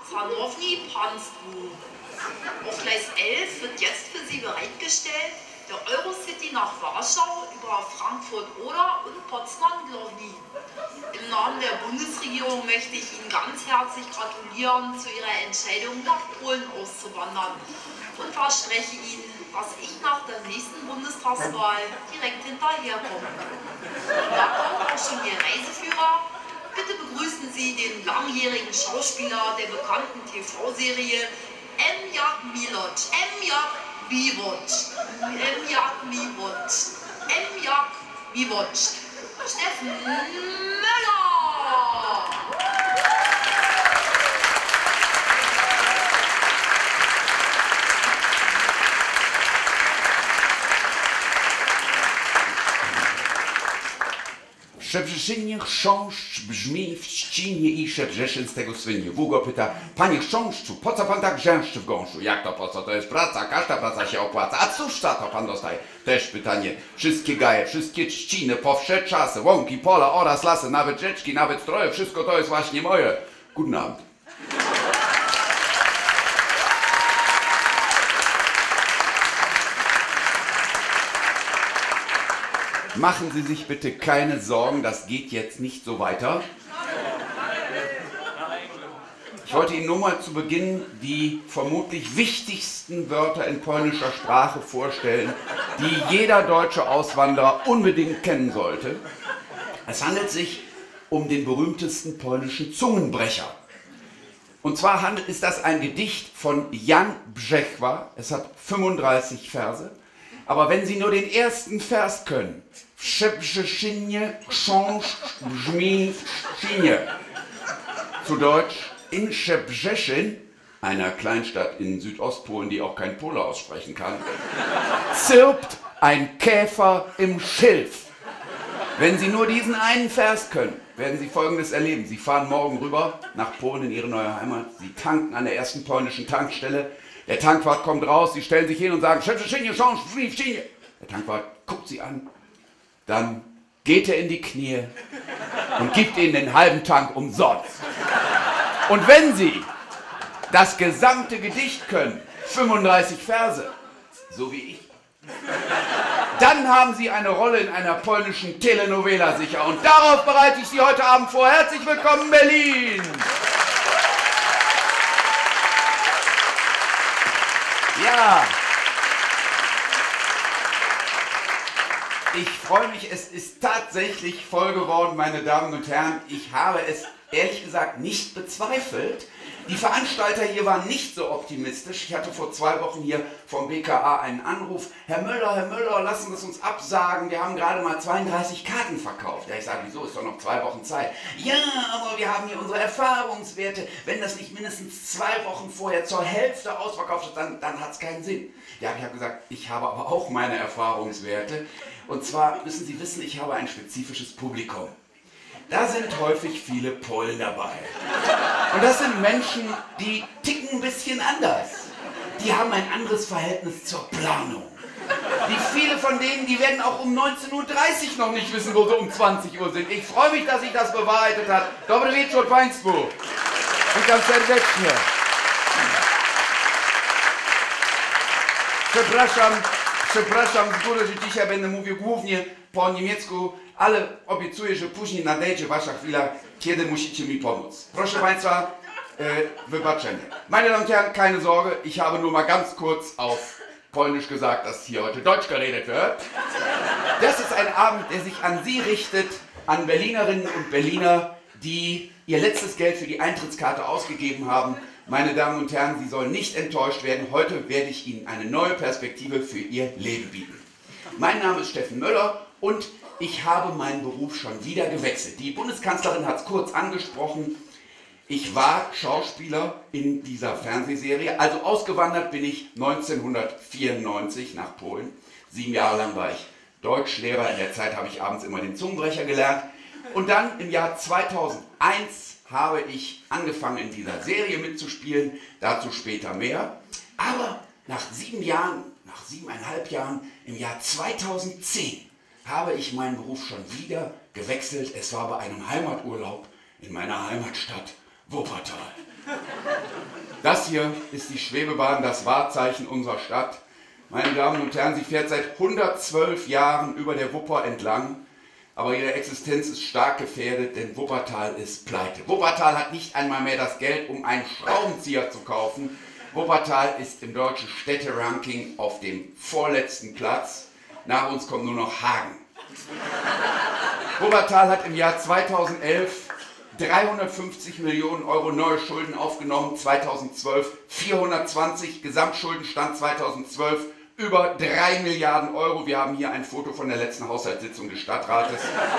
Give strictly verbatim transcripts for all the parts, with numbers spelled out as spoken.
Sanowni Państwo. Auf Gleis elf wird jetzt für Sie bereitgestellt der Eurocity nach Warschau über Frankfurt-Oder und Potsdam-Glowny. Im Namen der Bundesregierung möchte ich Ihnen ganz herzlich gratulieren zu Ihrer Entscheidung, nach Polen auszuwandern und verspreche Ihnen, dass ich nach der nächsten Bundestagswahl direkt hinterherkomme. Da kommt auch schon Ihr Reiseführer. Bitte begrüßen Sie den langjährigen Schauspieler der bekannten T V-Serie Emjak Miloc. Emjak Miloc. Emjak Miloc. Emjak Miloc. Steffen Möller! Szebrzeszynie chrząszcz brzmi w ścinie i Szebrzeszyn z tego słynie. Długo pyta, panie chrząszczu, po co pan tak grzęszczy w gąszczu? Jak to po co? To jest praca, każda praca się opłaca. A cóż za to pan dostaje? Też pytanie. Wszystkie gaje, wszystkie trzciny, po wsze czasy, łąki, pola oraz lasy, nawet rzeczki, nawet stroje, wszystko to jest właśnie moje. Guten Abend. Machen Sie sich bitte keine Sorgen, das geht jetzt nicht so weiter. Ich wollte Ihnen nur mal zu Beginn die vermutlich wichtigsten Wörter in polnischer Sprache vorstellen, die jeder deutsche Auswanderer unbedingt kennen sollte. Es handelt sich um den berühmtesten polnischen Zungenbrecher. Und zwar handelt, ist das ein Gedicht von Jan Brzechwa. Es hat fünfunddreißig Verse. Aber wenn Sie nur den ersten Vers können, w Szebrzeszynie chrząszcz brzmi w trzcinie. Zu Deutsch, in Szebrzeszyn, einer Kleinstadt in Südostpolen, die auch kein Pole aussprechen kann, zirpt ein Käfer im Schilf. Wenn Sie nur diesen einen Vers können, werden Sie Folgendes erleben. Sie fahren morgen rüber nach Polen in Ihre neue Heimat. Sie tanken an der ersten polnischen Tankstelle. Der Tankwart kommt raus, Sie stellen sich hin und sagen, Szebrzeszynie, chrząszcz brzmi w trzcinie. Der Tankwart guckt Sie an. Dann geht er in die Knie und gibt Ihnen den halben Tank umsonst. Und wenn Sie das gesamte Gedicht können, fünfunddreißig Verse, so wie ich, dann haben Sie eine Rolle in einer polnischen Telenovela sicher. Und darauf bereite ich Sie heute Abend vor. Herzlich willkommen, Berlin! Ja! Ich freue mich, es ist tatsächlich voll geworden, meine Damen und Herren. Ich habe es ehrlich gesagt nicht bezweifelt. Die Veranstalter hier waren nicht so optimistisch. Ich hatte vor zwei Wochen hier vom B K A einen Anruf. Herr Möller, Herr Möller, lassen Sie es uns absagen. Wir haben gerade mal zweiunddreißig Karten verkauft. Ja, ich sage, wieso? Ist doch noch zwei Wochen Zeit. Ja, aber wir haben hier unsere Erfahrungswerte. Wenn das nicht mindestens zwei Wochen vorher zur Hälfte ausverkauft ist, dann, dann hat es keinen Sinn. Ja, ich habe gesagt, ich habe aber auch meine Erfahrungswerte. Und zwar müssen Sie wissen, ich habe ein spezifisches Publikum. Da sind häufig viele Polen dabei. Und das sind Menschen, die ticken ein bisschen anders. Die haben ein anderes Verhältnis zur Planung. Die viele von denen, die werden auch um neunzehn Uhr dreißig noch nicht wissen, wo sie um zwanzig Uhr sind. Ich freue mich, dass sich das bewahrheitet hat. Dobry wieczór Państwu. Witam serdecznie. Przepraszam, przepraszam z góry, że dzisiaj będę mówił głównie po niemiecku, ale obiecuję, że później nadejdzie wasza chwila, kiedy musicie mi pomóc. Proszę Państwa, äh, wybaczenie. Meine Damen und Herren, keine Sorge, ich habe nur mal ganz kurz auf Polnisch gesagt, dass hier heute Deutsch geredet wird. Das ist ein Abend, der sich an Sie richtet, an Berlinerinnen und Berliner, die ihr letztes Geld für die Eintrittskarte ausgegeben haben. Meine Damen und Herren, Sie sollen nicht enttäuscht werden. Heute werde ich Ihnen eine neue Perspektive für Ihr Leben bieten. Mein Name ist Steffen Möller und ich habe meinen Beruf schon wieder gewechselt. Die Bundeskanzlerin hat es kurz angesprochen. Ich war Schauspieler in dieser Fernsehserie. Also ausgewandert bin ich neunzehnhundertvierundneunzig nach Polen. Sieben Jahre lang war ich Deutschlehrer. In der Zeit habe ich abends immer den Zungenbrecher gelernt. Und dann im Jahr zweitausendeins habe ich angefangen, in dieser Serie mitzuspielen. Dazu später mehr. Aber nach sieben Jahren, nach siebeneinhalb Jahren, im Jahr zweitausendzehn, habe ich meinen Beruf schon wieder gewechselt. Es war bei einem Heimaturlaub in meiner Heimatstadt Wuppertal. Das hier ist die Schwebebahn, das Wahrzeichen unserer Stadt. Meine Damen und Herren, sie fährt seit hundertzwölf Jahren über der Wupper entlang, aber ihre Existenz ist stark gefährdet, denn Wuppertal ist pleite. Wuppertal hat nicht einmal mehr das Geld, um einen Schraubenzieher zu kaufen. Wuppertal ist im deutschen Städteranking auf dem vorletzten Platz. Nach uns kommt nur noch Hagen. Wuppertal hat im Jahr zweitausendelf dreihundertfünfzig Millionen Euro neue Schulden aufgenommen, zweitausendzwölf vierhundertzwanzig, Gesamtschuldenstand zweitausendzwölf über drei Milliarden Euro. Wir haben hier ein Foto von der letzten Haushaltssitzung des Stadtrates.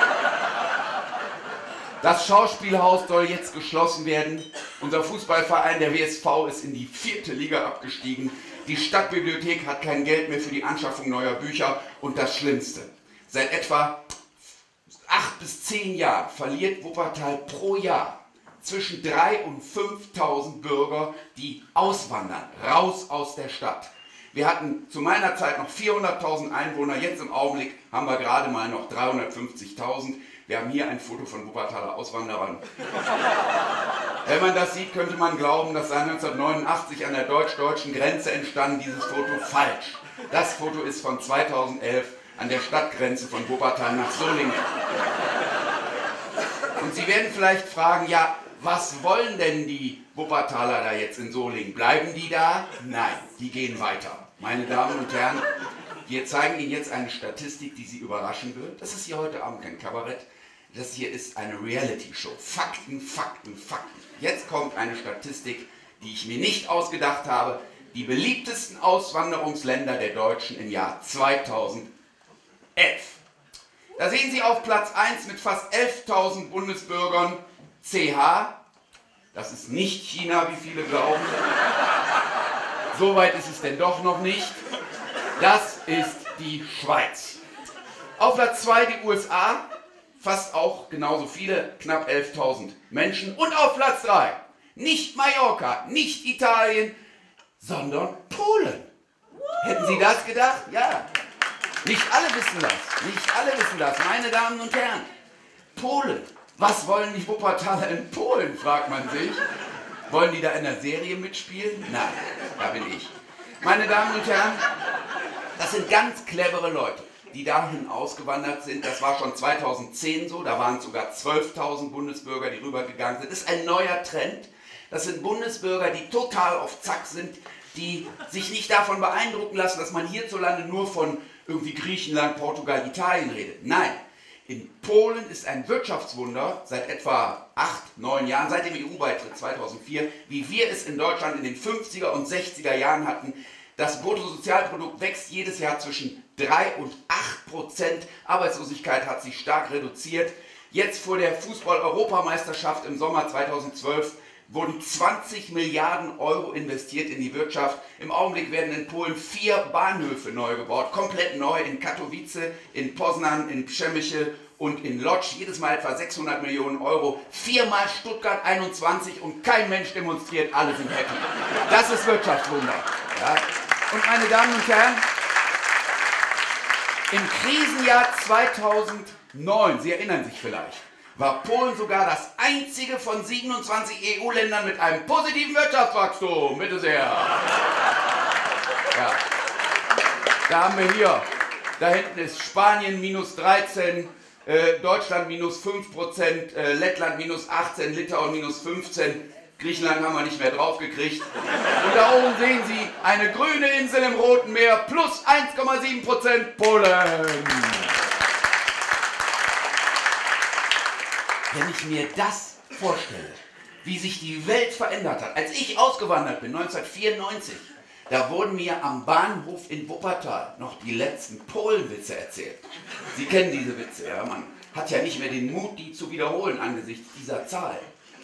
Das Schauspielhaus soll jetzt geschlossen werden. Unser Fußballverein, der W S V, ist in die vierte Liga abgestiegen. Die Stadtbibliothek hat kein Geld mehr für die Anschaffung neuer Bücher. Und das Schlimmste, seit etwa acht bis zehn Jahren verliert Wuppertal pro Jahr zwischen dreitausend und fünftausend Bürger, die auswandern, raus aus der Stadt. Wir hatten zu meiner Zeit noch vierhunderttausend Einwohner, jetzt im Augenblick haben wir gerade mal noch dreihundertfünfzigtausend. Wir haben hier ein Foto von Wuppertaler Auswanderern. Wenn man das sieht, könnte man glauben, das sei neunzehnhundertneunundachtzig an der deutsch-deutschen Grenze entstanden. Dieses Foto falsch. Das Foto ist von zweitausendelf an der Stadtgrenze von Wuppertal nach Solingen. Und Sie werden vielleicht fragen, ja, was wollen denn die Wuppertaler da jetzt in Solingen? Bleiben die da? Nein, die gehen weiter. Meine Damen und Herren, wir zeigen Ihnen jetzt eine Statistik, die Sie überraschen wird. Das ist hier heute Abend kein Kabarett. Das hier ist eine Reality-Show. Fakten, Fakten, Fakten. Jetzt kommt eine Statistik, die ich mir nicht ausgedacht habe. Die beliebtesten Auswanderungsländer der Deutschen im Jahr zweitausendelf. Da sehen Sie auf Platz eins mit fast elftausend Bundesbürgern C H. Das ist nicht China, wie viele glauben. So weit ist es denn doch noch nicht. Das ist die Schweiz. Auf Platz zwei die U S A. Fast auch genauso viele, knapp elftausend Menschen. Und auf Platz drei, nicht Mallorca, nicht Italien, sondern Polen. Hätten Sie das gedacht? Ja. Nicht alle wissen das. Nicht alle wissen das, meine Damen und Herren. Polen. Was wollen die Wuppertaler in Polen, fragt man sich. Wollen die da in der Serie mitspielen? Nein, da bin ich. Meine Damen und Herren, das sind ganz clevere Leute, die dahin ausgewandert sind. Das war schon zweitausendzehn so, da waren es sogar zwölftausend Bundesbürger, die rübergegangen sind. Das ist ein neuer Trend. Das sind Bundesbürger, die total auf Zack sind, die sich nicht davon beeindrucken lassen, dass man hierzulande nur von irgendwie Griechenland, Portugal, Italien redet. Nein, in Polen ist ein Wirtschaftswunder seit etwa acht, neun Jahren, seit dem E U-Beitritt zweitausendvier, wie wir es in Deutschland in den fünfziger und sechziger Jahren hatten. Das Bruttosozialprodukt wächst jedes Jahr zwischen drei und acht Prozent. Arbeitslosigkeit hat sich stark reduziert. Jetzt vor der Fußball-Europameisterschaft im Sommer zweitausendzwölf wurden zwanzig Milliarden Euro investiert in die Wirtschaft. Im Augenblick werden in Polen vier Bahnhöfe neu gebaut, komplett neu, in Katowice, in Poznan, in Przemyśl und in Lodz. Jedes Mal etwa sechshundert Millionen Euro. Viermal Stuttgart einundzwanzig und kein Mensch demonstriert, alle sind happy. Das ist Wirtschaftswunder. Ja. Und meine Damen und Herren, im Krisenjahr zweitausendneun, Sie erinnern sich vielleicht, war Polen sogar das einzige von siebenundzwanzig E U-Ländern mit einem positiven Wirtschaftswachstum. Bitte sehr. Ja. Da haben wir hier, da hinten ist Spanien minus dreizehn, äh, Deutschland minus fünf Prozent, äh, Lettland minus achtzehn, Litauen minus fünfzehn. Griechenland haben wir nicht mehr draufgekriegt. Und da oben sehen Sie eine grüne Insel im Roten Meer plus eins Komma sieben Prozent Polen. Wenn ich mir das vorstelle, wie sich die Welt verändert hat, als ich ausgewandert bin, neunzehnhundertvierundneunzig, da wurden mir am Bahnhof in Wuppertal noch die letzten Polenwitze erzählt. Sie kennen diese Witze, ja? Man hat ja nicht mehr den Mut, die zu wiederholen angesichts dieser Zahl.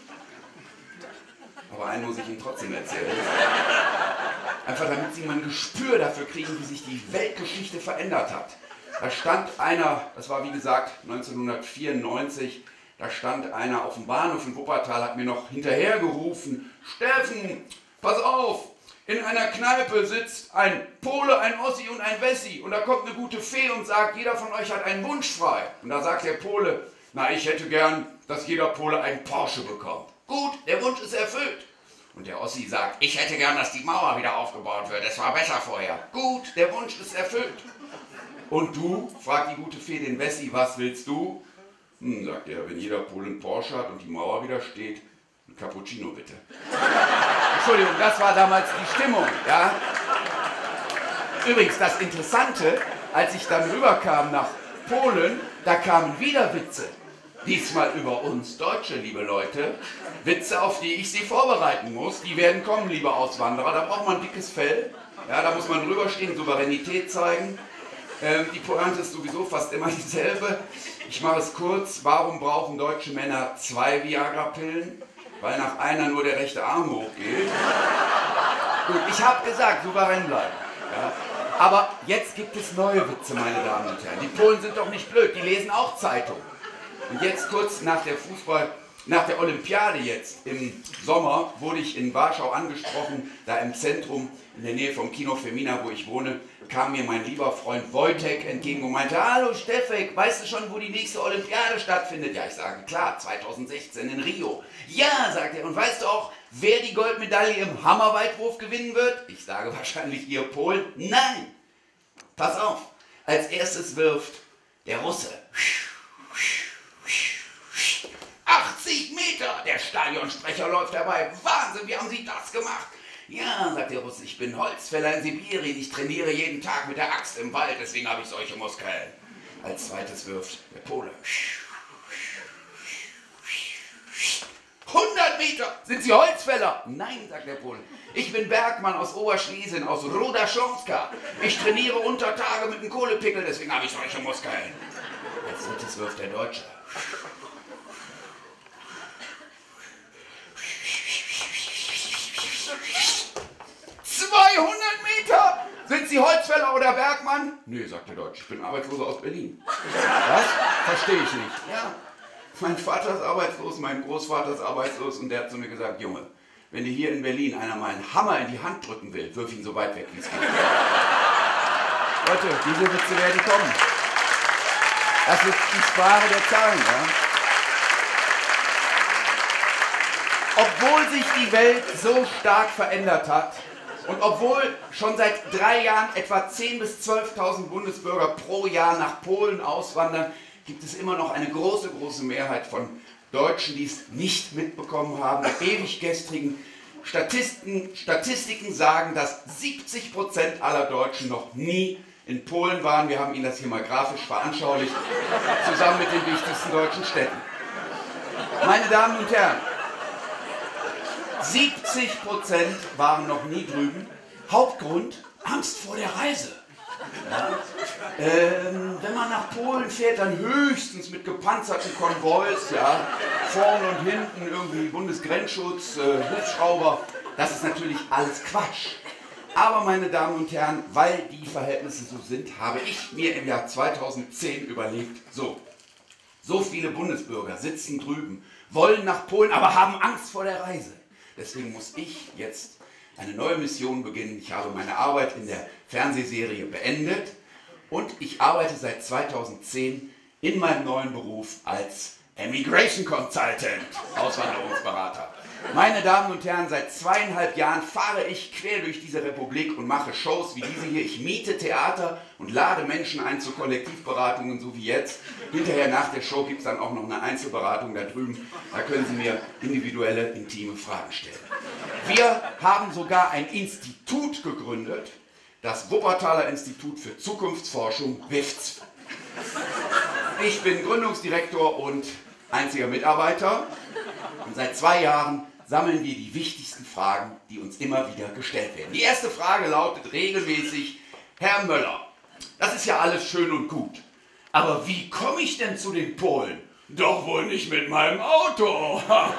Aber einen muss ich Ihnen trotzdem erzählen. Einfach damit Sie mal ein Gespür dafür kriegen, wie sich die Weltgeschichte verändert hat. Da stand einer, das war wie gesagt neunzehnhundertvierundneunzig, da stand einer auf dem Bahnhof in Wuppertal, hat mir noch hinterhergerufen, Steffen, pass auf, in einer Kneipe sitzt ein Pole, ein Ossi und ein Wessi und da kommt eine gute Fee und sagt, jeder von euch hat einen Wunsch frei. Und da sagt der Pole, na ich hätte gern, dass jeder Pole einen Porsche bekommt. Gut, der Wunsch ist erfüllt. Und der Ossi sagt, ich hätte gern, dass die Mauer wieder aufgebaut wird, es war besser vorher. Gut, der Wunsch ist erfüllt. Und du, fragt die gute Fee den Wessi, was willst du? Hm, sagt er, wenn jeder Pole einen Porsche hat und die Mauer wieder steht, ein Cappuccino bitte. Entschuldigung, das war damals die Stimmung, ja. Übrigens, das Interessante, als ich dann rüberkam nach Polen, da kamen wieder Witze. Diesmal über uns Deutsche, liebe Leute. Witze, auf die ich Sie vorbereiten muss. Die werden kommen, liebe Auswanderer. Da braucht man ein dickes Fell. Ja, da muss man drüber stehen, Souveränität zeigen. Ähm, die Pointe ist sowieso fast immer dieselbe. Ich mache es kurz. Warum brauchen deutsche Männer zwei Viagra-Pillen? Weil nach einer nur der rechte Arm hochgeht. Gut, ich habe gesagt, souverän bleiben. Ja. Aber jetzt gibt es neue Witze, meine Damen und Herren. Die Polen sind doch nicht blöd, die lesen auch Zeitungen. Und jetzt kurz nach der Fußball, nach der Olympiade jetzt im Sommer wurde ich in Warschau angesprochen, da im Zentrum in der Nähe vom Kino Femina, wo ich wohne, kam mir mein lieber Freund Wojtek entgegen und meinte, hallo Steffek, weißt du schon, wo die nächste Olympiade stattfindet? Ja, ich sage, klar, zweitausendsechzehn in Rio. Ja, sagt er, und weißt du auch, wer die Goldmedaille im Hammerweitwurf gewinnen wird? Ich sage wahrscheinlich ihr Polen. Nein! Pass auf, als erstes wirft der Russe. achtzig Meter! Der Stadionsprecher läuft dabei. Wahnsinn, wie haben Sie das gemacht? Ja, sagt der Russe, ich bin Holzfäller in Sibirien. Ich trainiere jeden Tag mit der Axt im Wald, deswegen habe ich solche Muskeln. Als zweites wirft der Pole. hundert Meter! Sind Sie Holzfäller? Nein, sagt der Pole. Ich bin Bergmann aus Oberschlesien, aus Rudaschonska. Ich trainiere unter Tage mit einem Kohlepickel, deswegen habe ich solche Muskeln. Als drittes wirft der Deutsche. zweihundert Meter! Sind Sie Holzfäller oder Bergmann? Nee, sagt der Deutsche, ich bin Arbeitsloser aus Berlin. Was? Verstehe ich nicht. Ja, mein Vater ist arbeitslos, mein Großvater ist arbeitslos und der hat zu mir gesagt, Junge, wenn dir hier in Berlin einer mal einen Hammer in die Hand drücken will, wirf ihn so weit weg, wie es geht. Leute, diese Witze werden kommen. Das ist die Sprache der Zahlen, ja? Obwohl sich die Welt so stark verändert hat, und obwohl schon seit drei Jahren etwa zehntausend bis zwölftausend Bundesbürger pro Jahr nach Polen auswandern, gibt es immer noch eine große, große Mehrheit von Deutschen, die es nicht mitbekommen haben. Ewig gestrigen Statisten, Statistiken sagen, dass siebzig Prozent aller Deutschen noch nie in Polen waren. Wir haben Ihnen das hier mal grafisch veranschaulicht, zusammen mit den wichtigsten deutschen Städten. Meine Damen und Herren, siebzig Prozent waren noch nie drüben. Hauptgrund, Angst vor der Reise. Ja. Ähm, wenn man nach Polen fährt, dann höchstens mit gepanzerten Konvois, ja, vorne und hinten irgendwie Bundesgrenzschutz, äh, Hubschrauber. Das ist natürlich alles Quatsch. Aber meine Damen und Herren, weil die Verhältnisse so sind, habe ich mir im Jahr zweitausendzehn überlegt, so, so viele Bundesbürger sitzen drüben, wollen nach Polen, aber haben Angst vor der Reise. Deswegen muss ich jetzt eine neue Mission beginnen. Ich habe meine Arbeit in der Fernsehserie beendet und ich arbeite seit zweitausendzehn in meinem neuen Beruf als Immigration Consultant, Auswanderungsberater. Meine Damen und Herren, seit zweieinhalb Jahren fahre ich quer durch diese Republik und mache Shows wie diese hier. Ich miete Theater und lade Menschen ein zu Kollektivberatungen, so wie jetzt. Hinterher nach der Show gibt es dann auch noch eine Einzelberatung da drüben. Da können Sie mir individuelle, intime Fragen stellen. Wir haben sogar ein Institut gegründet, das Wuppertaler Institut für Zukunftsforschung, W I F Z. Ich bin Gründungsdirektor und einziger Mitarbeiter und seit zwei Jahren sammeln wir die wichtigsten Fragen, die uns immer wieder gestellt werden. Die erste Frage lautet regelmäßig, Herr Möller, das ist ja alles schön und gut, aber wie komme ich denn zu den Polen? Doch wohl nicht mit meinem Auto.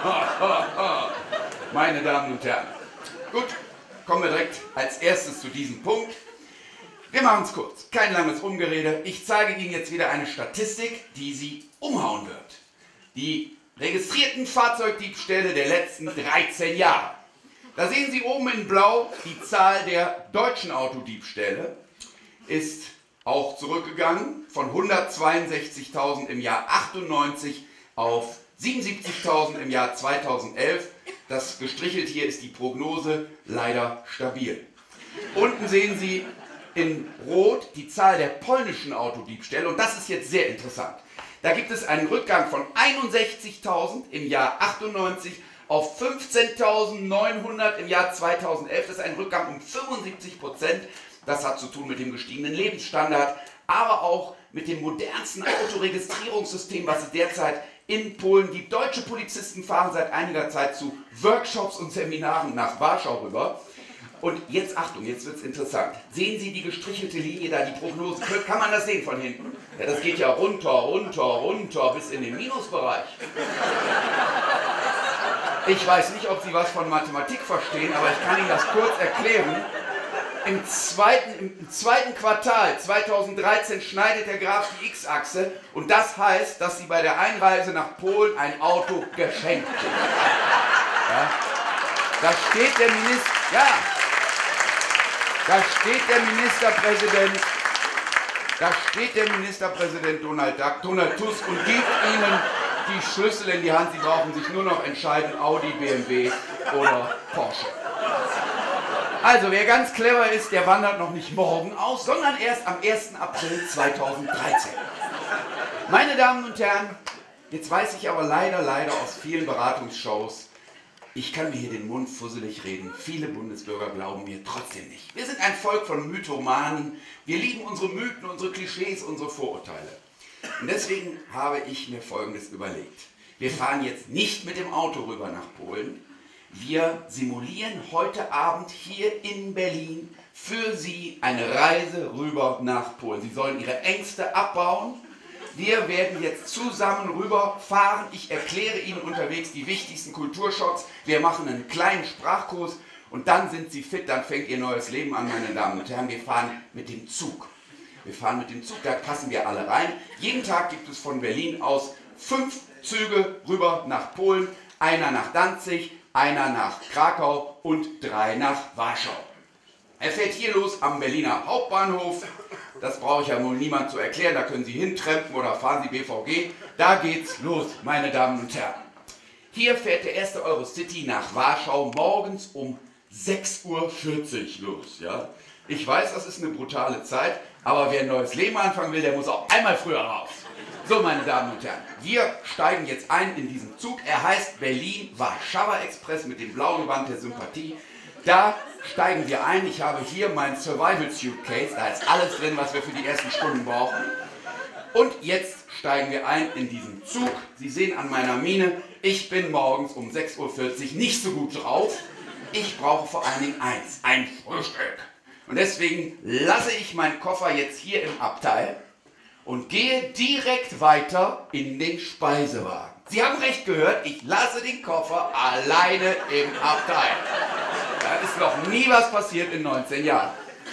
Meine Damen und Herren, gut, kommen wir direkt als erstes zu diesem Punkt. Wir machen es kurz, kein langes Rumgerede. Ich zeige Ihnen jetzt wieder eine Statistik, die Sie umhauen wird. Die registrierten Fahrzeugdiebstähle der letzten dreizehn Jahre. Da sehen Sie oben in Blau, die Zahl der deutschen Autodiebstähle ist auch zurückgegangen von hundertzweiundsechzigtausend im Jahr achtundneunzig auf siebenundsiebzigtausend im Jahr zweitausendelf. Das gestrichelt hier ist die Prognose, leider stabil. Unten sehen Sie in Rot die Zahl der polnischen Autodiebstähle und das ist jetzt sehr interessant. Da gibt es einen Rückgang von einundsechzigtausend im Jahr achtundneunzig auf fünfzehntausendneunhundert im Jahr zweitausendelf. Das ist ein Rückgang um fünfundsiebzig Prozent. Das hat zu tun mit dem gestiegenen Lebensstandard, aber auch mit dem modernsten Autoregistrierungssystem, was es derzeit in Polen gibt. Deutsche Polizisten fahren seit einiger Zeit zu Workshops und Seminaren nach Warschau rüber. Und jetzt, Achtung, jetzt wird es interessant. Sehen Sie die gestrichelte Linie da, die Prognose? Kann man das sehen von hinten? Ja, das geht ja runter, runter, runter bis in den Minusbereich. Ich weiß nicht, ob Sie was von Mathematik verstehen, aber ich kann Ihnen das kurz erklären. Im zweiten, im zweiten Quartal zweitausenddreizehn schneidet der Graph die X-Achse und das heißt, dass Sie bei der Einreise nach Polen ein Auto geschenkt kriegen. Ja? Da steht der Minister, ja, da steht der Ministerpräsident, da steht der Ministerpräsident Donald, Duck, Donald Tusk und gibt Ihnen die Schlüssel in die Hand. Sie brauchen sich nur noch entscheiden, Audi, B M W oder Porsche. Also, wer ganz clever ist, der wandert noch nicht morgen aus, sondern erst am ersten April zweitausenddreizehn. Meine Damen und Herren, jetzt weiß ich aber leider, leider aus vielen Beratungsshows, ich kann mir hier den Mund fusselig reden. Viele Bundesbürger glauben mir trotzdem nicht. Wir sind ein Volk von Mythomanen. Wir lieben unsere Mythen, unsere Klischees, unsere Vorurteile. Und deswegen habe ich mir Folgendes überlegt. Wir fahren jetzt nicht mit dem Auto rüber nach Polen. Wir simulieren heute Abend hier in Berlin für Sie eine Reise rüber nach Polen. Sie sollen Ihre Ängste abbauen. Wir werden jetzt zusammen rüberfahren. Ich erkläre Ihnen unterwegs die wichtigsten Kulturschocks. Wir machen einen kleinen Sprachkurs und dann sind Sie fit, dann fängt Ihr neues Leben an, meine Damen und Herren. Wir fahren mit dem Zug. Wir fahren mit dem Zug, da passen wir alle rein. Jeden Tag gibt es von Berlin aus fünf Züge rüber nach Polen. Einer nach Danzig, einer nach Krakau und drei nach Warschau. Er fährt hier los am Berliner Hauptbahnhof. Das brauche ich ja wohl niemand zu erklären. Da können Sie hintrampen oder fahren Sie B V G. Da geht's los, meine Damen und Herren. Hier fährt der erste Eurocity nach Warschau morgens um sechs Uhr vierzig los. Ja? Ich weiß, das ist eine brutale Zeit, aber wer ein neues Leben anfangen will, der muss auch einmal früher raus. So, meine Damen und Herren, wir steigen jetzt ein in diesen Zug. Er heißt Berlin-Warschauer Express mit dem blauen Band der Sympathie. Da steigen wir ein. Ich habe hier mein Survival Suitcase. Da ist alles drin, was wir für die ersten Stunden brauchen. Und jetzt steigen wir ein in diesen Zug. Sie sehen an meiner Miene, ich bin morgens um sechs Uhr vierzig nicht so gut drauf. Ich brauche vor allen Dingen eins, ein Frühstück. Und deswegen lasse ich meinen Koffer jetzt hier im Abteil und gehe direkt weiter in den Speisewagen. Sie haben recht gehört, ich lasse den Koffer alleine im Abteil. Da ist noch nie was passiert in neunzehn Jahren.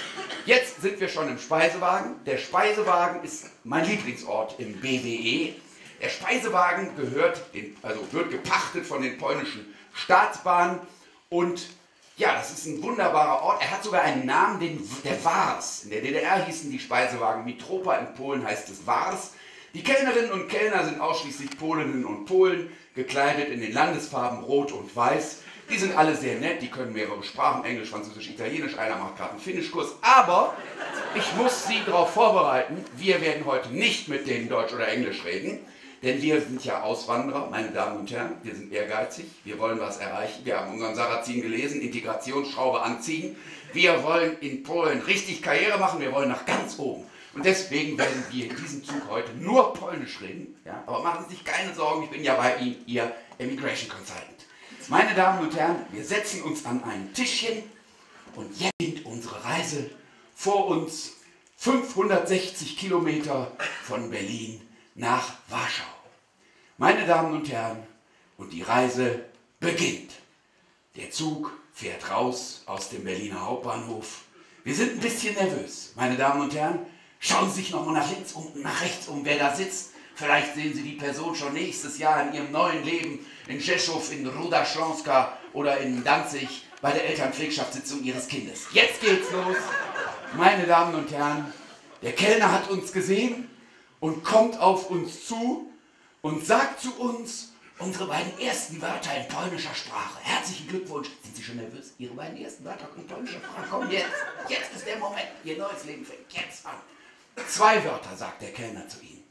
Jetzt sind wir schon im Speisewagen. Der Speisewagen ist mein Lieblingsort im B W E. Der Speisewagen gehört, den, also wird gepachtet von den polnischen Staatsbahnen und ja, das ist ein wunderbarer Ort. Er hat sogar einen Namen, den, der Wars. In der D D R hießen die Speisewagen Mitropa, in Polen heißt es Wars. Die Kellnerinnen und Kellner sind ausschließlich Polinnen und Polen, gekleidet in den Landesfarben Rot und Weiß. Die sind alle sehr nett, die können mehrere Sprachen, Englisch, Französisch, Italienisch, einer macht gerade einen Finnischkurs. Aber ich muss Sie darauf vorbereiten, wir werden heute nicht mit denen Deutsch oder Englisch reden. Denn wir sind ja Auswanderer, meine Damen und Herren, wir sind ehrgeizig, wir wollen was erreichen. Wir haben unseren Sarrazin gelesen, Integrationsschraube anziehen. Wir wollen in Polen richtig Karriere machen, wir wollen nach ganz oben. Und deswegen werden wir in diesem Zug heute nur Polnisch reden. Ja? Aber machen Sie sich keine Sorgen, ich bin ja bei Ihnen, Ihr Immigration Consultant. Meine Damen und Herren, wir setzen uns an ein Tischchen und jetzt beginnt unsere Reise. Vor uns fünfhundertsechzig Kilometer von Berlin nach Warschau. Meine Damen und Herren, und die Reise beginnt. Der Zug fährt raus aus dem Berliner Hauptbahnhof. Wir sind ein bisschen nervös. Meine Damen und Herren, schauen Sie sich nochmal nach links und nach rechts um, wer da sitzt. Vielleicht sehen Sie die Person schon nächstes Jahr in ihrem neuen Leben in Rzeszów, in Ruda Śląska oder in Danzig bei der Elternpflegschaftssitzung Ihres Kindes. Jetzt geht's los. Meine Damen und Herren, der Kellner hat uns gesehen und kommt auf uns zu und sagt zu uns, Unsere beiden ersten Wörter in polnischer Sprache. Herzlichen Glückwunsch. Sind Sie schon nervös? Ihre beiden ersten Wörter in polnischer Sprache. Komm jetzt. Jetzt ist der Moment. Ihr neues Leben fängt jetzt an. Zwei Wörter, sagt der Kellner zu Ihnen.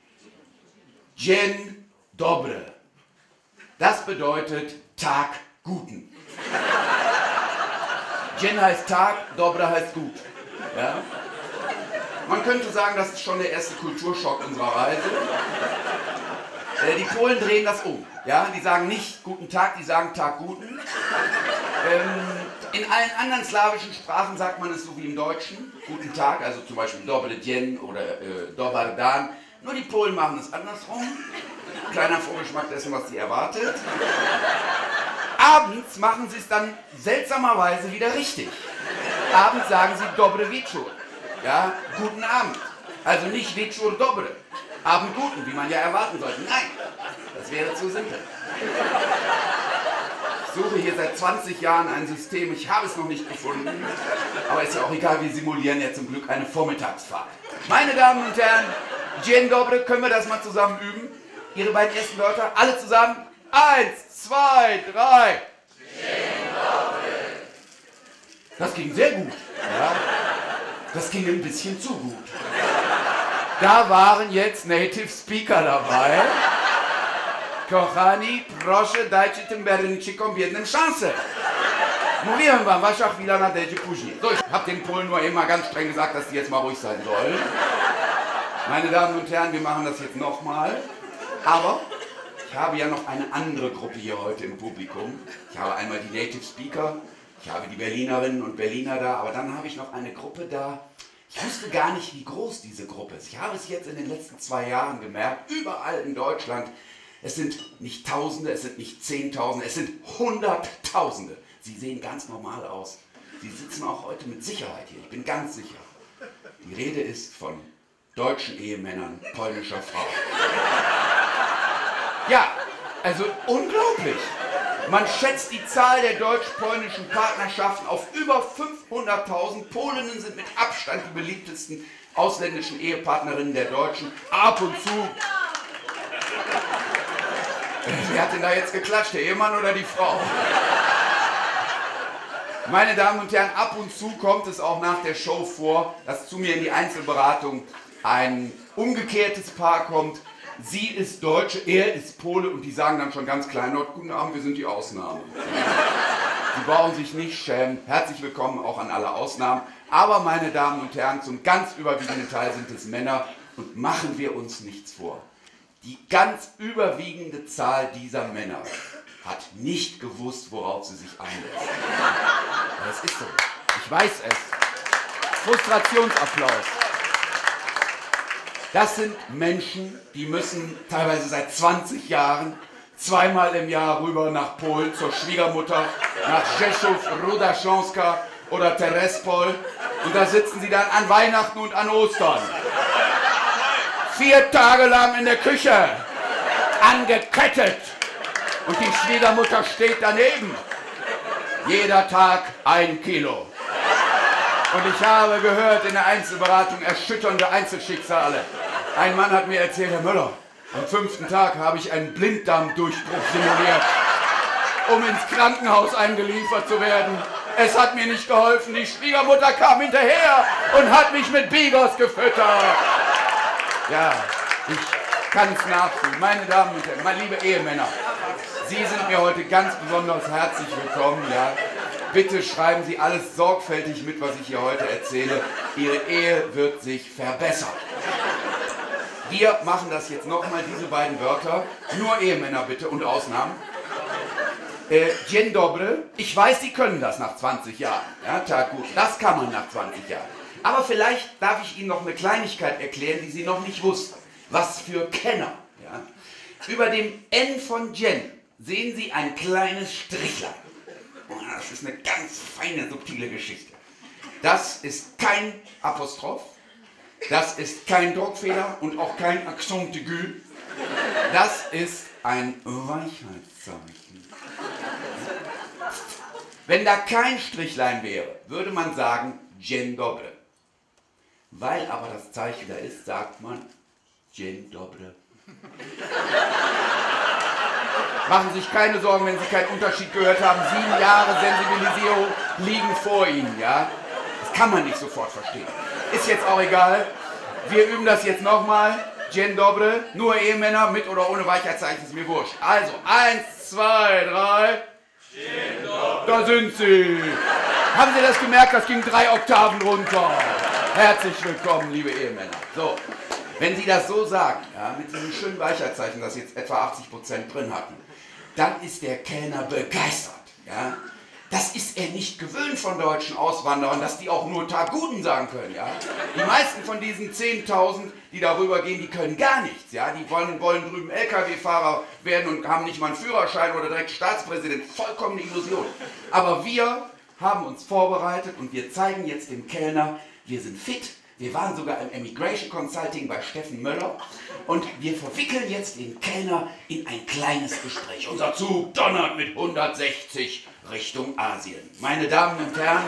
Dzień dobry. Das bedeutet Tag guten. Dzień heißt Tag, dobre heißt gut. Ja? Man könnte sagen, das ist schon der erste Kulturschock unserer Reise. Äh, die Polen drehen das um. Ja? Die sagen nicht guten Tag, die sagen Tag guten. Ähm, in allen anderen slawischen Sprachen sagt man es so wie im Deutschen. Guten Tag, also zum Beispiel dobry dzień oder äh, dobar dan. Nur die Polen machen es andersrum. Kleiner Vorgeschmack dessen, was sie erwartet. Abends machen sie es dann seltsamerweise wieder richtig. Abends sagen sie dobry wieczór. Ja, guten Abend. Also nicht wieczór dobry. Abend guten, wie man ja erwarten sollte. Nein, das wäre zu simpel. Ich suche hier seit zwanzig Jahren ein System, ich habe es noch nicht gefunden. Aber ist ja auch egal, wir simulieren ja zum Glück eine Vormittagsfahrt. Meine Damen und Herren, dzień dobry, können wir das mal zusammen üben? Ihre beiden ersten Wörter, alle zusammen. Eins, zwei, drei. Dzień dobry. Das ging sehr gut. Ja? Das ging ein bisschen zu gut. Da waren jetzt Native Speaker dabei. Kochani, proszę dajcie tym Berlińczykom biednym szansę. Mówiłem wam, wasza chwila nadejdzie później. So, ich habe den Polen nur immer ganz streng gesagt, dass die jetzt mal ruhig sein sollen. Meine Damen und Herren, wir machen das jetzt nochmal. Aber ich habe ja noch eine andere Gruppe hier heute im Publikum. Ich habe einmal die Native Speaker, ich habe die Berlinerinnen und Berliner da, aber dann habe ich noch eine Gruppe da. Ich wusste gar nicht, wie groß diese Gruppe ist. Ich habe es jetzt in den letzten zwei Jahren gemerkt, überall in Deutschland. Es sind nicht Tausende, es sind nicht Zehntausende, es sind Hunderttausende. Sie sehen ganz normal aus. Sie sitzen auch heute mit Sicherheit hier, ich bin ganz sicher. Die Rede ist von deutschen Ehemännern polnischer Frauen. Ja, also unglaublich. Man schätzt die Zahl der deutsch-polnischen Partnerschaften auf über fünfhunderttausend. Polinnen sind mit Abstand die beliebtesten ausländischen Ehepartnerinnen der Deutschen. Ab und zu... Wer hat denn da jetzt geklatscht, der Ehemann oder die Frau? Meine Damen und Herren, ab und zu kommt es auch nach der Show vor, dass zu mir in die Einzelberatung ein umgekehrtes Paar kommt. Sie ist Deutsche, er ist Pole und die sagen dann schon ganz kleinlaut, guten Abend, wir sind die Ausnahme. Sie brauchen sich nicht schämen. Herzlich willkommen auch an alle Ausnahmen. Aber meine Damen und Herren, zum ganz überwiegenden Teil sind es Männer und machen wir uns nichts vor. Die ganz überwiegende Zahl dieser Männer hat nicht gewusst, worauf sie sich einlässt. Das ist so. Ich weiß es. Frustrationsapplaus. Das sind Menschen, die müssen teilweise seit zwanzig Jahren zweimal im Jahr rüber nach Polen zur Schwiegermutter, nach Rzeszów, Ruda Śląska oder Terespol. Und da sitzen sie dann an Weihnachten und an Ostern. Vier Tage lang in der Küche, angekettet. Und die Schwiegermutter steht daneben. Jeder Tag ein Kilo. Und ich habe gehört in der Einzelberatung erschütternde Einzelschicksale. Ein Mann hat mir erzählt, Herr Müller, am fünften Tag habe ich einen Blinddarmdurchbruch simuliert, um ins Krankenhaus eingeliefert zu werden. Es hat mir nicht geholfen, die Schwiegermutter kam hinterher und hat mich mit Bigos gefüttert. Ja, ich kann es nachfühlen. Meine Damen und Herren, meine liebe Ehemänner, Sie sind mir heute ganz besonders herzlich willkommen. Ja. Bitte schreiben Sie alles sorgfältig mit, was ich hier heute erzähle. Ihre Ehe wird sich verbessern. Wir machen das jetzt nochmal, diese beiden Wörter. Nur Ehemänner bitte und Ausnahmen. Äh, Dzień dobry. Ich weiß, Sie können das nach zwanzig Jahren. Ja, Tag gut. Das kann man nach zwanzig Jahren. Aber vielleicht darf ich Ihnen noch eine Kleinigkeit erklären, die Sie noch nicht wussten. Was für Kenner. Ja. Über dem N von Dzień sehen Sie ein kleines Strichlein. Das ist eine ganz feine, subtile Geschichte. Das ist kein Apostroph, das ist kein Druckfehler und auch kein Accent aigu. Das ist ein Weichheitszeichen. Wenn da kein Strichlein wäre, würde man sagen Dzień dobry. Weil aber das Zeichen da ist, sagt man Dzień dobry. Machen Sie sich keine Sorgen, wenn Sie keinen Unterschied gehört haben. Sieben Jahre Sensibilisierung liegen vor Ihnen, ja? Das kann man nicht sofort verstehen. Ist jetzt auch egal. Wir üben das jetzt nochmal. Dzień dobry. Nur Ehemänner, mit oder ohne Weichheitszeichen, ist mir wurscht. Also, eins, zwei, drei. Dzień dobry. Da sind Sie. Haben Sie das gemerkt? Das ging drei Oktaven runter. Herzlich willkommen, liebe Ehemänner. So, wenn Sie das so sagen, ja, mit diesem schönen Weichheitszeichen, das jetzt etwa achtzig Prozent drin hatten, dann ist der Kellner begeistert. Ja? Das ist er nicht gewöhnt von deutschen Auswanderern, dass die auch nur Tag Guten sagen können. Ja? Die meisten von diesen zehntausend, die darüber gehen, die können gar nichts. Ja? Die wollen, wollen drüben L K W-Fahrer werden und haben nicht mal einen Führerschein oder direkt Staatspräsident. Vollkommene Illusion. Aber wir haben uns vorbereitet und wir zeigen jetzt dem Kellner, wir sind fit. Wir waren sogar im Emigration Consulting bei Steffen Möller und wir verwickeln jetzt den Kellner in ein kleines Gespräch. Unser Zug donnert mit hundertsechzig Richtung Asien. Meine Damen und Herren,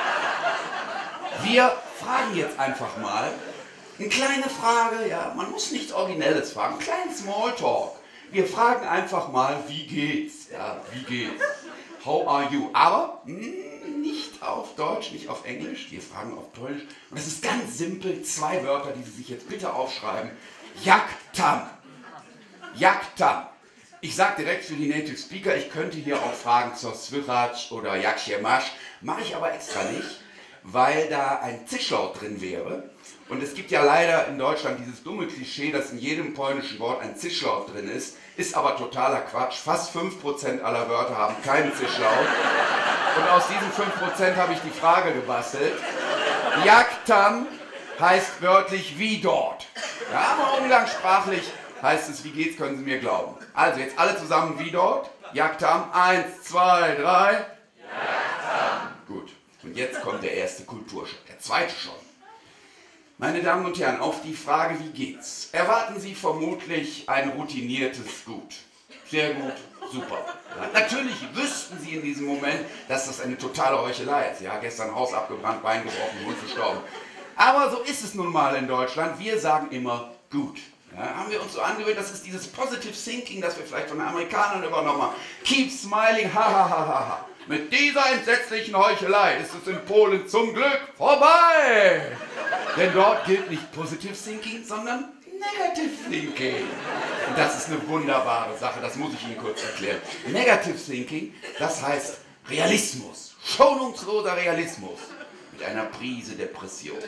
wir fragen jetzt einfach mal eine kleine Frage, ja, man muss nichts Originelles fragen, einen kleinen Smalltalk. Wir fragen einfach mal, wie geht's? Ja, wie geht's? How are you? Aber mh, nicht auf Deutsch, nicht auf Englisch, wir fragen auf Polnisch. Und es ist ganz simpel, zwei Wörter, die Sie sich jetzt bitte aufschreiben. Jak tam. Jak tam. Ich sage direkt für die Native Speaker, ich könnte hier auch fragen zur Słychać oder Jak się masz. Mache ich aber extra nicht, weil da ein Zischlaut drin wäre. Und es gibt ja leider in Deutschland dieses dumme Klischee, dass in jedem polnischen Wort ein Zischlaut drin ist. Ist aber totaler Quatsch. Fast fünf Prozent aller Wörter haben keinen Zischlaut. Und aus diesen fünf Prozent habe ich die Frage gebastelt. Jak tam heißt wörtlich wie dort. Ja, aber umgangssprachlich heißt es, wie geht's, können Sie mir glauben. Also jetzt alle zusammen wie dort. Jak tam, eins, zwei, drei. Jak tam. Gut. Und jetzt kommt der erste Kulturschock, der zweite schon. Meine Damen und Herren, auf die Frage, wie geht's, erwarten Sie vermutlich ein routiniertes Gut. Sehr gut, super. Ja, natürlich wüssten Sie in diesem Moment, dass das eine totale Heuchelei ist. Ja, gestern Haus abgebrannt, Bein gebrochen, Hund gestorben. Aber so ist es nun mal in Deutschland. Wir sagen immer gut. Ja, haben wir uns so angewöhnt, das ist dieses Positive Thinking, das wir vielleicht von den Amerikanern übernommen haben. Keep smiling, ha ha ha ha ha. Mit dieser entsetzlichen Heuchelei ist es in Polen zum Glück vorbei. Denn dort gilt nicht Positive Thinking, sondern Negative Thinking. Und das ist eine wunderbare Sache, das muss ich Ihnen kurz erklären. Negative Thinking, das heißt Realismus, schonungsloser Realismus mit einer Prise Depression.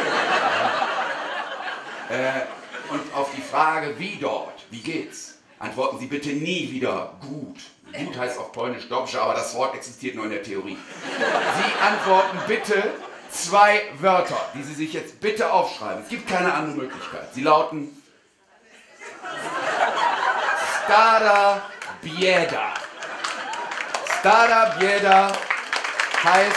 Ja. Äh, und auf die Frage, wie dort, wie geht's, antworten Sie bitte nie wieder gut. Gut heißt auf Polnisch dobrze, aber das Wort existiert nur in der Theorie. Sie antworten bitte zwei Wörter, die Sie sich jetzt bitte aufschreiben. Es gibt keine andere Möglichkeit. Sie lauten Stara bieda. Stara bieda heißt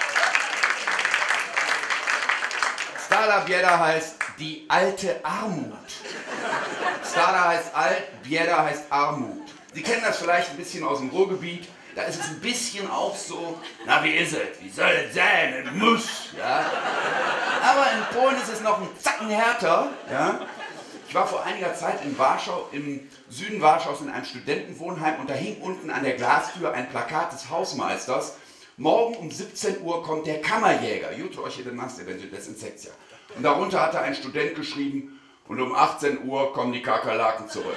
Stara bieda heißt die alte Armut. Stara heißt alt, bieda heißt Armut. Sie kennen das vielleicht ein bisschen aus dem Ruhrgebiet. Da ist es ein bisschen auch so, na wie ist es, wie soll es sein, ein Muss, ja. Aber in Polen ist es noch ein Zacken härter, ja. Ich war vor einiger Zeit in Warschau, im Süden Warschaus in einem Studentenwohnheim und da hing unten an der Glastür ein Plakat des Hausmeisters. Morgen um siebzehn Uhr kommt der Kammerjäger, jutro się jedenaście będzie desinsekcja. Und darunter hatte ein Student geschrieben, und um achtzehn Uhr kommen die Kakerlaken zurück.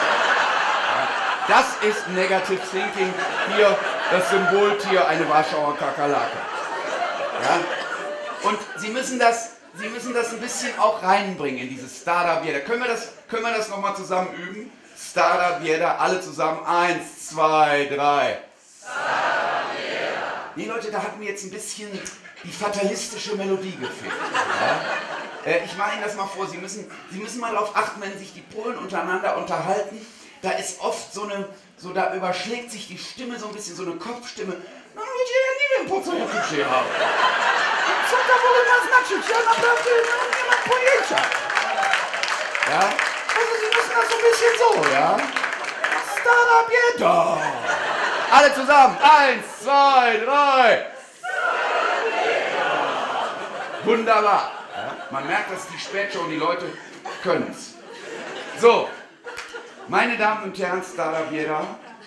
Das ist Negative Thinking, hier das Symboltier, eine Warschauer Kakerlake. Ja? Und Sie müssen, das, Sie müssen das ein bisschen auch reinbringen in dieses Stara bieda. Können wir das, können wir das nochmal zusammen üben? Stara bieda, alle zusammen, eins, zwei, drei. Stara bieda. Nee Leute, da hat mir jetzt ein bisschen die fatalistische Melodie gefehlt. Ja? Äh, ich mache Ihnen das mal vor, Sie müssen, Sie müssen mal darauf achten, wenn sich die Polen untereinander unterhalten, da ist oft so eine, so da überschlägt sich die Stimme so ein bisschen, so eine Kopfstimme. No ludzie, ja nie wiem, po co ja tu przyjechałem. Co to w ogóle ma znaczyć? Ja naprawdę no, nie mam pojęcia. Ja? Also Sie müssen das so ein bisschen so, ja? Stara bieda. Alle zusammen. Eins, zwei, drei. Stara bieda. Wunderbar. Ja? Man merkt, dass die Spätshow und die Leute können es. So. Meine Damen und Herren, Stara bieda,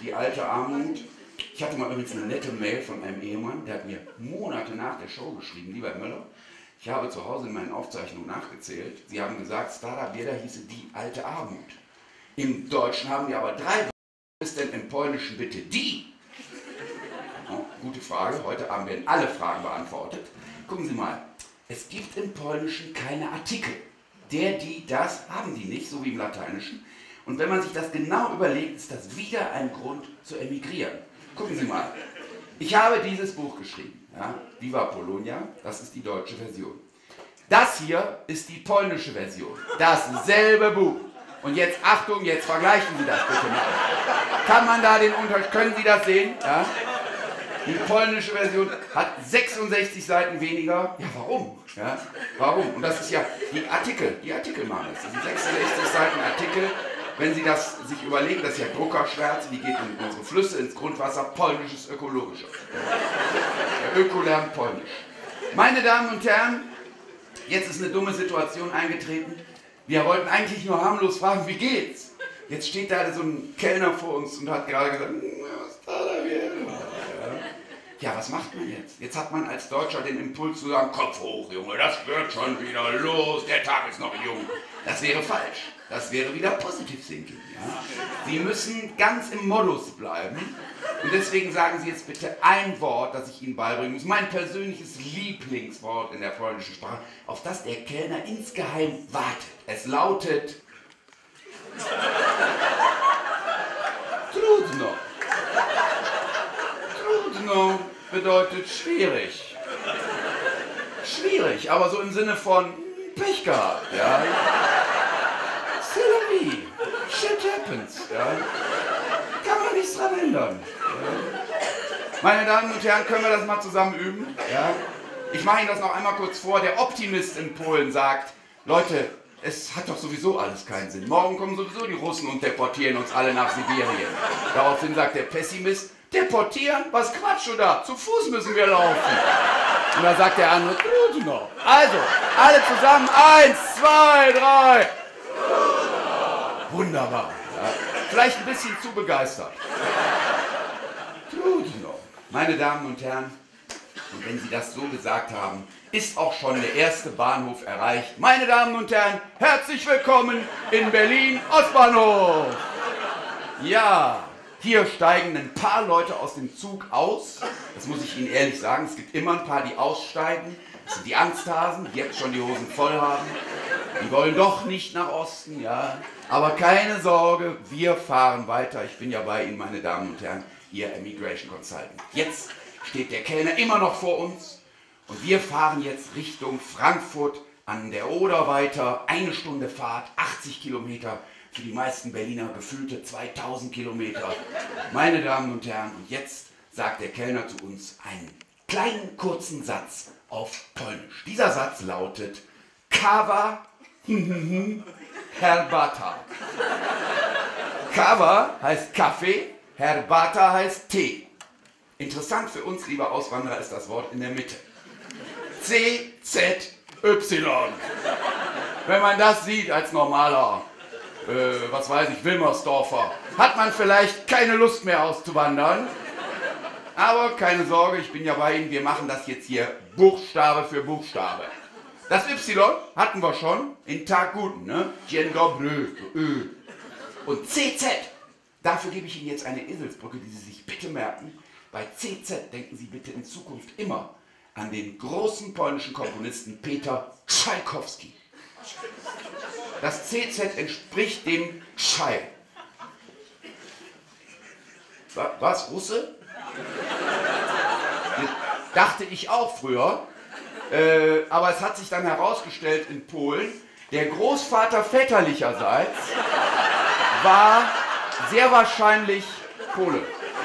die alte Armut. Ich hatte mal übrigens eine nette Mail von einem Ehemann, der hat mir Monate nach der Show geschrieben, lieber Herr Möller, ich habe zu Hause in meinen Aufzeichnungen nachgezählt, Sie haben gesagt, Stara Bieda hieße die alte Armut. Im Deutschen haben wir aber drei. Was ist denn im Polnischen bitte die? Oh, gute Frage, heute haben wir alle Fragen beantwortet. Gucken Sie mal, es gibt im Polnischen keine Artikel. Der, die, das haben die nicht, so wie im Lateinischen. Und wenn man sich das genau überlegt, ist das wieder ein Grund zu emigrieren. Gucken Sie mal, ich habe dieses Buch geschrieben, ja, Viva Polonia, das ist die deutsche Version. Das hier ist die polnische Version, dasselbe Buch. Und jetzt, Achtung, jetzt vergleichen Sie das bitte mal. Kann man da den Unterschied, können Sie das sehen? Ja? Die polnische Version hat sechsundsechzig Seiten weniger. Ja, warum? Ja, warum? Und das ist ja die Artikel, die Artikel machen das. Das sind sechsundsechzig Seiten Artikel. Wenn Sie das sich überlegen, das ist ja Druckerschwärze, die geht in unsere Flüsse, ins Grundwasser, polnisches, ökologisches. Der Öko lernt Polnisch. Meine Damen und Herren, jetzt ist eine dumme Situation eingetreten. Wir wollten eigentlich nur harmlos fragen, wie geht's? Jetzt steht da so ein Kellner vor uns und hat gerade gesagt, was ist da da wieder? Ja, was macht man jetzt? Jetzt hat man als Deutscher den Impuls zu sagen, Kopf hoch, Junge, das wird schon wieder los, der Tag ist noch jung. Das wäre falsch. Das wäre wieder Positive Thinking. Ja? Sie müssen ganz im Modus bleiben. Und deswegen sagen Sie jetzt bitte ein Wort, das ich Ihnen beibringen muss. Mein persönliches Lieblingswort in der polnischen Sprache, auf das der Kellner insgeheim wartet. Es lautet Trudno. Trudno bedeutet schwierig. Schwierig, aber so im Sinne von Pech gehabt. Ja? C'est la vie. Shit happens. Ja? Kann man nichts dran ändern. Ja? Meine Damen und Herren, können wir das mal zusammen üben? Ja? Ich mache Ihnen das noch einmal kurz vor. Der Optimist in Polen sagt, Leute, es hat doch sowieso alles keinen Sinn. Morgen kommen sowieso die Russen und deportieren uns alle nach Sibirien. Daraufhin sagt der Pessimist, deportieren? Was Quatsch, oder? Zu Fuß müssen wir laufen. Und da sagt der andere, Trudno. Also, alle zusammen, eins, zwei, drei. Wunderbar. Ja. Vielleicht ein bisschen zu begeistert. Trudno. Meine Damen und Herren, und wenn Sie das so gesagt haben, ist auch schon der erste Bahnhof erreicht. Meine Damen und Herren, herzlich willkommen in Berlin Ostbahnhof. Ja, hier steigen ein paar Leute aus dem Zug aus. Das muss ich Ihnen ehrlich sagen. Es gibt immer ein paar, die aussteigen. Das sind die Angsthasen, die jetzt schon die Hosen voll haben. Die wollen doch nicht nach Osten, ja. Aber keine Sorge, wir fahren weiter. Ich bin ja bei Ihnen, meine Damen und Herren, Ihr Immigration Consultant. Jetzt steht der Kellner immer noch vor uns. Und wir fahren jetzt Richtung Frankfurt an der Oder weiter. Eine Stunde Fahrt, achtzig Kilometer. Für die meisten Berliner gefühlte zweitausend Kilometer. Meine Damen und Herren, und jetzt sagt der Kellner zu uns einen kleinen kurzen Satz auf Polnisch. Dieser Satz lautet Kawa Herbata. Kawa heißt Kaffee, Herbata heißt Tee. Interessant für uns, liebe Auswanderer, ist das Wort in der Mitte. C Z Y. Wenn man das sieht als normaler, äh, was weiß ich, Wilmersdorfer, hat man vielleicht keine Lust mehr auszuwandern. Aber keine Sorge, ich bin ja bei Ihnen, wir machen das jetzt hier Buchstabe für Buchstabe. Das Y hatten wir schon in Tag Guten, ne? Dzień dobry, Ö. Und C Z, dafür gebe ich Ihnen jetzt eine Eselsbrücke, die Sie sich bitte merken. Bei C Z denken Sie bitte in Zukunft immer an den großen polnischen Komponisten Peter Tschaikowski. Das C Z entspricht dem Tschai. Was, Russe? Dachte ich auch früher. Äh, aber es hat sich dann herausgestellt in Polen, der Großvater väterlicherseits war sehr wahrscheinlich Pole.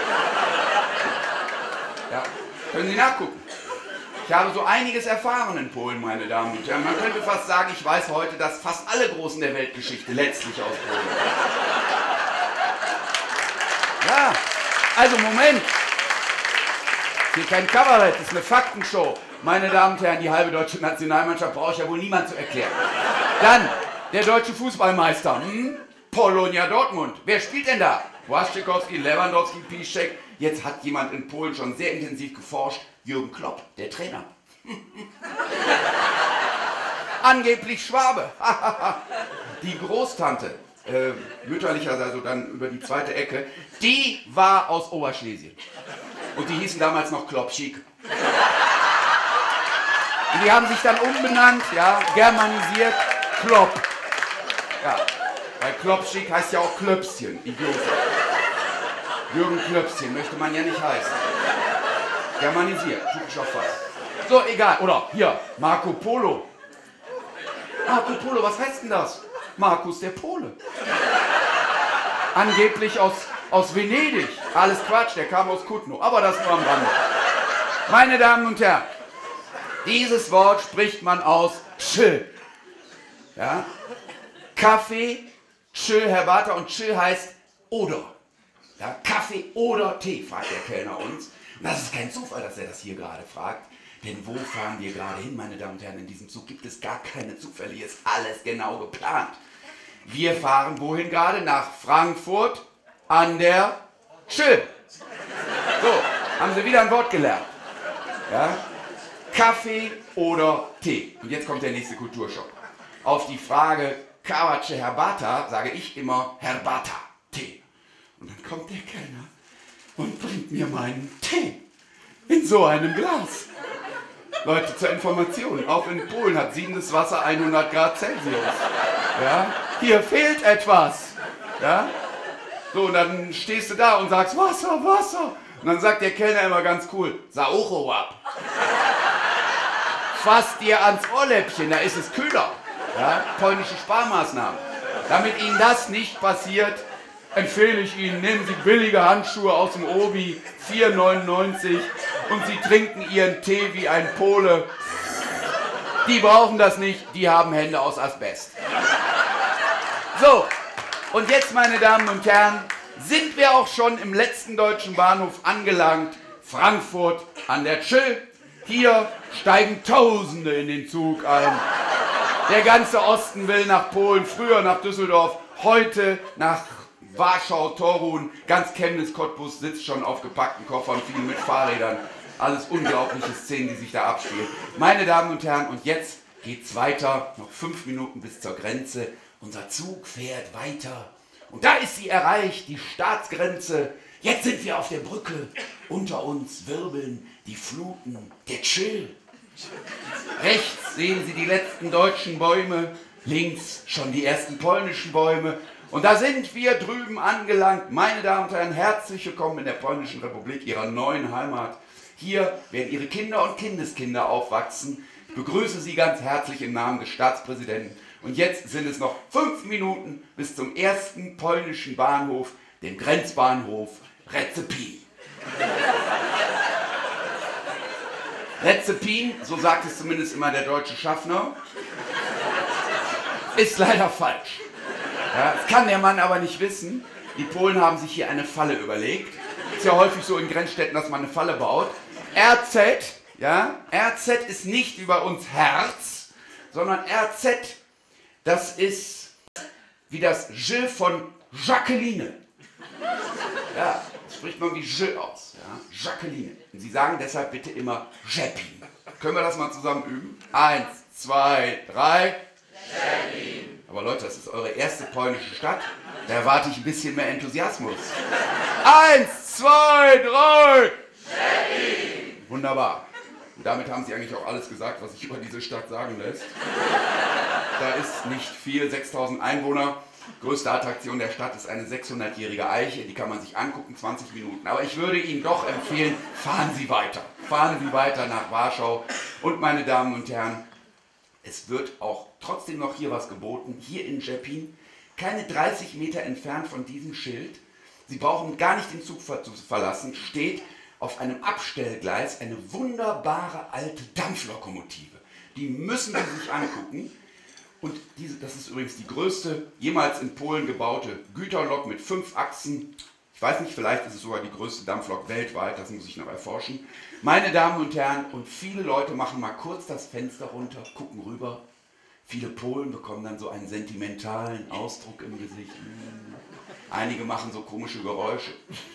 Ja, können Sie nachgucken. Ich habe so einiges erfahren in Polen, meine Damen und Herren. Man könnte fast sagen, ich weiß heute, dass fast alle Großen der Weltgeschichte letztlich aus Polen kommen. Ja, also Moment. Hier kein Kabarett, das ist eine Faktenshow. Meine Damen und Herren, die halbe deutsche Nationalmannschaft brauche ich ja wohl niemand zu erklären. Dann, der deutsche Fußballmeister. Hm? Polonia Dortmund. Wer spielt denn da? Błaszczykowski, Lewandowski, Piszczek. Jetzt hat jemand in Polen schon sehr intensiv geforscht. Jürgen Klopp, der Trainer. Angeblich Schwabe. Die Großtante, äh, mütterlicherseits, also dann über die zweite Ecke, die war aus Oberschlesien. Und die hießen damals noch Klopschik. Und die haben sich dann umbenannt, ja, germanisiert, Klopp. Ja, weil Klopschik heißt ja auch Klöpschen, Idiot. Jürgen Klöpschen möchte man ja nicht heißen. Germanisiert, typisch auf was. So, egal. Oder hier, Marco Polo. Marco Polo, was heißt denn das? Markus der Pole. Angeblich aus, aus Venedig. Alles Quatsch, der kam aus Kutno. Aber das nur am Rande. Meine Damen und Herren, dieses Wort spricht man aus Chill. Ja? Kaffee, Chill, Herr Barter, und Chill heißt oder. Ja, Kaffee oder Tee, fragt der Kellner uns. Und das ist kein Zufall, dass er das hier gerade fragt. Denn wo fahren wir gerade hin, meine Damen und Herren? In diesem Zug gibt es gar keine Zufälle, hier ist alles genau geplant. Wir fahren wohin gerade? Nach Frankfurt an der Chill. So, haben Sie wieder ein Wort gelernt. Ja? Kaffee oder Tee. Und jetzt kommt der nächste Kulturschock. Auf die Frage, Kawatsche Herbata, sage ich immer Herbata, Tee. Und dann kommt der Kellner und bringt mir meinen Tee in so einem Glas. Leute, zur Information, auch in Polen hat siedendes Wasser hundert Grad Celsius. Ja? Hier fehlt etwas. Ja? So, und dann stehst du da und sagst, Wasser, Wasser. Und dann sagt der Kellner immer ganz cool, Saucho ab. Fass dir ans Ohrläppchen, da ist es kühler. Ja? Polnische Sparmaßnahmen. Damit Ihnen das nicht passiert, empfehle ich Ihnen, nehmen Sie billige Handschuhe aus dem Obi, vier neunundneunzig, und Sie trinken Ihren Tee wie ein Pole. Die brauchen das nicht, die haben Hände aus Asbest. So, und jetzt, meine Damen und Herren, sind wir auch schon im letzten deutschen Bahnhof angelangt, Frankfurt an der Chill. Hier steigen Tausende in den Zug ein. Der ganze Osten will nach Polen, früher nach Düsseldorf, heute nach Warschau, Torun, ganz Chemnitz, Cottbus sitzt schon auf gepackten Koffern, viele mit Fahrrädern. Alles unglaubliche Szenen, die sich da abspielen. Meine Damen und Herren, und jetzt geht's weiter, noch fünf Minuten bis zur Grenze. Unser Zug fährt weiter. Und da ist sie erreicht, die Staatsgrenze. Jetzt sind wir auf der Brücke. Unter uns wirbeln die Fluten der Chill. Rechts sehen Sie die letzten deutschen Bäume, links schon die ersten polnischen Bäume. Und da sind wir drüben angelangt. Meine Damen und Herren, herzlich willkommen in der Polnischen Republik, Ihrer neuen Heimat. Hier werden Ihre Kinder und Kindeskinder aufwachsen. Ich begrüße Sie ganz herzlich im Namen des Staatspräsidenten. Und jetzt sind es noch fünf Minuten bis zum ersten polnischen Bahnhof, dem Grenzbahnhof Rzeszepin. Rzeszepin, so sagt es zumindest immer der deutsche Schaffner, ist leider falsch. Ja, das kann der Mann aber nicht wissen. Die Polen haben sich hier eine Falle überlegt. Ist ja häufig so in Grenzstädten, dass man eine Falle baut. R Z, ja, R Z ist nicht wie bei uns Herz, sondern R Z, das ist wie das J von Jacqueline. Ja, das spricht man wie J aus, ja, Jacqueline. Und Sie sagen deshalb bitte immer Rzepin. Können wir das mal zusammen üben? Eins, zwei, drei. Rzepin. Aber Leute, das ist eure erste polnische Stadt. Da erwarte ich ein bisschen mehr Enthusiasmus. Eins, zwei, drei. Rzepin. Wunderbar. Und damit haben Sie eigentlich auch alles gesagt, was sich über diese Stadt sagen lässt. Da ist nicht viel, sechstausend Einwohner. Größte Attraktion der Stadt ist eine sechshundertjährige Eiche, die kann man sich angucken, zwanzig Minuten. Aber ich würde Ihnen doch empfehlen, fahren Sie weiter. Fahren Sie weiter nach Warschau. Und meine Damen und Herren, es wird auch trotzdem noch hier was geboten, hier in Rzepin, keine dreißig Meter entfernt von diesem Schild. Sie brauchen gar nicht den Zug zu verlassen, steht auf einem Abstellgleis eine wunderbare alte Dampflokomotive. Die müssen Sie sich angucken. Und diese, das ist übrigens die größte jemals in Polen gebaute Güterlok mit fünf Achsen. Ich weiß nicht, vielleicht ist es sogar die größte Dampflok weltweit, das muss ich noch erforschen. Meine Damen und Herren, und viele Leute machen mal kurz das Fenster runter, gucken rüber. Viele Polen bekommen dann so einen sentimentalen Ausdruck im Gesicht. Einige machen so komische Geräusche.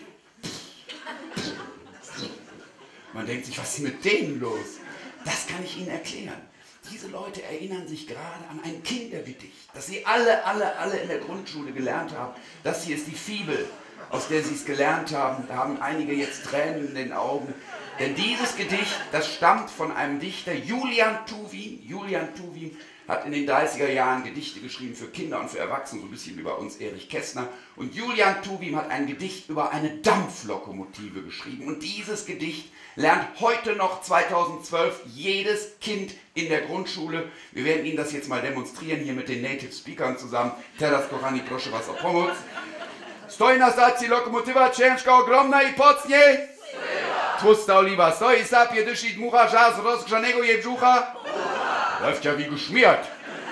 Man denkt sich, was ist mit denen los? Das kann ich Ihnen erklären. Diese Leute erinnern sich gerade an ein Kindergedicht, das sie alle, alle, alle in der Grundschule gelernt haben. Das hier ist die Fibel, aus der sie es gelernt haben. Da haben einige jetzt Tränen in den Augen. Denn dieses Gedicht, das stammt von einem Dichter, Julian Tuwim. Julian Tuwim hat in den dreißiger Jahren Gedichte geschrieben für Kinder und für Erwachsene, so ein bisschen wie bei uns Erich Kästner. Und Julian Tuwim hat ein Gedicht über eine Dampflokomotive geschrieben. Und dieses Gedicht lernt heute noch zweitausendzwölf jedes Kind in der Grundschule. Wir werden Ihnen das jetzt mal demonstrieren, hier mit den Native Speakern zusammen. Teraz, kochani, proszę was o pomoc. Stoi na stacji lokomotywa ciężka, ogromna i pocnie. Tłusta oliwa stoi, sapie, dyszy, dmucha, żar z rozgrzanego jej brzucha. Läuft ja wie geschmiert.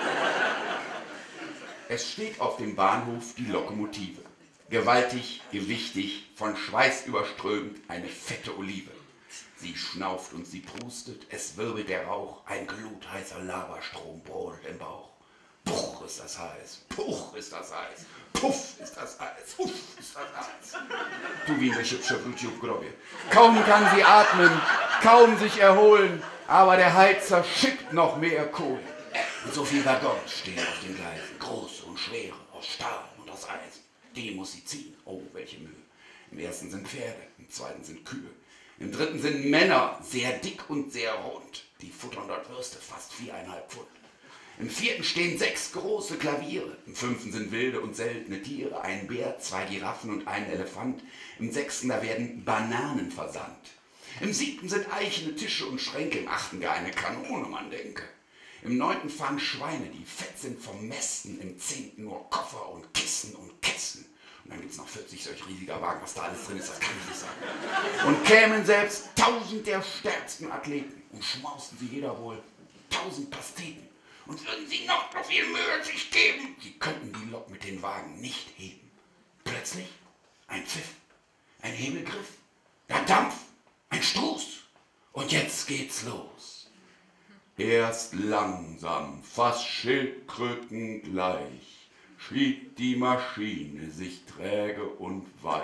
Es steht auf dem Bahnhof die Lokomotive. Gewaltig, gewichtig, von Schweiß überströmt, eine fette Olive. Sie schnauft und sie prustet, es wirbelt der Rauch, ein glutheißer Lavastrom brodelt im Bauch. Puch ist das heiß, puch ist das heiß, puff ist das heiß, puff ist das heiß. Tu wie się przewrócił w grobie. Kaum kann sie atmen, kaum sich erholen, aber der Heizer schickt noch mehr Kohle. Und so viele Waggons stehen auf den Gleisen, große und schwere, aus Stahl und aus Eisen. Die muss sie ziehen, oh welche Mühe. Im ersten sind Pferde, im zweiten sind Kühe. Im dritten sind Männer, sehr dick und sehr rund. Die futtern dort Würste, fast viereinhalb Pfund. Im vierten stehen sechs große Klaviere. Im fünften sind wilde und seltene Tiere. Ein Bär, zwei Giraffen und ein Elefant. Im sechsten, da werden Bananen versandt. Im siebten sind eichene Tische und Schränke. Im achten gar eine Kanone, man denke. Im neunten fahren Schweine, die fett sind vom Mästen. Im zehnten nur Koffer und Kissen und Kästen. Und dann gibt es noch vierzig solch riesiger Wagen. Was da alles drin ist, das kann ich nicht sagen. Und kämen selbst tausend der stärksten Athleten. Und schmausten sie jeder wohl tausend Pasteten. Und würden sie noch so viel Mühe sich geben, sie könnten die Lok mit den Wagen nicht heben. Plötzlich ein Pfiff, ein Hebelgriff, der Dampf, ein Stoß. Und jetzt geht's los. Erst langsam, fast schildkrötengleich, schiebt die Maschine sich träge und weich.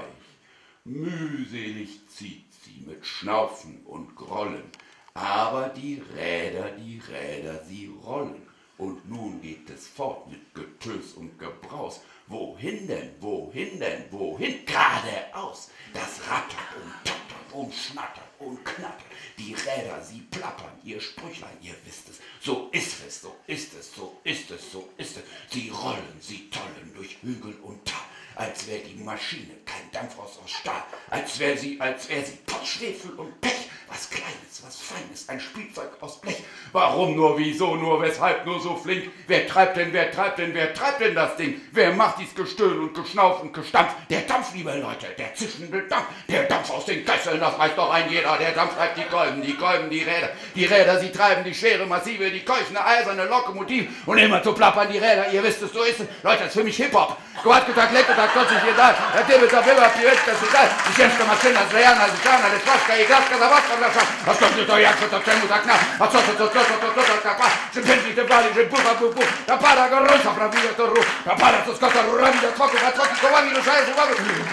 Mühselig zieht sie mit Schnaufen und Grollen, aber die Räder, die Räder, sie rollen. Und nun geht es fort mit Getös und Gebraus. Wohin denn, wohin denn, wohin? Geradeaus. Das rattert und tattert und schnattert und knattert. Die Räder, sie plappern, ihr Sprüchlein, ihr wisst es. So ist es, so ist es, so ist es, so ist es. Sie rollen, sie tollen durch Hügel und Tal, als wäre die Maschine kein Dampfrost aus Stahl. Als wäre sie, als wäre sie Pott, Schwefel und Pech. Was Kleines, was Feines, ein Spielzeug aus Blech. Warum nur, wieso nur, weshalb nur so flink? Wer treibt denn, wer treibt denn, wer treibt denn das Ding? Wer macht dies Gestöhn und Geschnauf und Gestampf? Der Dampf, liebe Leute, der zischende Dampf. Der Dampf aus den Kesseln, das weiß doch ein jeder. Der Dampf treibt die Kolben, die Kolben, die Räder. Die Räder, sie treiben die schwere, massive, die keuchende, eiserne Lokomotive. Und immer zu plappern die Räder, ihr wisst es, so ist es. Leute, das ist für mich Hip-Hop. Gładko lekko, tak toczy się dalej. Ja tyby to była piłeczka, słuchaj. I ciężka maszyna, zlejana, zliczana, lecz łaska i graska, zabawka, wlasza. A skąd to, jak to, to, czemu tak na? A co to, to, to, to, to, to, to, tak, że pędzi te wali, że bufa, bu, bu. Ta para gorąca, prawdziwie to ruch. Ta para, co skota rurami do twoków, a twoki kołami ruszają z uwagi.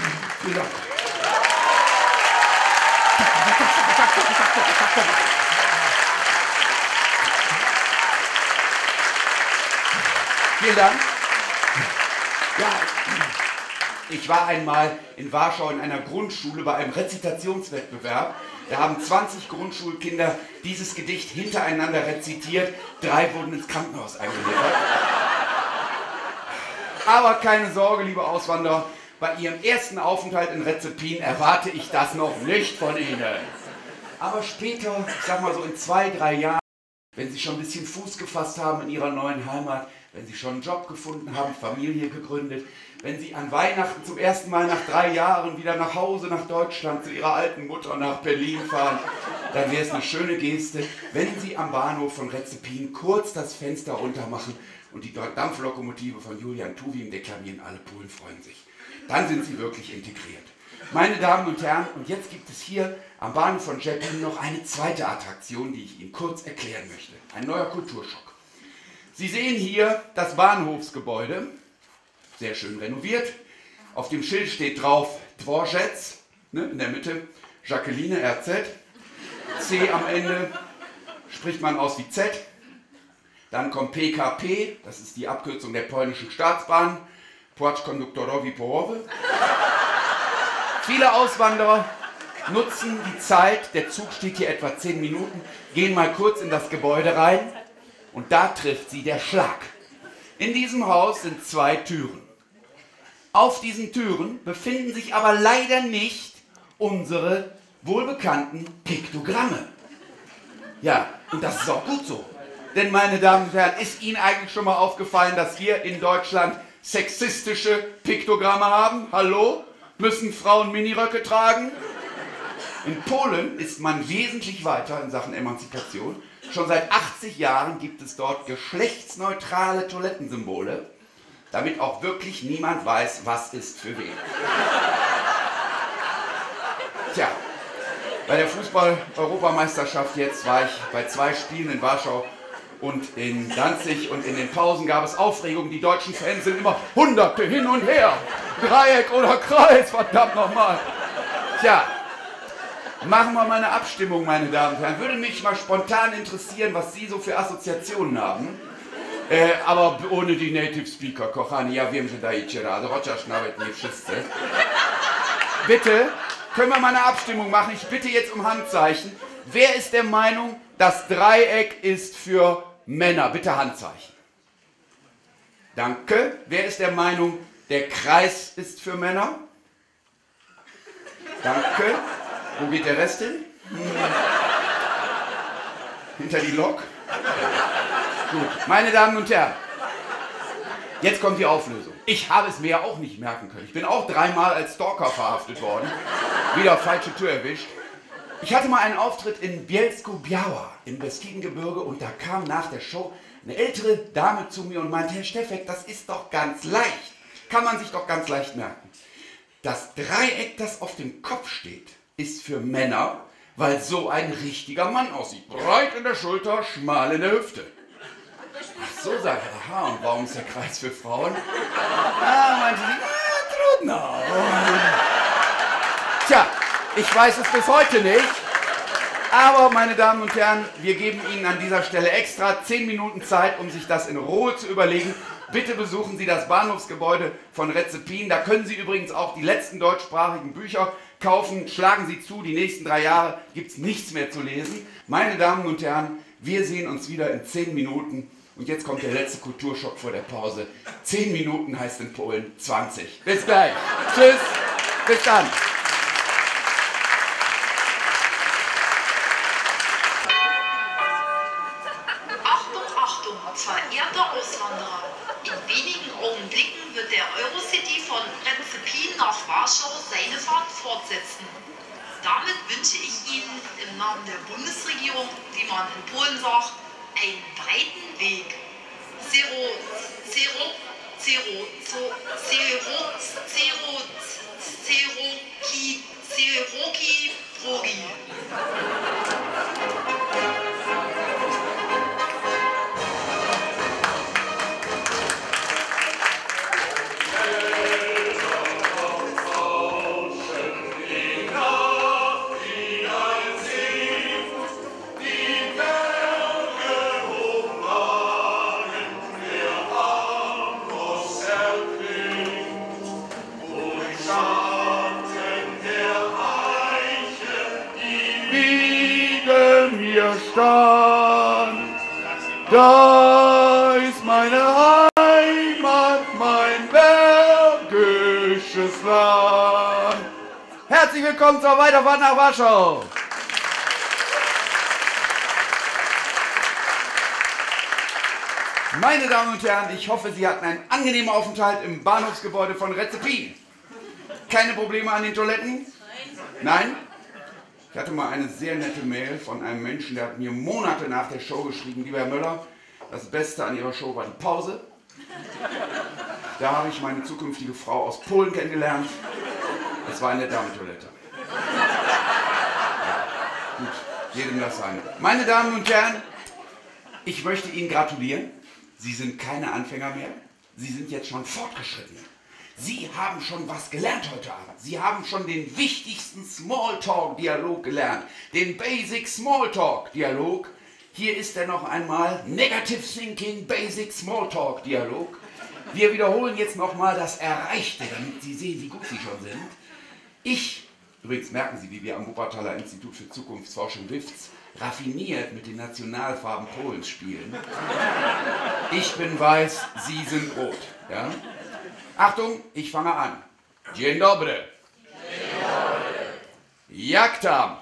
Vielen Dank. Ja, ich war einmal in Warschau in einer Grundschule bei einem Rezitationswettbewerb. Da haben zwanzig Grundschulkinder dieses Gedicht hintereinander rezitiert. Drei wurden ins Krankenhaus eingeliefert. Aber keine Sorge, liebe Auswanderer, bei Ihrem ersten Aufenthalt in Rezepin erwarte ich das noch nicht von Ihnen. Aber später, ich sag mal so in zwei, drei Jahren, wenn Sie schon ein bisschen Fuß gefasst haben in Ihrer neuen Heimat, wenn Sie schon einen Job gefunden haben, Familie gegründet, wenn Sie an Weihnachten zum ersten Mal nach drei Jahren wieder nach Hause, nach Deutschland, zu Ihrer alten Mutter nach Berlin fahren, dann wäre es eine schöne Geste, wenn Sie am Bahnhof von Rezepin kurz das Fenster runter machen und die Dampflokomotive von Julian Tuwim deklamieren, alle Polen freuen sich. Dann sind Sie wirklich integriert. Meine Damen und Herren, und jetzt gibt es hier am Bahnhof von Szczecin noch eine zweite Attraktion, die ich Ihnen kurz erklären möchte. Ein neuer Kulturschock. Sie sehen hier das Bahnhofsgebäude, sehr schön renoviert. Auf dem Schild steht drauf Dvorzec, ne, in der Mitte Jacqueline, R Z. C am Ende spricht man aus wie Z. Dann kommt P K P, das ist die Abkürzung der polnischen Staatsbahn. Płacz konduktorowi połowy. Viele Auswanderer nutzen die Zeit, der Zug steht hier etwa zehn Minuten, gehen mal kurz in das Gebäude rein und da trifft sie der Schlag. In diesem Haus sind zwei Türen. Auf diesen Türen befinden sich aber leider nicht unsere wohlbekannten Piktogramme. Ja, und das ist auch gut so. Denn, meine Damen und Herren, ist Ihnen eigentlich schon mal aufgefallen, dass wir in Deutschland sexistische Piktogramme haben? Hallo? Müssen Frauen Miniröcke tragen? In Polen ist man wesentlich weiter in Sachen Emanzipation. Schon seit achtzig Jahren gibt es dort geschlechtsneutrale Toilettensymbole, damit auch wirklich niemand weiß, was ist für wen. Tja, bei der Fußball-Europameisterschaft jetzt war ich bei zwei Spielen in Warschau und in Danzig und in den Pausen gab es Aufregung. Die deutschen Fans sind immer Hunderte hin und her. Dreieck oder Kreis, verdammt nochmal. Tja, machen wir mal eine Abstimmung, meine Damen und Herren. Würde mich mal spontan interessieren, was Sie so für Assoziationen haben. E, aber ohne die Native Speaker, kochani, ja wiem, że dajecie radę, chociaż nawet nie wszyscy. Bitte, können wir mal eine Abstimmung machen? Ich bitte jetzt um Handzeichen. Wer ist der Meinung, das Dreieck ist für Männer? Bitte Handzeichen. Danke. Wer ist der Meinung, der Kreis ist für Männer? Danke. Wo geht der Rest hin? Hm. Hinter die Lok? Gut, meine Damen und Herren, jetzt kommt die Auflösung. Ich habe es mir ja auch nicht merken können. Ich bin auch dreimal als Stalker verhaftet worden. Wieder falsche Tür erwischt. Ich hatte mal einen Auftritt in Bielsko-Biała im Beskidengebirge und da kam nach der Show eine ältere Dame zu mir und meinte, Herr Steffeck, das ist doch ganz leicht. Kann man sich doch ganz leicht merken. Das Dreieck, das auf dem Kopf steht, ist für Männer, weil so ein richtiger Mann aussieht. Breit in der Schulter, schmal in der Hüfte. Ach so, sagt er, aha, und warum ist der Kreis für Frauen? Ah, meinte sie, ah, trudno. Tja, ich weiß es bis heute nicht, aber meine Damen und Herren, wir geben Ihnen an dieser Stelle extra zehn Minuten Zeit, um sich das in Ruhe zu überlegen. Bitte besuchen Sie das Bahnhofsgebäude von Rezepin. Da können Sie übrigens auch die letzten deutschsprachigen Bücher kaufen. Schlagen Sie zu, die nächsten drei Jahre gibt es nichts mehr zu lesen. Meine Damen und Herren, wir sehen uns wieder in zehn Minuten. Und jetzt kommt der letzte Kulturschock vor der Pause. zehn Minuten heißt in Polen zwanzig. Bis gleich. Tschüss. Bis dann. Achtung, Achtung, verehrte Auswanderer. In wenigen Augenblicken wird der Eurocity von Rezepin nach Warschau seine Fahrt fortsetzen. Damit wünsche ich Ihnen im Namen der Bundesregierung, wie man in Polen sagt, einen breiten Weg. Zero, zero, zero, zero, zero, zero, ki, zero, ki, progi. Stand. Da ist meine Heimat, mein bergisches Land. Herzlich willkommen zur Weiterfahrt nach Warschau. Meine Damen und Herren, ich hoffe, Sie hatten einen angenehmen Aufenthalt im Bahnhofsgebäude von Rezepin. Keine Probleme an den Toiletten? Nein? Nein? Ich hatte mal eine sehr nette Mail von einem Menschen, der hat mir Monate nach der Show geschrieben, lieber Herr Möller, das Beste an Ihrer Show war die Pause. Da habe ich meine zukünftige Frau aus Polen kennengelernt. Es war eine Damentoilette. Ja, gut, jedem das seine. Meine Damen und Herren, ich möchte Ihnen gratulieren. Sie sind keine Anfänger mehr, Sie sind jetzt schon fortgeschritten. Sie haben schon was gelernt heute Abend. Sie haben schon den wichtigsten Smalltalk-Dialog gelernt, den Basic Smalltalk-Dialog. Hier ist er noch einmal, Negative Thinking Basic Smalltalk-Dialog. Wir wiederholen jetzt nochmal das Erreichte, damit Sie sehen, wie gut Sie schon sind. Ich, übrigens merken Sie, wie wir am Wuppertaler Institut für Zukunftsforschung W I F Z raffiniert mit den Nationalfarben Polens spielen. Ich bin weiß, Sie sind rot. Ja? Achtung, ich fange an. Dzień dobry. Dzień dobry. Jak tam?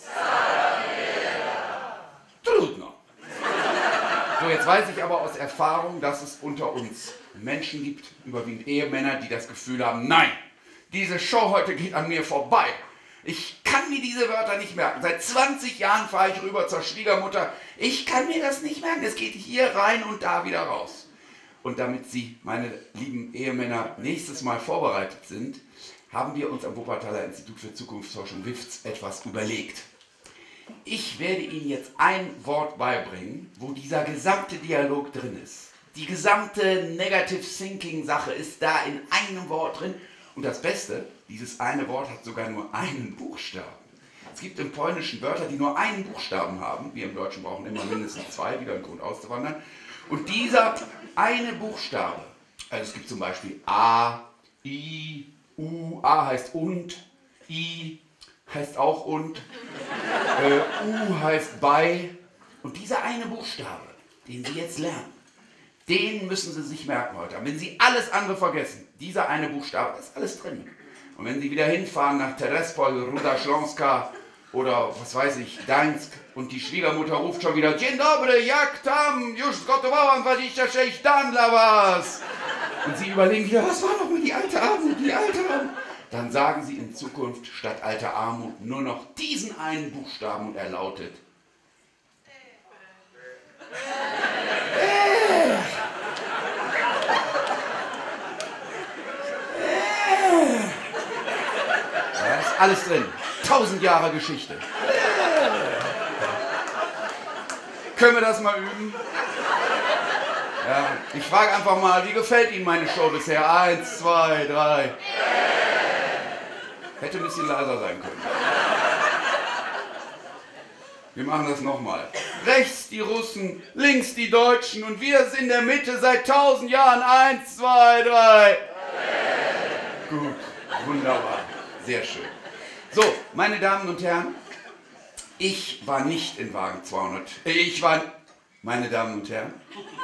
Trudno. So, jetzt weiß ich aber aus Erfahrung, dass es unter uns Menschen gibt, überwiegend Ehemänner, die das Gefühl haben, nein, diese Show heute geht an mir vorbei. Ich kann mir diese Wörter nicht merken. Seit zwanzig Jahren fahre ich rüber zur Schwiegermutter. Ich kann mir das nicht merken. Es geht hier rein und da wieder raus. Und damit Sie, meine lieben Ehemänner, nächstes Mal vorbereitet sind, haben wir uns am Wuppertaler Institut für Zukunftsforschung W I F Z etwas überlegt. Ich werde Ihnen jetzt ein Wort beibringen, wo dieser gesamte Dialog drin ist. Die gesamte Negative Thinking Sache ist da in einem Wort drin. Und das Beste, dieses eine Wort hat sogar nur einen Buchstaben. Es gibt im Polnischen Wörter, die nur einen Buchstaben haben. Wir im Deutschen brauchen immer mindestens zwei, wieder einen Grund auszuwandern. Und dieser eine Buchstabe, also es gibt zum Beispiel A, I, U, A heißt und, I heißt auch und, äh, U heißt bei. Und dieser eine Buchstabe, den Sie jetzt lernen, den müssen Sie sich merken heute. Und wenn Sie alles andere vergessen, dieser eine Buchstabe, ist alles drin. Und wenn Sie wieder hinfahren nach Terespol, Ruda Śląska oder was weiß ich, Gdańsk und die Schwiegermutter ruft schon wieder Dzień dobry, jak tam, już zgotowałam dwadzieścia sześć dan dla was. Und Sie überlegen wieder, was war nochmal die alte Armut, die alte Armut. Dann sagen Sie in Zukunft statt alter Armut nur noch diesen einen Buchstaben und er lautet Da ist alles drin. Tausend Jahre Geschichte. Können wir das mal üben? Ja, ich frage einfach mal, wie gefällt Ihnen meine Show bisher? Eins, zwei, drei. Hätte ein bisschen leiser sein können. Wir machen das nochmal. Rechts die Russen, links die Deutschen und wir sind in der Mitte seit tausend Jahren. Eins, zwei, drei. Gut, wunderbar, sehr schön. So, meine Damen und Herren, ich war nicht in Wagen zweihundert. Ich war, meine Damen und Herren,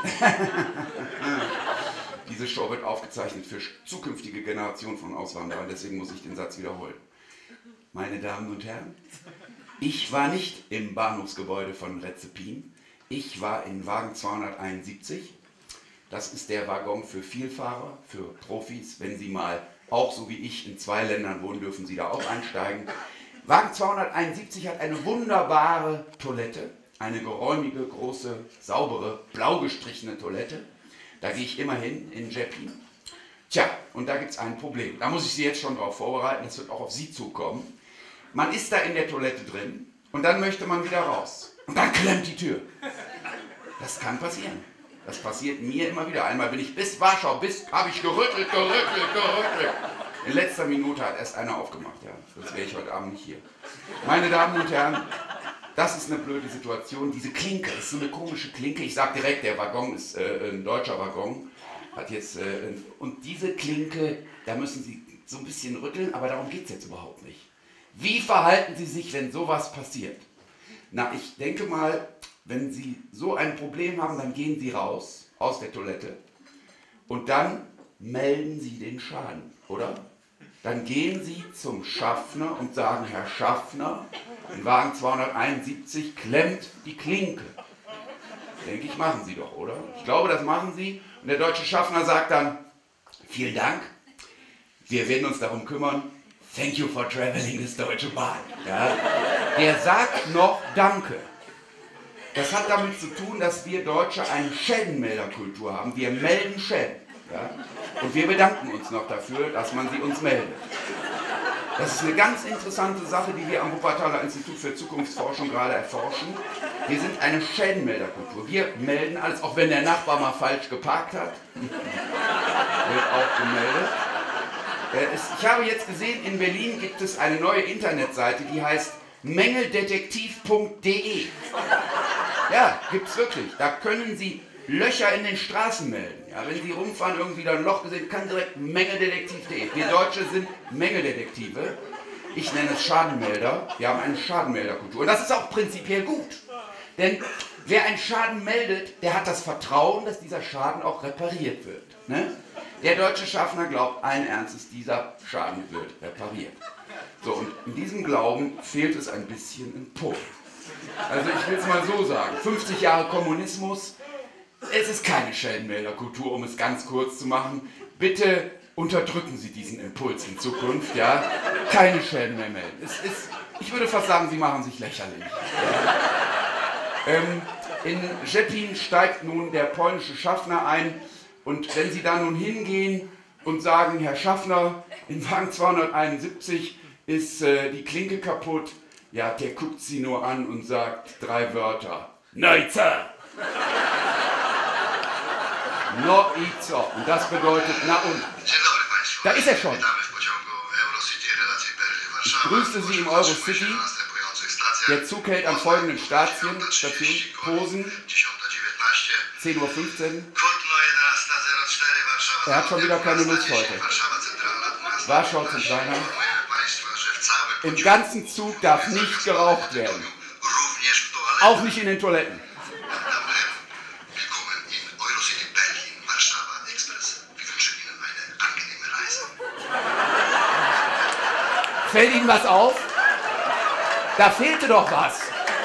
diese Show wird aufgezeichnet für zukünftige Generationen von Auswanderern, deswegen muss ich den Satz wiederholen. Meine Damen und Herren, ich war nicht im Bahnhofsgebäude von Rezepin, ich war in Wagen zweihunderteinundsiebzig. Das ist der Waggon für Vielfahrer, für Profis. Wenn Sie mal, auch so wie ich, in zwei Ländern wohnen, dürfen Sie da auch einsteigen. Wagen zweihunderteinundsiebzig hat eine wunderbare Toilette, eine geräumige, große, saubere, blau gestrichene Toilette. Da gehe ich immer hin, in Rzepin. Tja, und da gibt es ein Problem. Da muss ich Sie jetzt schon darauf vorbereiten, das wird auch auf Sie zukommen. Man ist da in der Toilette drin und dann möchte man wieder raus. Und dann klemmt die Tür. Das kann passieren. Das passiert mir immer wieder. Einmal bin ich bis Warschau, bis habe ich gerüttelt, gerüttelt, gerüttelt. In letzter Minute hat erst einer aufgemacht. Ja. Sonst wäre ich heute Abend nicht hier. Meine Damen und Herren, das ist eine blöde Situation. Diese Klinke, das ist so eine komische Klinke. Ich sage direkt, der Waggon ist äh, ein deutscher Waggon. Hat jetzt, äh, und diese Klinke, da müssen Sie so ein bisschen rütteln, aber darum geht es jetzt überhaupt nicht. Wie verhalten Sie sich, wenn sowas passiert? Na, ich denke mal, wenn Sie so ein Problem haben, dann gehen Sie raus aus der Toilette und dann melden Sie den Schaden, oder? Dann gehen Sie zum Schaffner und sagen, Herr Schaffner, in Wagen zweihunderteinundsiebzig klemmt die Klinke. Denke ich, machen Sie doch, oder? Ich glaube, das machen Sie. Und der deutsche Schaffner sagt dann, vielen Dank, wir werden uns darum kümmern. Thank you for traveling this Deutsche Bahn. Ja? Der sagt noch Danke. Das hat damit zu tun, dass wir Deutsche eine Schädenmelderkultur haben. Wir melden Schäden. Ja? Und wir bedanken uns noch dafür, dass man sie uns meldet. Das ist eine ganz interessante Sache, die wir am Wuppertaler Institut für Zukunftsforschung gerade erforschen. Wir sind eine Schädenmelderkultur. Wir melden alles, auch wenn der Nachbar mal falsch geparkt hat. Wird auch gemeldet. Ich habe jetzt gesehen, in Berlin gibt es eine neue Internetseite, die heißt mängeldetektiv punkt de. Ja, gibt's wirklich. Da können Sie Löcher in den Straßen melden. Ja, wenn Sie rumfahren, irgendwie da ein Loch gesehen, kann direkt mängeldetektiv punkt de. Wir Deutsche sind Mängeldetektive. Ich nenne es Schadenmelder. Wir haben eine Schadenmelderkultur. Und das ist auch prinzipiell gut. Denn wer einen Schaden meldet, der hat das Vertrauen, dass dieser Schaden auch repariert wird. Ne? Der deutsche Schaffner glaubt allen Ernstes, dieser Schaden wird repariert. So, und in diesem Glauben fehlt es ein bisschen in Polen. Also ich will es mal so sagen, fünfzig Jahre Kommunismus, es ist keine Schädenmelderkultur, um es ganz kurz zu machen. Bitte unterdrücken Sie diesen Impuls in Zukunft, ja? Keine Schäden mehr melden. Es ist, ich würde fast sagen, Sie machen sich lächerlich. Ja? Ähm, in Rzepin steigt nun der polnische Schaffner ein und wenn Sie da nun hingehen und sagen, Herr Schaffner, in Wagen zweihunderteinundsiebzig ist äh, die Klinke kaputt, ja, der guckt Sie nur an und sagt drei Wörter. Neuzer! No i co? Und das bedeutet na und. Da ist er schon. Ich grüße Sie im Eurocity. Der Zug hält an folgenden Stationen, Station Posen, zehn Uhr fünfzehn. Er hat schon wieder keine Lust heute. Warschau Zentralhaus. Im ganzen Zug darf nicht geraucht werden. Auch nicht in den Toiletten. Fällt Ihnen was auf? Da fehlte doch was.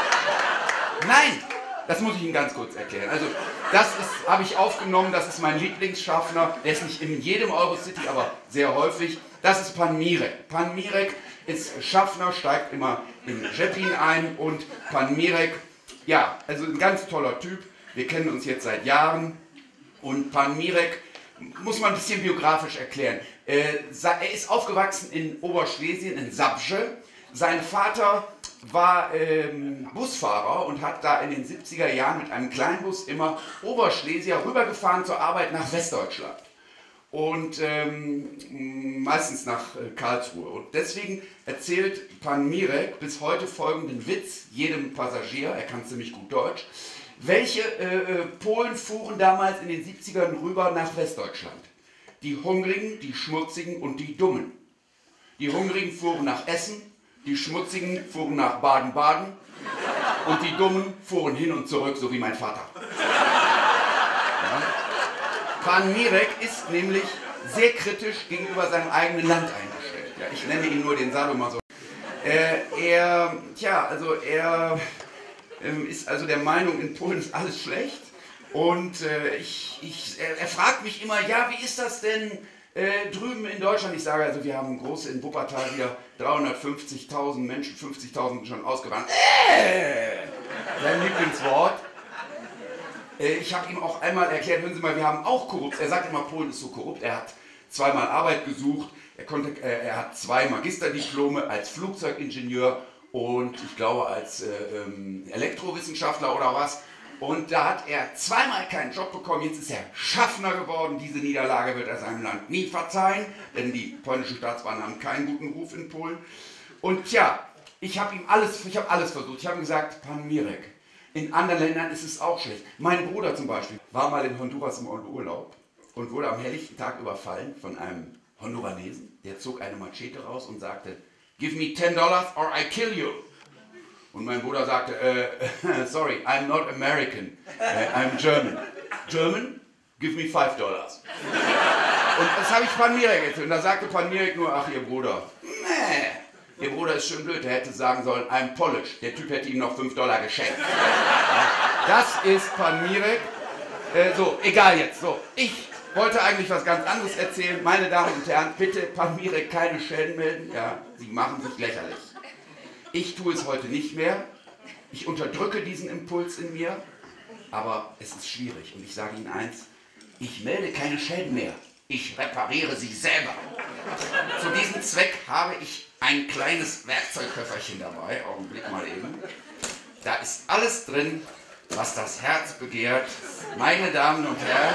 Nein, das muss ich Ihnen ganz kurz erklären. Also, das ist, habe ich aufgenommen, das ist mein Lieblingsschaffner. Der ist nicht in jedem Eurocity, aber sehr häufig. Das ist Pan Mirek. Pan Mirek ist Schaffner, steigt immer in Rzepin ein und Pan Mirek, ja, also ein ganz toller Typ. Wir kennen uns jetzt seit Jahren und Pan Mirek muss man ein bisschen biografisch erklären. Er ist aufgewachsen in Oberschlesien, in Zabrze. Sein Vater war ähm, Busfahrer und hat da in den siebziger Jahren mit einem Kleinbus immer Oberschlesier rübergefahren zur Arbeit nach Westdeutschland. Und ähm, meistens nach äh, Karlsruhe. Und deswegen erzählt Pan Mirek bis heute folgenden Witz jedem Passagier, er kann ziemlich gut Deutsch. Welche äh, Polen fuhren damals in den siebzigern rüber nach Westdeutschland? Die Hungrigen, die Schmutzigen und die Dummen. Die Hungrigen fuhren nach Essen, die Schmutzigen fuhren nach Baden-Baden und die Dummen fuhren hin und zurück, so wie mein Vater. Ja? Pan Mirek ist nämlich sehr kritisch gegenüber seinem eigenen Land eingestellt. Ja, ich nenne ihn nur den Sadomaso. Äh, er, tja, also er äh, ist also der Meinung, in Polen ist alles schlecht. Und äh, ich, ich, er, er fragt mich immer, ja, wie ist das denn äh, drüben in Deutschland? Ich sage, also wir haben große in Wuppertal wieder dreihundertfünfzigtausend Menschen, fünfzigtausend schon ausgewandert. Äh, sein Lieblingswort. Äh, ich habe ihm auch einmal erklärt, hören Sie mal, wir haben auch korrupt. Er sagt immer, Polen ist so korrupt. Er hat zweimal Arbeit gesucht. Er, konnte, äh, er hat zwei Magisterdiplome als Flugzeugingenieur und ich glaube als äh, ähm, Elektrowissenschaftler oder was. Und da hat er zweimal keinen Job bekommen, jetzt ist er Schaffner geworden. Diese Niederlage wird er seinem Land nie verzeihen, denn die polnischen Staatsbahnen haben keinen guten Ruf in Polen. Und tja, ich habe ihm alles, ich habe alles versucht. Ich habe ihm gesagt, Pan Mirek, in anderen Ländern ist es auch schlecht. Mein Bruder zum Beispiel war mal in Honduras im Urlaub und wurde am helllichten Tag überfallen von einem Honduranesen. Der zog eine Machete raus und sagte, give me ten dollars or I kill you. Und mein Bruder sagte, äh, sorry, I'm not American, uh, I'm German. German? Give me five dollars. Und das habe ich Pan Mirek erzählt. Und da sagte Pan Mirek nur, ach, Ihr Bruder, nee, Ihr Bruder ist schön blöd, der hätte sagen sollen, I'm Polish. Der Typ hätte ihm noch fünf Dollar geschenkt. Ja, das ist Pan Mirek. Äh, so, egal jetzt. So, ich wollte eigentlich was ganz anderes erzählen. Meine Damen und Herren, bitte Pan Mirek keine Schäden melden. Ja, Sie machen sich lächerlich. Ich tue es heute nicht mehr. Ich unterdrücke diesen Impuls in mir, aber es ist schwierig. Und ich sage Ihnen eins, ich melde keine Schäden mehr. Ich repariere sie selber. Zu diesem Zweck habe ich ein kleines Werkzeugköfferchen dabei. Augenblick mal eben. Da ist alles drin, was das Herz begehrt. Meine Damen und Herren,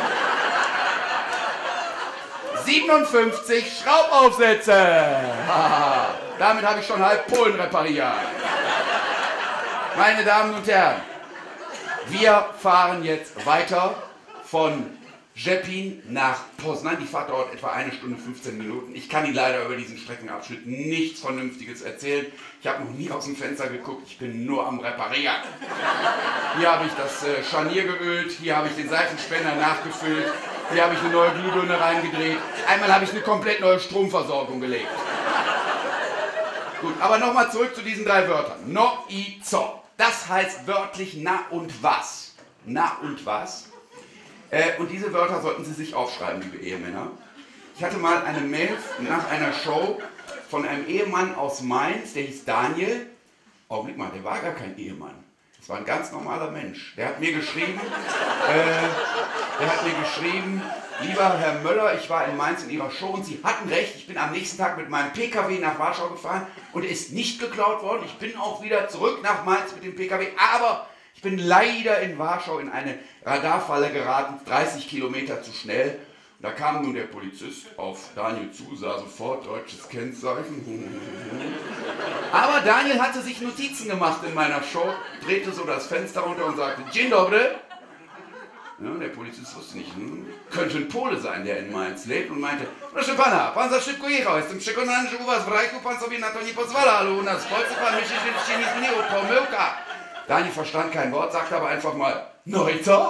siebenundfünfzig Schraubaufsätze. Damit habe ich schon halb Polen repariert. Meine Damen und Herren, wir fahren jetzt weiter von Rzepin nach Poznań. Die Fahrt dauert etwa eine Stunde fünfzehn Minuten. Ich kann Ihnen leider über diesen Streckenabschnitt nichts Vernünftiges erzählen. Ich habe noch nie aus dem Fenster geguckt, ich bin nur am Reparieren. Hier habe ich das äh, Scharnier geölt, hier habe ich den Seifenspender nachgefüllt, hier habe ich eine neue Glühbirne reingedreht. Einmal habe ich eine komplett neue Stromversorgung gelegt. Gut, aber nochmal zurück zu diesen drei Wörtern. No i co. Das heißt wörtlich na und was. Na und was. Äh, und diese Wörter sollten Sie sich aufschreiben, liebe Ehemänner. Ich hatte mal eine Mail nach einer Show von einem Ehemann aus Mainz, der hieß Daniel. Augenblick mal, der war gar kein Ehemann. Das war ein ganz normaler Mensch. Der hat mir geschrieben, äh, der hat mir geschrieben, lieber Herr Möller, ich war in Mainz in Ihrer Show und Sie hatten recht, ich bin am nächsten Tag mit meinem P K W nach Warschau gefahren und er ist nicht geklaut worden. Ich bin auch wieder zurück nach Mainz mit dem P K W, aber ich bin leider in Warschau in eine Radarfalle geraten, dreißig Kilometer zu schnell. Und da kam nun der Polizist auf Daniel zu, sah sofort deutsches Kennzeichen. Aber Daniel hatte sich Notizen gemacht in meiner Show, drehte so das Fenster runter und sagte, Dzień dobry. Ja, der Polizist wusste nicht, hm, könnte ein Pole sein, der in Mainz lebt und meinte, proszę pana, pan za szybko jechał, jestem przekonany, że u was w Reichu pan sobie na to nie pozwala, ale u nas w Polsce pan myśli, że się nie zmieniło, pomyłka. Daniel verstand kein Wort, sagte aber einfach mal, Neuter?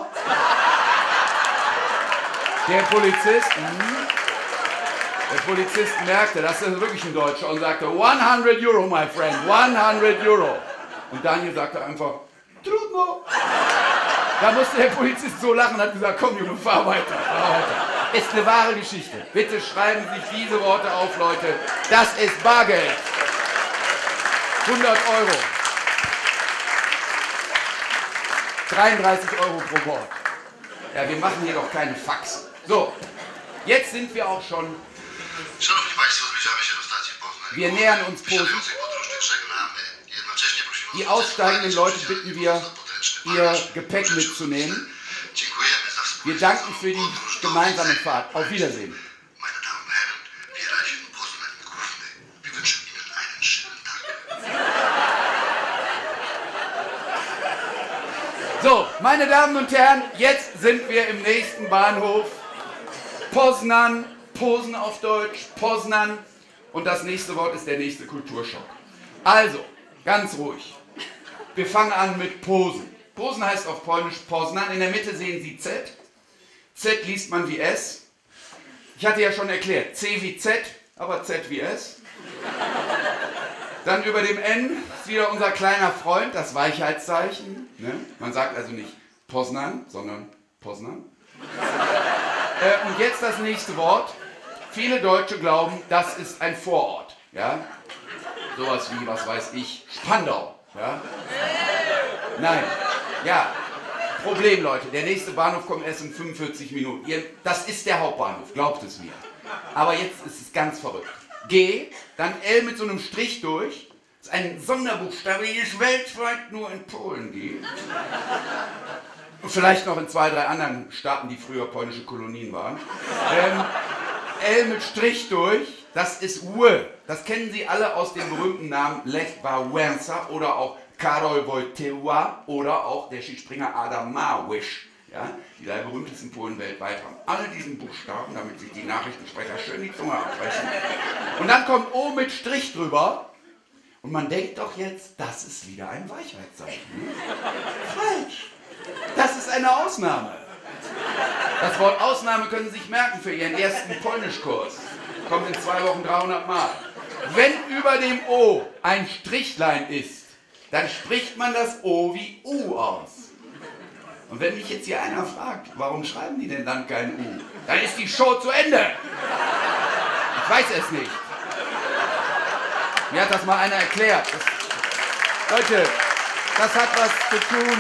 Der Polizist, mh, der Polizist merkte, das ist wirklich ein Deutscher und sagte, hundert Euro, my friend, hundert Euro. Und Daniel sagte einfach, trudno. Da musste der Polizist so lachen und hat gesagt, komm Junge, fahr weiter, fahr weiter. Ist eine wahre Geschichte. Bitte schreiben Sie sich diese Worte auf, Leute. Das ist Bargeld. hundert Euro. dreiunddreißig Euro pro Wort. Ja, wir machen hier doch keine Faxen. So, jetzt sind wir auch schon. Wir nähern uns Posen. Die aussteigenden Leute bitten wir, ihr Gepäck mitzunehmen. Wir danken für die gemeinsame Fahrt. Auf Wiedersehen. Meine Damen und Herren, wir erreichen Poznań Główny. Wir wünschen Ihnen einen schönen Tag. So, meine Damen und Herren, jetzt sind wir im nächsten Bahnhof. Poznań, Posen auf Deutsch, Poznań. Und das nächste Wort ist der nächste Kulturschock. Also, ganz ruhig. Wir fangen an mit Posen. Posen heißt auf Polnisch Poznań. In der Mitte sehen Sie Z. Z liest man wie S. Ich hatte ja schon erklärt, C wie Z, aber Z wie S. Dann über dem N ist wieder unser kleiner Freund, das Weichheitszeichen. Ne? Man sagt also nicht Poznań, sondern Poznań. Äh, und jetzt das nächste Wort. Viele Deutsche glauben, das ist ein Vorort. Ja? Sowas wie, was weiß ich, Spandau. Ja? Nein. Ja. Problem, Leute. Der nächste Bahnhof kommt erst in fünfundvierzig Minuten. Ihr, das ist der Hauptbahnhof, glaubt es mir. Aber jetzt ist es ganz verrückt. G, dann L mit so einem Strich durch. Das ist ein Sonderbuchstabe, den es weltweit nur in Polen gibt. Und vielleicht noch in zwei, drei anderen Staaten, die früher polnische Kolonien waren. Ähm, L mit Strich durch, das ist W. Das kennen Sie alle aus dem berühmten Namen Lech Wałęsa oder auch Karol Wojtyła oder auch der Skispringer Adam Małysz. Ja, die drei berühmtesten Polen weltweit haben alle diesen Buchstaben, damit sich die Nachrichtensprecher schön die Zunge abbrechen. Und dann kommt O mit Strich drüber. Und man denkt doch jetzt, das ist wieder ein Weichheitszeichen. Falsch. Das ist eine Ausnahme. Das Wort Ausnahme können Sie sich merken für Ihren ersten Polnischkurs. Kommt in zwei Wochen dreihundert Mal. Wenn über dem O ein Strichlein ist, dann spricht man das O wie U aus. Und wenn mich jetzt hier einer fragt, warum schreiben die denn dann kein U? Dann ist die Show zu Ende. Ich weiß es nicht. Mir hat das mal einer erklärt. Das, Leute, das hat was zu tun.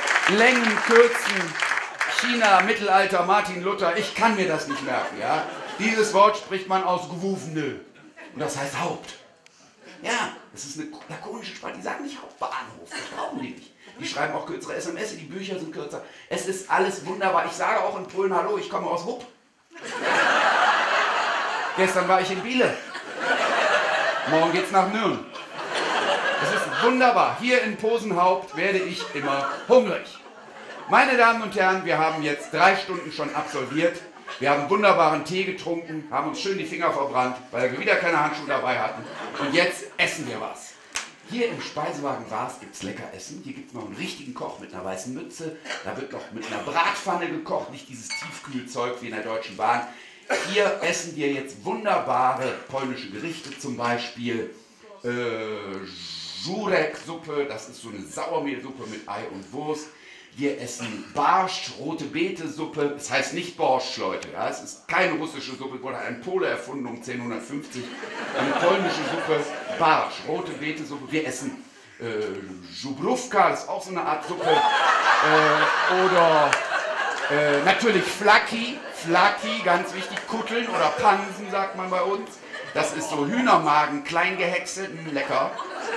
Längen, Kürzen, China, Mittelalter, Martin Luther. Ich kann mir das nicht merken, ja. Dieses Wort spricht man aus gewufene. Und das heißt Haupt. Ja, das ist eine lakonische Sprache. Die sagen nicht Hauptbahnhof, das brauchen die nicht. Die schreiben auch kürzere S M S, die Bücher sind kürzer. Es ist alles wunderbar. Ich sage auch in Polen, hallo, ich komme aus Wupp. Gestern war ich in Biele. Morgen geht's nach Nürn. Es ist wunderbar. Hier in Posenhaupt werde ich immer hungrig. Meine Damen und Herren, wir haben jetzt drei Stunden schon absolviert. Wir haben wunderbaren Tee getrunken, haben uns schön die Finger verbrannt, weil wir wieder keine Handschuhe dabei hatten. Und jetzt essen wir was. Hier im Speisewagen Vars gibt es lecker Essen. Hier gibt es noch einen richtigen Koch mit einer weißen Mütze. Da wird noch mit einer Bratpfanne gekocht, nicht dieses Tiefkühlzeug wie in der Deutschen Bahn. Hier essen wir jetzt wunderbare polnische Gerichte, zum Beispiel äh, Żurek-Suppe, das ist so eine Sauermehlsuppe mit Ei und Wurst. Wir essen Barsch, rote Beete-Suppe. Es heißt nicht Borscht, Leute. Ja? Es ist keine russische Suppe, wurde ein Pole erfunden um zehnhundertfünfzig. Eine polnische Suppe, Barsch, rote Beete-Suppe. Wir essen äh, Żubrówka, das ist auch so eine Art Suppe. Äh, oder äh, natürlich Flaki, Flaki, ganz wichtig, Kutteln oder Pansen, sagt man bei uns. Das ist so Hühnermagen, klein gehäckselt, lecker.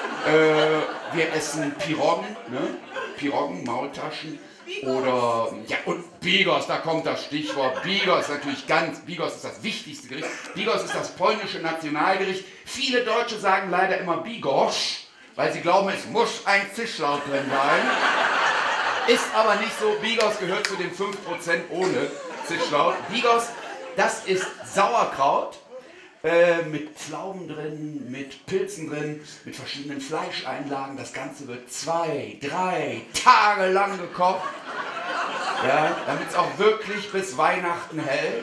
Äh, wir essen Piroggen, ne? Piroggen, Maultaschen oder, ja, und Bigos, da kommt das Stichwort. Bigos natürlich ganz, Bigos ist das wichtigste Gericht. Bigos ist das polnische Nationalgericht. Viele Deutsche sagen leider immer Bigos, weil sie glauben, es muss ein Zischlaut drin sein. Ist aber nicht so. Bigos gehört zu den fünf Prozent ohne Zischlaut. Bigos, das ist Sauerkraut. Äh, mit Pflaumen drin, mit Pilzen drin, mit verschiedenen Fleischeinlagen. Das Ganze wird zwei, drei Tage lang gekocht, ja, damit es auch wirklich bis Weihnachten hält.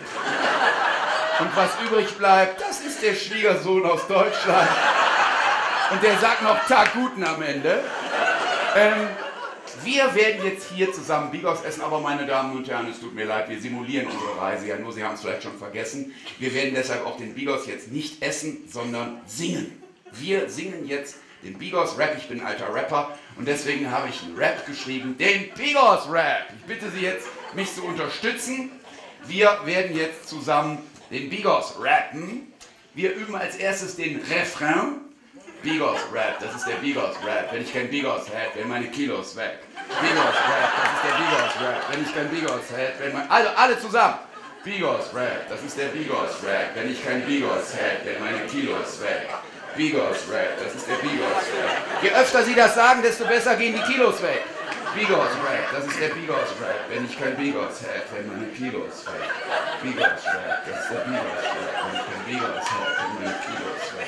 Und was übrig bleibt, das ist der Schwiegersohn aus Deutschland. Und der sagt noch Tag Guten am Ende. Ähm, Wir werden jetzt hier zusammen Bigos essen, aber meine Damen und Herren, es tut mir leid, wir simulieren unsere Reise ja nur, Sie haben es vielleicht schon vergessen. Wir werden deshalb auch den Bigos jetzt nicht essen, sondern singen. Wir singen jetzt den Bigos-Rap, ich bin ein alter Rapper und deswegen habe ich einen Rap geschrieben, den Bigos-Rap. Ich bitte Sie jetzt, mich zu unterstützen. Wir werden jetzt zusammen den Bigos rappen. Wir üben als erstes den Refrain. Bigos Rap, das ist der Bigos Rap. Wenn ich kein Bigos hätte, wären meine Kilos weg. Bigos Rap, das ist der Bigos Rap. Wenn ich kein Bigos hätte, wären meine... Also, alle zusammen. Bigos Rap, das ist der Bigos Rap. Wenn ich kein Bigos hätte, wären meine Kilos weg. Bigos Rap, das ist der Bigos Rap. Je öfter Sie das sagen, desto besser gehen die Kilos weg. Bigos Rap, das ist der Bigos Rap. Wenn ich kein Bigos hätte, wären meine Kilos weg. Bigos Rap, das ist der Bigos Rap. Wenn ich kein Bigos hätte, wären meine Kilos weg.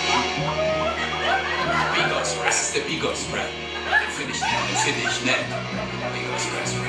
Bigos, das ist der Bigos Rap. Den finde ich, find ich nett. Bigos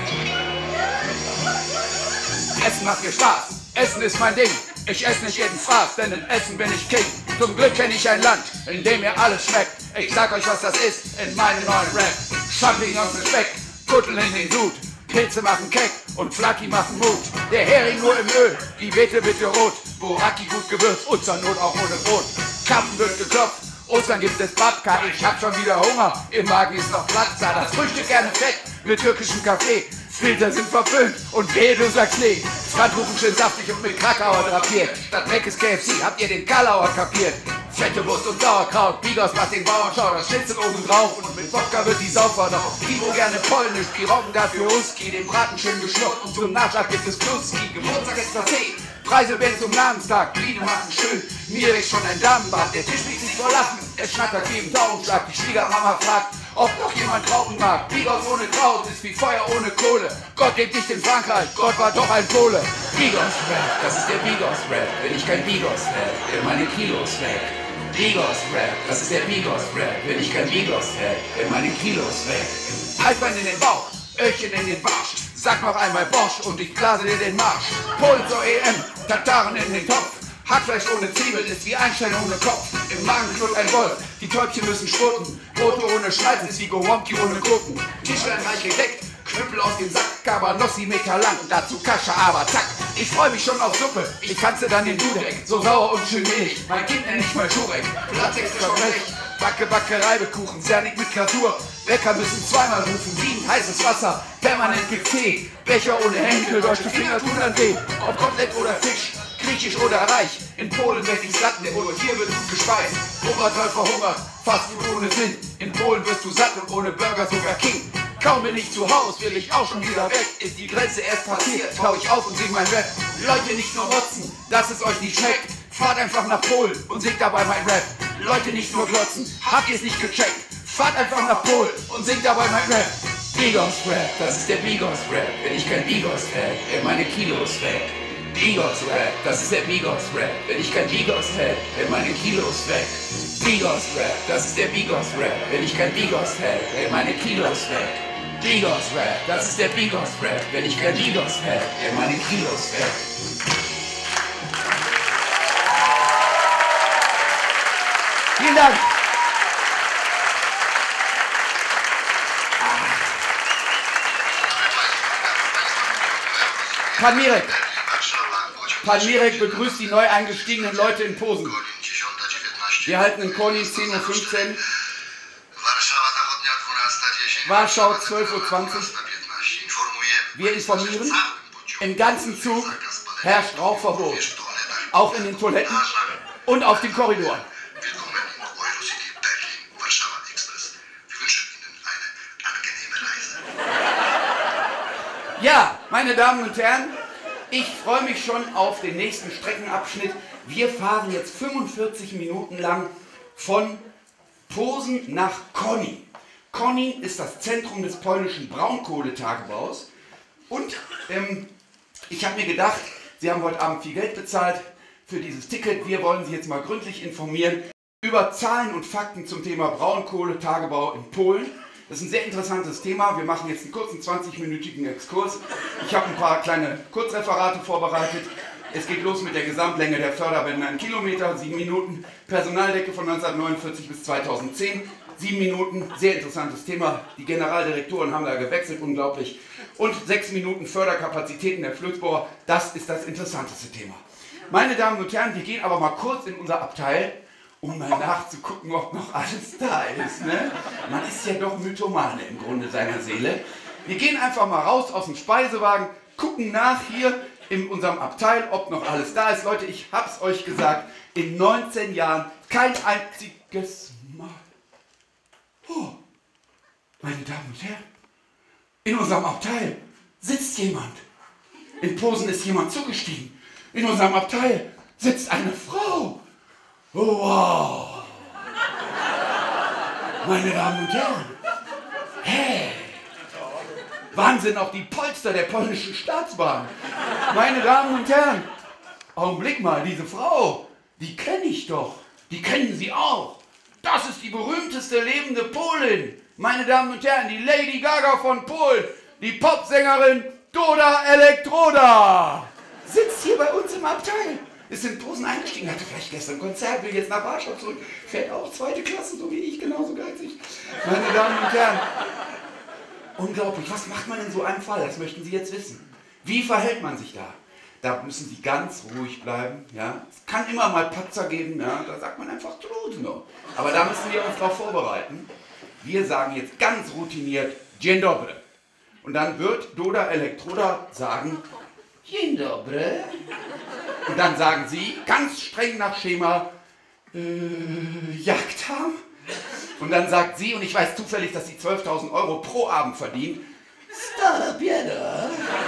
Rap. Essen macht mir Spaß, Essen ist mein Ding. Ich esse nicht jeden Fraß, denn in Essen bin ich King. Zum Glück kenne ich ein Land, in dem mir alles schmeckt. Ich sag euch, was das ist in meinem neuen Rap. Champignons mit Speck, Kutteln in den Sud. Pilze machen Keck und Flaki machen Mut. Der Hering nur im Öl, die Beete bitte rot. Boraki gut gewürzt und zur Not auch ohne Brot. Kappen wird geklopft, Ostern gibt es Babka. Ich hab schon wieder Hunger, im Magen ist noch Platz da. Das Frühstück gerne fett mit türkischem Kaffee. Filter sind verpönt und wehe, du sagst nee. Pfannkuchen schön saftig und mit Krakauer drapiert. Statt Meckes K F C habt ihr den Kalauer kapiert. Fette Wurst und Sauerkraut, Bigos macht den Bauernschau, das Schnitzel oben drauf und mit Wodka wird die Sau verdaut. Ivo gerne polnisch, Piroggen dafür Husky, den Braten schön geschluckt und zum Nachschlag gibt es Kluski. Geburtstag ist Tee, Preise werden zum Namenstag, Biene machen schön, mir wächst schon ein Damenbart, der Tisch liegt nicht vor Lachen, es schnattert wie im Taubenschlag, die Schwiegermama fragt, ob noch jemand rauchen mag. Bigos ohne Kraut ist wie Feuer ohne Kohle. Gott lebt nicht in Frankreich, Gott war doch ein Pole. Bigos Rap, das ist der Bigos Rap. Wenn ich kein Bigos hätte, wären meine Kilos weg. Bigos Rap, das ist der Bigos Rap. Wenn ich kein Bigos hätte, wären meine Kilos weg. Halsbein in den Bauch, Öhrchen in den Barsch. Sag noch einmal Bosch und ich blase dir den Marsch. Polen zur E M, Tataren in den Topf. Hackfleisch ohne Zwiebel ist wie Einstein ohne Kopf. Im Magen knurrt ein Wolf, die Täubchen müssen spurten. Brote ohne Schmalz ist wie Gowomki ohne Gurken. Tischlein reich gedeckt, Knüppel aus dem Sack, Cabanossi Meter lang, dazu Kascha, aber zack. Ich freu mich schon auf Suppe, ich tanze dann den Dudek. So sauer und schön wenig, mein Kind nenn ich mal Schurek. Platz extra Blech, Backe, Backe, Reibekuchen, Sernik mit Glasur. Bäcker müssen zweimal rufen, sieben heißes Wasser, permanent gibt Tee. Becher ohne Henkel, deutsche Finger tun dann weh. Ob Kotelett oder Fisch, griechisch oder reich. In Polen werd ich satt, ne, und hier wird gut gespeist. Hungertoll verhungert, fast ohne Sinn. In Polen wirst du satt und ohne Burger sogar King. Kaum bin ich zu Haus, will ich auch schon wieder weg. Ist die Grenze erst passiert, hau ich auf und sing mein Rap. Leute, nicht nur motzen, dass es euch nicht schmeckt. Fahrt einfach nach Polen und singt dabei mein Rap. Leute, nicht nur glotzen, habt ihr's nicht gecheckt. Fahrt einfach nach Polen und singt dabei mein Rap. Bigos Rap, das ist der Bigos Rap. Wenn ich kein Bigos hätte, wäre meine Kilos weg. Bigos Rap, das ist der Bigos Rap. Wenn ich kein Bigos hätte, wäre meine Kilos weg. Bigos Rap, das ist der Bigos Rap. Wenn ich kein Bigos hätte, wäre meine Kilos weg. Bigos Rap, das ist der Bigos Rap. Wenn ich kein Bigos hätte, wäre meine Kilos weg. Vielen Dank. Pan Mirek. Pan Mirek begrüßt die neu eingestiegenen Leute in Posen. Wir halten in Konin zehn Uhr fünfzehn. Warschau zwölf Uhr zwanzig. Wir informieren, im ganzen Zug herrscht Rauchverbot. Auch in den Toiletten und auf den Korridoren. Ja, meine Damen und Herren, ich freue mich schon auf den nächsten Streckenabschnitt. Wir fahren jetzt fünfundvierzig Minuten lang von Posen nach Konin. Konin ist das Zentrum des polnischen Braunkohletagebaus. Und ähm, ich habe mir gedacht, Sie haben heute Abend viel Geld bezahlt für dieses Ticket. Wir wollen Sie jetzt mal gründlich informieren über Zahlen und Fakten zum Thema Braunkohletagebau in Polen. Das ist ein sehr interessantes Thema. Wir machen jetzt einen kurzen zwanzigminütigen Exkurs. Ich habe ein paar kleine Kurzreferate vorbereitet. Es geht los mit der Gesamtlänge der Förderbänder in Kilometer, sieben Minuten. Personaldecke von neunzehnhundertneunundvierzig bis zweitausendzehn, sieben Minuten. Sehr interessantes Thema. Die Generaldirektoren haben da gewechselt, unglaublich. Und sechs Minuten Förderkapazitäten der Flößbauer. Das ist das interessanteste Thema. Meine Damen und Herren, wir gehen aber mal kurz in unser Abteil, um mal nachzugucken, ob noch alles da ist. Ne? Man ist ja doch Mythomane im Grunde seiner Seele. Wir gehen einfach mal raus aus dem Speisewagen, gucken nach hier in unserem Abteil, ob noch alles da ist. Leute, ich hab's euch gesagt, in neunzehn Jahren kein einziges Mal. Oh, meine Damen und Herren, in unserem Abteil sitzt jemand. In Posen ist jemand zugestiegen. In unserem Abteil sitzt eine Frau. Oh, wow! Meine Damen und Herren, hey! Wahnsinn, auch die Polster der polnischen Staatsbahn. Meine Damen und Herren, Augenblick mal, diese Frau, die kenne ich doch. Die kennen Sie auch. Das ist die berühmteste lebende Polin. Meine Damen und Herren, die Lady Gaga von Polen, die Popsängerin Doda Elektroda, sitzt hier bei uns im Abteil. Ist in Posen eingestiegen, hatte vielleicht gestern ein Konzert, will jetzt nach Warschau zurück, fährt auch zweite Klasse, so wie ich, genauso geizig. Meine Damen und Herren, unglaublich, was macht man in so einem Fall? Das möchten Sie jetzt wissen. Wie verhält man sich da? Da müssen Sie ganz ruhig bleiben. Ja? Es kann immer mal Patzer geben, ja? Da sagt man einfach trudno. Aber da müssen wir uns darauf vorbereiten. Wir sagen jetzt ganz routiniert Dzień dobry. Und dann wird Doda Elektroda sagen Dzień dobry. Und dann sagen Sie, ganz streng nach Schema, äh, Jagdham. Und dann sagt sie, und ich weiß zufällig, dass sie zwölftausend Euro pro Abend verdient, Stara Bieda.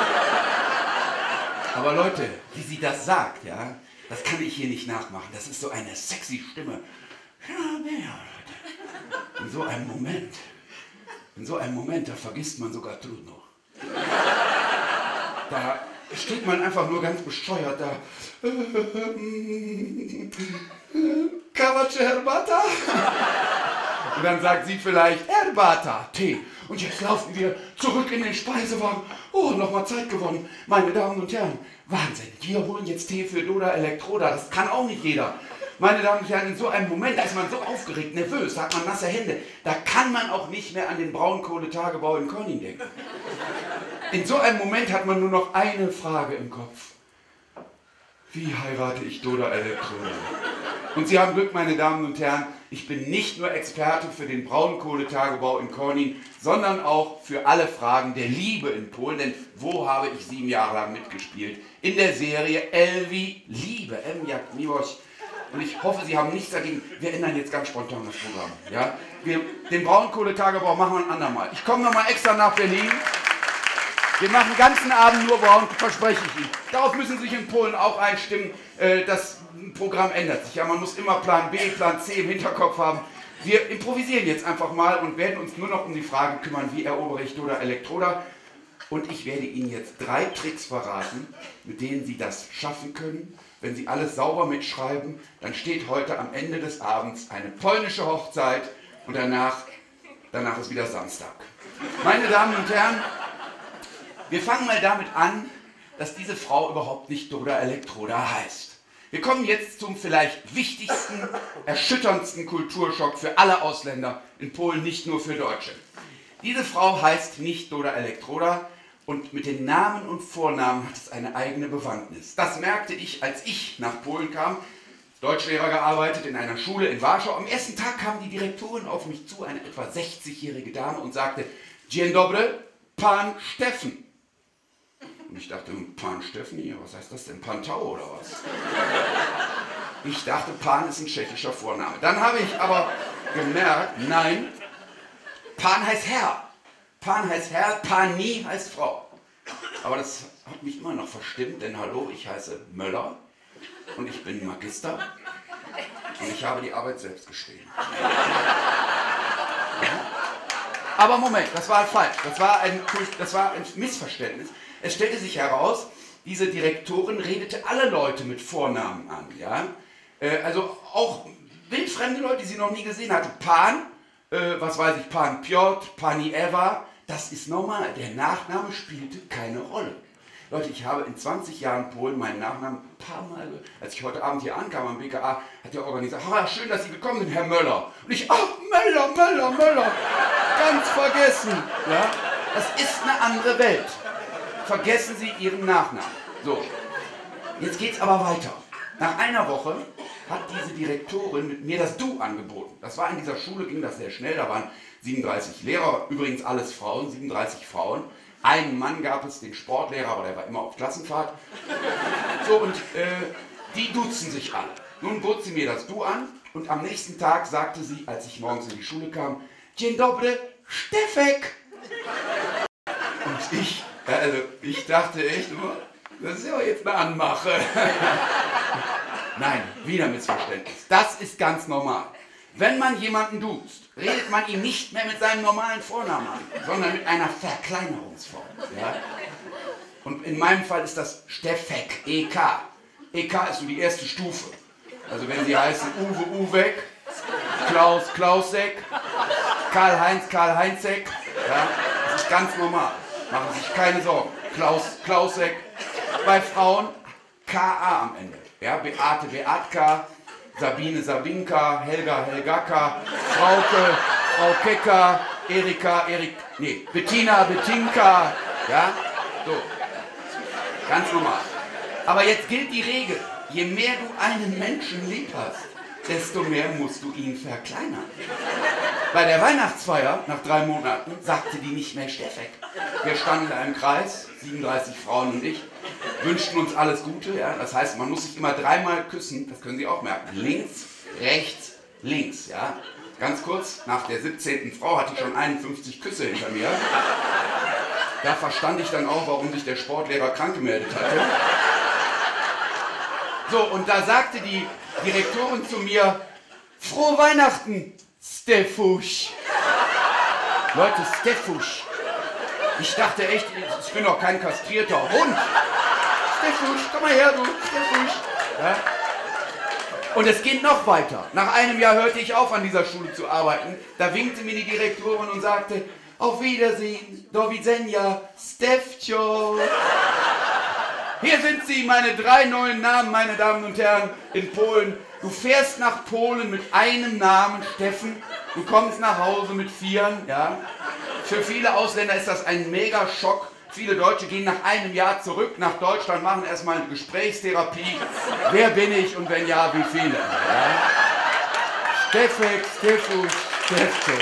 Aber Leute, wie sie das sagt, ja, das kann ich hier nicht nachmachen. Das ist so eine sexy Stimme. Ja, ja, Leute. In so einem Moment, in so einem Moment, da vergisst man sogar Trudno. Da steht man einfach nur ganz bescheuert da. Kavace Herbata? Und dann sagt sie vielleicht, Herbata, Tee. Und jetzt laufen wir zurück in den Speisewagen. Oh, nochmal Zeit gewonnen. Meine Damen und Herren, Wahnsinn. Wir holen jetzt Tee für Doda Elektroda. Das kann auch nicht jeder. Meine Damen und Herren, in so einem Moment, da ist man so aufgeregt, nervös, da hat man nasse Hände. Da kann man auch nicht mehr an den Braunkohletagebau in Konin denken. In so einem Moment hat man nur noch eine Frage im Kopf. Wie heirate ich Doda Elektroda? Und Sie haben Glück, meine Damen und Herren, Ich bin nicht nur Experte für den Braunkohletagebau in Konin, sondern auch für alle Fragen der Liebe in Polen. Denn wo habe ich sieben Jahre lang mitgespielt? In der Serie Elwi Liebe, M jak Miłość. Und ich hoffe, Sie haben nichts dagegen. Wir ändern jetzt ganz spontan das Programm. Ja? Wir, den Braunkohletagebau machen wir ein andermal. Ich komme nochmal extra nach Berlin. Wir machen den ganzen Abend nur Braun, verspreche ich Ihnen. Darauf müssen Sie sich in Polen auch einstimmen. Das Programm ändert sich. Ja, man muss immer Plan B, Plan C im Hinterkopf haben. Wir improvisieren jetzt einfach mal und werden uns nur noch um die Frage kümmern, wie erobere ich Doda Elektroda. Und ich werde Ihnen jetzt drei Tricks verraten, mit denen Sie das schaffen können. Wenn Sie alles sauber mitschreiben, dann steht heute am Ende des Abends eine polnische Hochzeit und danach, danach ist wieder Samstag. Meine Damen und Herren, wir fangen mal damit an, dass diese Frau überhaupt nicht Doda Elektroda heißt. Wir kommen jetzt zum vielleicht wichtigsten, erschütterndsten Kulturschock für alle Ausländer in Polen, nicht nur für Deutsche. Diese Frau heißt nicht Doda Elektroda und mit den Namen und Vornamen hat es eine eigene Bewandtnis. Das merkte ich, als ich nach Polen kam, Deutschlehrer gearbeitet in einer Schule in Warschau. Am ersten Tag kam die Direktorin auf mich zu, eine etwa sechzigjährige Dame, und sagte: Dzień dobry, Pan Steffen. Und ich dachte, Pan Steffen, was heißt das denn? Pantau oder was? Ich dachte, Pan ist ein tschechischer Vorname. Dann habe ich aber gemerkt, nein, Pan heißt Herr. Pan heißt Herr, Pani heißt Frau. Aber das hat mich immer noch verstimmt, denn hallo, ich heiße Möller und ich bin Magister und ich habe die Arbeit selbst geschrieben. Aber Moment, das war falsch, das war ein, das war ein Missverständnis. Es stellte sich heraus, diese Direktorin redete alle Leute mit Vornamen an. Ja? Äh, also auch wildfremde Leute, die sie noch nie gesehen hatte. Pan, äh, was weiß ich, Pan Piotr, Pani Eva, das ist normal. Der Nachname spielte keine Rolle. Leute, ich habe in zwanzig Jahren Polen meinen Nachnamen ein paar Mal, als ich heute Abend hier ankam am B K A, hat der Organisator: ah, schön, dass Sie gekommen sind, Herr Möller. Und ich: ach, Möller, Möller, Möller, ganz vergessen. Ja? Das ist eine andere Welt. Vergessen Sie Ihren Nachnamen. So, jetzt geht's aber weiter. Nach einer Woche hat diese Direktorin mit mir das Du angeboten. Das war in dieser Schule, ging das sehr schnell, da waren siebenunddreißig Lehrer, übrigens alles Frauen, siebenunddreißig Frauen. Einen Mann gab es, den Sportlehrer, aber der war immer auf Klassenfahrt. So, und äh, die duzen sich alle. Nun bot sie mir das Du an und am nächsten Tag sagte sie, als ich morgens in die Schule kam: Dzień dobry, Steffek. Und ich, also ich dachte echt nur, das ist ja jetzt eine Anmache. Nein, wieder Missverständnis. Das ist ganz normal. Wenn man jemanden duzt, redet man ihn nicht mehr mit seinem normalen Vornamen an, sondern mit einer Verkleinerungsform. Ja? Und in meinem Fall ist das Steffek, E K. E K ist so die erste Stufe. Also wenn Sie heißen Uwe Uwek, Klaus Klausek, Karl-Heinz Karl-Heinzek, ja, das ist ganz normal. Machen Sie sich keine Sorgen. Klaus Klausek. Bei Frauen K A am Ende. Ja, Beate Beatka, Sabine Sabinka, Helga Helgaka, Frauke Frau Kecker, Erika Erik, nee, Bettina Bettinka. Ja, so. Ganz normal. Aber jetzt gilt die Regel: Je mehr du einen Menschen lieb hast, desto mehr musst du ihn verkleinern. Bei der Weihnachtsfeier, nach drei Monaten, sagte die nicht mehr Steffek. Wir standen da im Kreis, siebenunddreißig Frauen und ich, wünschten uns alles Gute. Ja? Das heißt, man muss sich immer dreimal küssen, das können Sie auch merken. Links, rechts, links. Ja? Ganz kurz, nach der siebzehnten Frau hatte ich schon einundfünfzig Küsse hinter mir. Da verstand ich dann auch, warum sich der Sportlehrer krank gemeldet hatte. So, und da sagte die Direktorin zu mir: Frohe Weihnachten, Steffusch. Leute, Steffusch. Ich dachte echt, ich bin doch kein kastrierter Hund. Steffusch, komm mal her, du, Steffusch. Ja? Und es geht noch weiter. Nach einem Jahr hörte ich auf, an dieser Schule zu arbeiten. Da winkte mir die Direktorin und sagte: Auf Wiedersehen, do widzenia, Stefcio. Hier sind sie, meine drei neuen Namen, meine Damen und Herren, in Polen. Du fährst nach Polen mit einem Namen, Steffen. Du kommst nach Hause mit vieren, ja. Für viele Ausländer ist das ein Mega-Schock. Viele Deutsche gehen nach einem Jahr zurück nach Deutschland, machen erstmal eine Gesprächstherapie. Wer bin ich und wenn ja, wie viele? Ja? Steffek, Steffu, Steffke.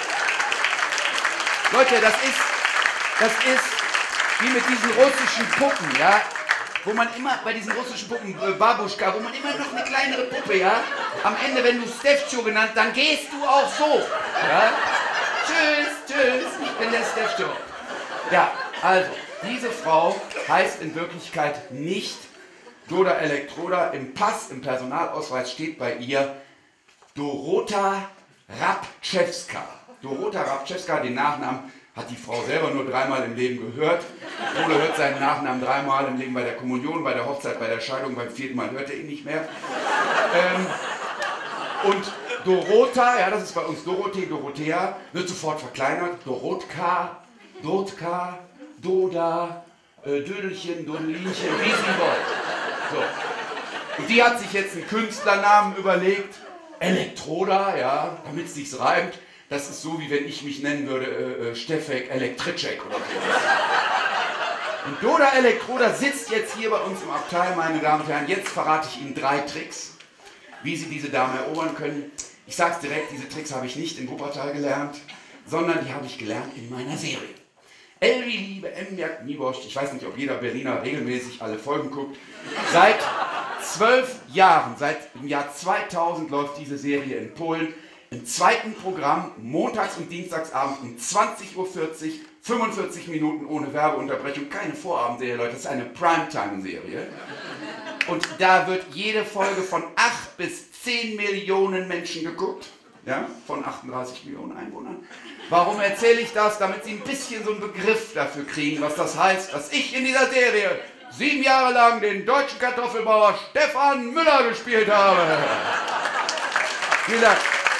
Leute, das ist, das ist wie mit diesen russischen Puppen, ja? Wo man immer, bei diesen russischen Puppen, äh, Babuschka, wo man immer noch eine kleinere Puppe, ja? Am Ende, wenn du Steffcho genannt, dann gehst du auch so, ja? Tschüss, tschüss, ich bin der Steffcho. Ja, also, diese Frau heißt in Wirklichkeit nicht Doda Elektroda. Im Pass, im Personalausweis steht bei ihr Dorota Rabczewska. Dorota Rabczewska, den Nachnamen hat die Frau selber nur dreimal im Leben gehört. Doda hört seinen Nachnamen dreimal im Leben, bei der Kommunion, bei der Hochzeit, bei der Scheidung, beim vierten Mal hört er ihn nicht mehr. Ähm, und Dorota, ja, das ist bei uns Dorothee, Dorothea, wird sofort verkleinert. Dorotka, Dotka, Doda, äh, Dödelchen, Dodelinchen, wie sie wollen. So. Und die hat sich jetzt einen Künstlernamen überlegt. Elektroda, ja, damit es sich reimt. Das ist so, wie wenn ich mich nennen würde, äh, Steffek Elektritschek oder sowas. Und Doda Elektroda sitzt jetzt hier bei uns im Abteil, meine Damen und Herren. Jetzt verrate ich Ihnen drei Tricks, wie Sie diese Dame erobern können. Ich sage es direkt, diese Tricks habe ich nicht in Wuppertal gelernt, sondern die habe ich gelernt in meiner Serie. L wie Liebe, M wie Nieborscht. Ich weiß nicht, ob jeder Berliner regelmäßig alle Folgen guckt. Seit zwölf Jahren, seit dem Jahr zweitausend läuft diese Serie in Polen. Im zweiten Programm, montags und dienstagsabends um zwanzig Uhr vierzig, fünfundvierzig Minuten ohne Werbeunterbrechung. Keine Vorabendserie, Leute, das ist eine Primetime-Serie. Und da wird jede Folge von acht bis zehn Millionen Menschen geguckt. Ja, von achtunddreißig Millionen Einwohnern. Warum erzähle ich das? Damit Sie ein bisschen so einen Begriff dafür kriegen, was das heißt, dass ich in dieser Serie sieben Jahre lang den deutschen Kartoffelbauer Stefan Müller gespielt habe. Vielen Dank.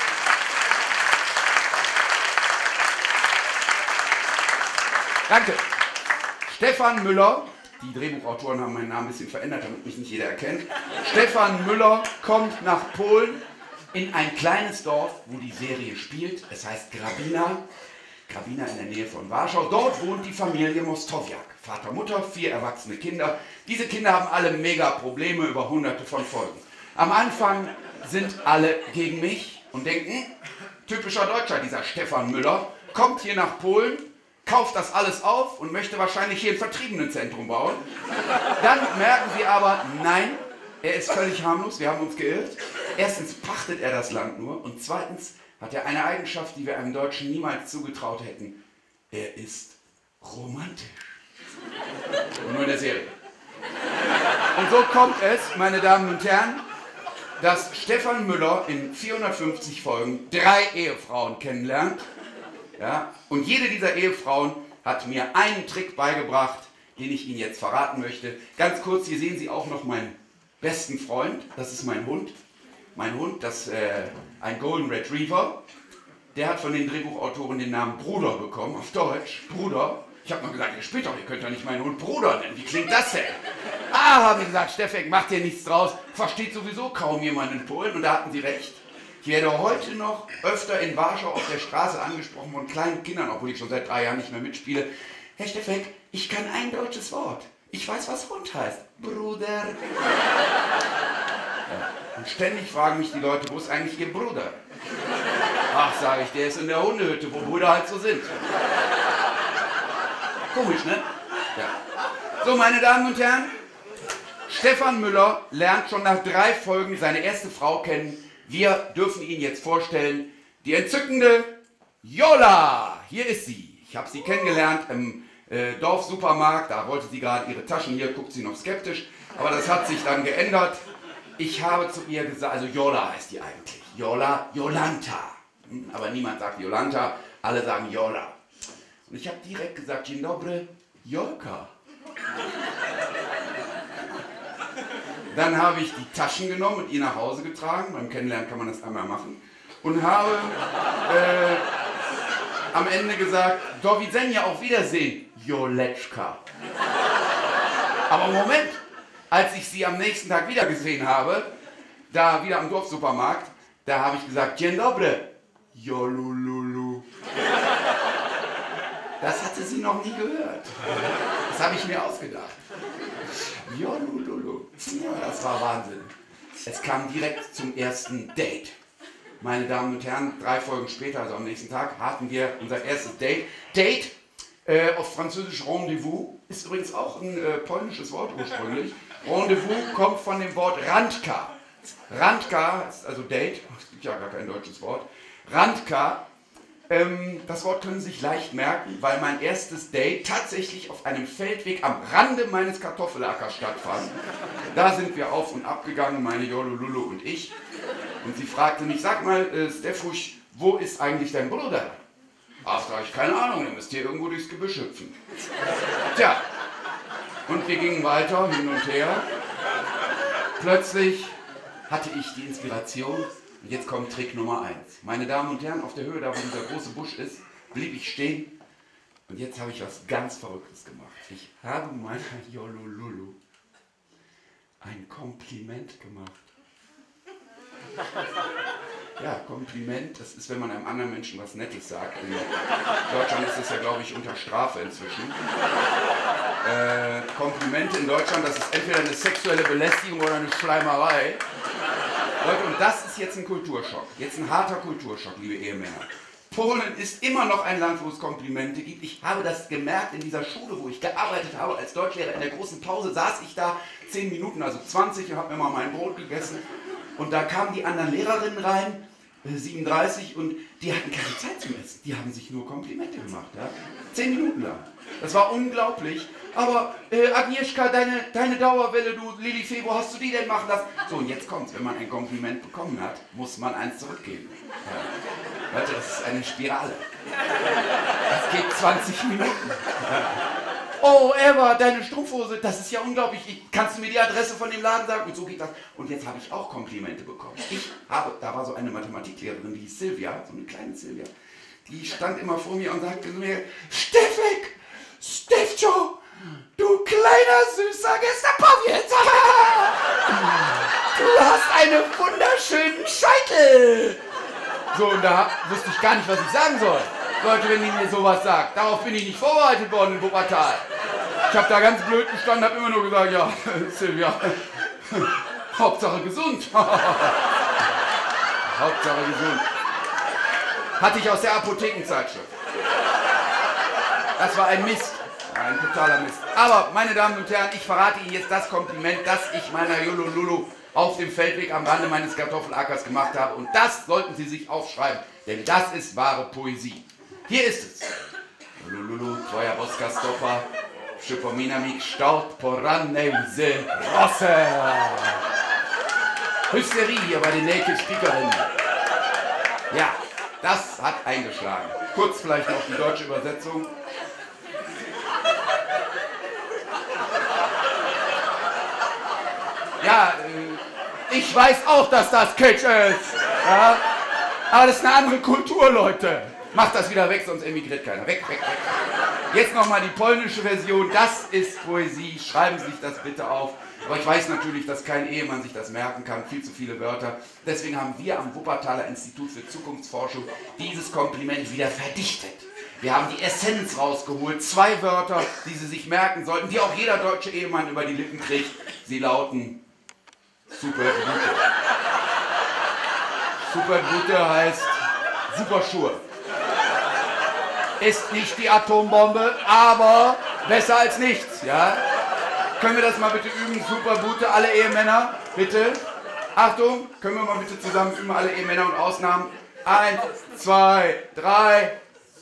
Danke. Stefan Müller, die Drehbuchautoren haben meinen Namen ein bisschen verändert, damit mich nicht jeder erkennt. Stefan Müller kommt nach Polen in ein kleines Dorf, wo die Serie spielt. Es heißt Grabina. Grabina in der Nähe von Warschau. Dort wohnt die Familie Mostowiak. Vater, Mutter, vier erwachsene Kinder. Diese Kinder haben alle mega Probleme über hunderte von Folgen. Am Anfang sind alle gegen mich und denken, typischer Deutscher, dieser Stefan Müller, kommt hier nach Polen, kauft das alles auf und möchte wahrscheinlich hier ein Vertriebenenzentrum bauen. Dann merken sie aber, nein, er ist völlig harmlos, wir haben uns geirrt. Erstens pachtet er das Land nur und zweitens hat er eine Eigenschaft, die wir einem Deutschen niemals zugetraut hätten. Er ist romantisch. Und nur in der Serie. Und so kommt es, meine Damen und Herren, dass Stefan Müller in vierhundertfünfzig Folgen drei Ehefrauen kennenlernt. Ja, und jede dieser Ehefrauen hat mir einen Trick beigebracht, den ich Ihnen jetzt verraten möchte. Ganz kurz, hier sehen Sie auch noch meinen besten Freund. Das ist mein Hund. Mein Hund, das äh, ein Golden Retriever. Der hat von den Drehbuchautoren den Namen Bruder bekommen, auf Deutsch, Bruder. Ich habe noch gesagt, ihr spielt doch, ihr könnt doch nicht meinen Hund Bruder nennen. Wie klingt das denn? Ah, haben die gesagt, Steffek, macht dir nichts draus. Versteht sowieso kaum jemand in Polen. Und da hatten sie recht. Ich werde heute noch öfter in Warschau auf der Straße angesprochen von kleinen Kindern, obwohl ich schon seit drei Jahren nicht mehr mitspiele. Herr Steffek, ich kann ein deutsches Wort. Ich weiß, was Hund heißt. Bruder. Ja. Und ständig fragen mich die Leute, wo ist eigentlich Ihr Bruder? Ach, sage ich, der ist in der Hundehütte, wo Brüder halt so sind. Komisch, ne? Ja. So, meine Damen und Herren, Stefan Müller lernt schon nach drei Folgen seine erste Frau kennen. Wir dürfen Ihnen jetzt vorstellen, die entzückende Jola. Hier ist sie. Ich habe sie kennengelernt im äh, Dorfsupermarkt. Da wollte sie gerade ihre Taschen, hier guckt sie noch skeptisch. Aber das hat sich dann geändert. Ich habe zu ihr gesagt, also Jola heißt die eigentlich. Jola, Jolanta. Hm, aber niemand sagt Jolanta, alle sagen Jola. Und ich habe direkt gesagt, Dzień dobry, Jolka. Dann habe ich die Taschen genommen und ihr nach Hause getragen. Beim Kennenlernen kann man das einmal machen. Und habe äh, am Ende gesagt, do widzenia, auf Wiedersehen, Joleczka. Aber Moment, als ich sie am nächsten Tag wieder gesehen habe, da wieder am Dorfsupermarkt, da habe ich gesagt, Dzień dobry, Jolululu. Das hatte sie noch nie gehört. Das habe ich mir ausgedacht. Jolululu. Ja, das war Wahnsinn. Es kam direkt zum ersten Date. Meine Damen und Herren, drei Folgen später, also am nächsten Tag, hatten wir unser erstes Date. Date, äh, auf Französisch Rendezvous, ist übrigens auch ein äh, polnisches Wort ursprünglich. Rendezvous kommt von dem Wort Randka. Randka ist also Date, es gibt ja gar kein deutsches Wort. Randka, ähm, das Wort können Sie sich leicht merken, weil mein erstes Date tatsächlich auf einem Feldweg am Rande meines Kartoffelackers stattfand. Da sind wir auf und ab gegangen, meine Jololulu und ich. Und sie fragte mich, sag mal, äh, Stefrusch, wo ist eigentlich dein Bruder? Ach, sag ich, keine Ahnung, ihr müsst hier irgendwo durchs Gebüsch hüpfen. Tja, und wir gingen weiter, hin und her. Plötzlich hatte ich die Inspiration, und jetzt kommt Trick Nummer eins. Meine Damen und Herren, auf der Höhe, da wo dieser große Busch ist, blieb ich stehen. Und jetzt habe ich was ganz Verrücktes gemacht. Ich habe meiner Jololulu ein Kompliment gemacht. Ja, Kompliment, das ist, wenn man einem anderen Menschen was Nettes sagt. In Deutschland ist das ja, glaube ich, unter Strafe inzwischen. Äh, Komplimente in Deutschland, das ist entweder eine sexuelle Belästigung oder eine Schleimerei. Leute, und das ist jetzt ein Kulturschock. Jetzt ein harter Kulturschock, liebe Ehemänner. Polen ist immer noch ein Land, wo es Komplimente gibt. Ich habe das gemerkt in dieser Schule, wo ich gearbeitet habe als Deutschlehrer. In der großen Pause saß ich da zehn Minuten, also zwanzig, und habe mir mal mein Brot gegessen. Und da kamen die anderen Lehrerinnen rein, siebenunddreißig, und die hatten keine Zeit zum Essen. Die haben sich nur Komplimente gemacht. Ja? Zehn Minuten lang. Das war unglaublich. Aber äh, Agnieszka, deine, deine Dauerwelle, du Lilifee, wo hast du die denn machen lassen? So, und jetzt kommt's. Wenn man ein Kompliment bekommen hat, muss man eins zurückgeben. Ja. Leute, das ist eine Spirale. Das geht zwanzig Minuten. Ja. Oh, Eva, deine Strumpfhose, das ist ja unglaublich. Ich, kannst du mir die Adresse von dem Laden sagen? Und so geht das. Und jetzt habe ich auch Komplimente bekommen. Ich habe, da war so eine Mathematiklehrerin, die hieß Silvia, so eine kleine Silvia. Die stand immer vor mir und sagte mir, Steffek, Stefcho, du kleiner, süßer Gestapowiec. Du hast einen wunderschönen Scheitel. So, und da wusste ich gar nicht, was ich sagen soll. Leute, wenn die mir sowas sagt, darauf bin ich nicht vorbereitet worden in Wuppertal. Ich habe da ganz blöd gestanden, habe immer nur gesagt, ja, Silvia, Hauptsache gesund. Hauptsache gesund. Hatte ich aus der Apothekenzeitschrift. Das war ein Mist, ein totaler Mist. Aber, meine Damen und Herren, ich verrate Ihnen jetzt das Kompliment, das ich meiner Jololulu auf dem Feldweg am Rande meines Kartoffelackers gemacht habe. Und das sollten Sie sich aufschreiben, denn das ist wahre Poesie. Hier ist es. Lululu, twoja boska stopa, przypomina mi kształt porannej łzy Rosse. Hysterie hier bei den Naked Speakerinnen. Ja, das hat eingeschlagen. Kurz vielleicht noch die deutsche Übersetzung. Ja, äh, ich weiß auch, dass das Kitsch ist. Ja? Aber das ist eine andere Kultur, Leute. Macht das wieder weg, sonst emigriert keiner. Weg, weg, weg. Jetzt nochmal die polnische Version. Das ist Poesie. Schreiben Sie sich das bitte auf. Aber ich weiß natürlich, dass kein Ehemann sich das merken kann. Viel zu viele Wörter. Deswegen haben wir am Wuppertaler Institut für Zukunftsforschung dieses Kompliment wieder verdichtet. Wir haben die Essenz rausgeholt. Zwei Wörter, die Sie sich merken sollten, die auch jeder deutsche Ehemann über die Lippen kriegt. Sie lauten Super Gute. Super Gute heißt Super Schuhe. Ist nicht die Atombombe, aber besser als nichts, ja? Können wir das mal bitte üben? Super Gute, alle Ehemänner, bitte. Achtung, können wir mal bitte zusammen üben, alle Ehemänner und Ausnahmen. Eins, zwei, drei.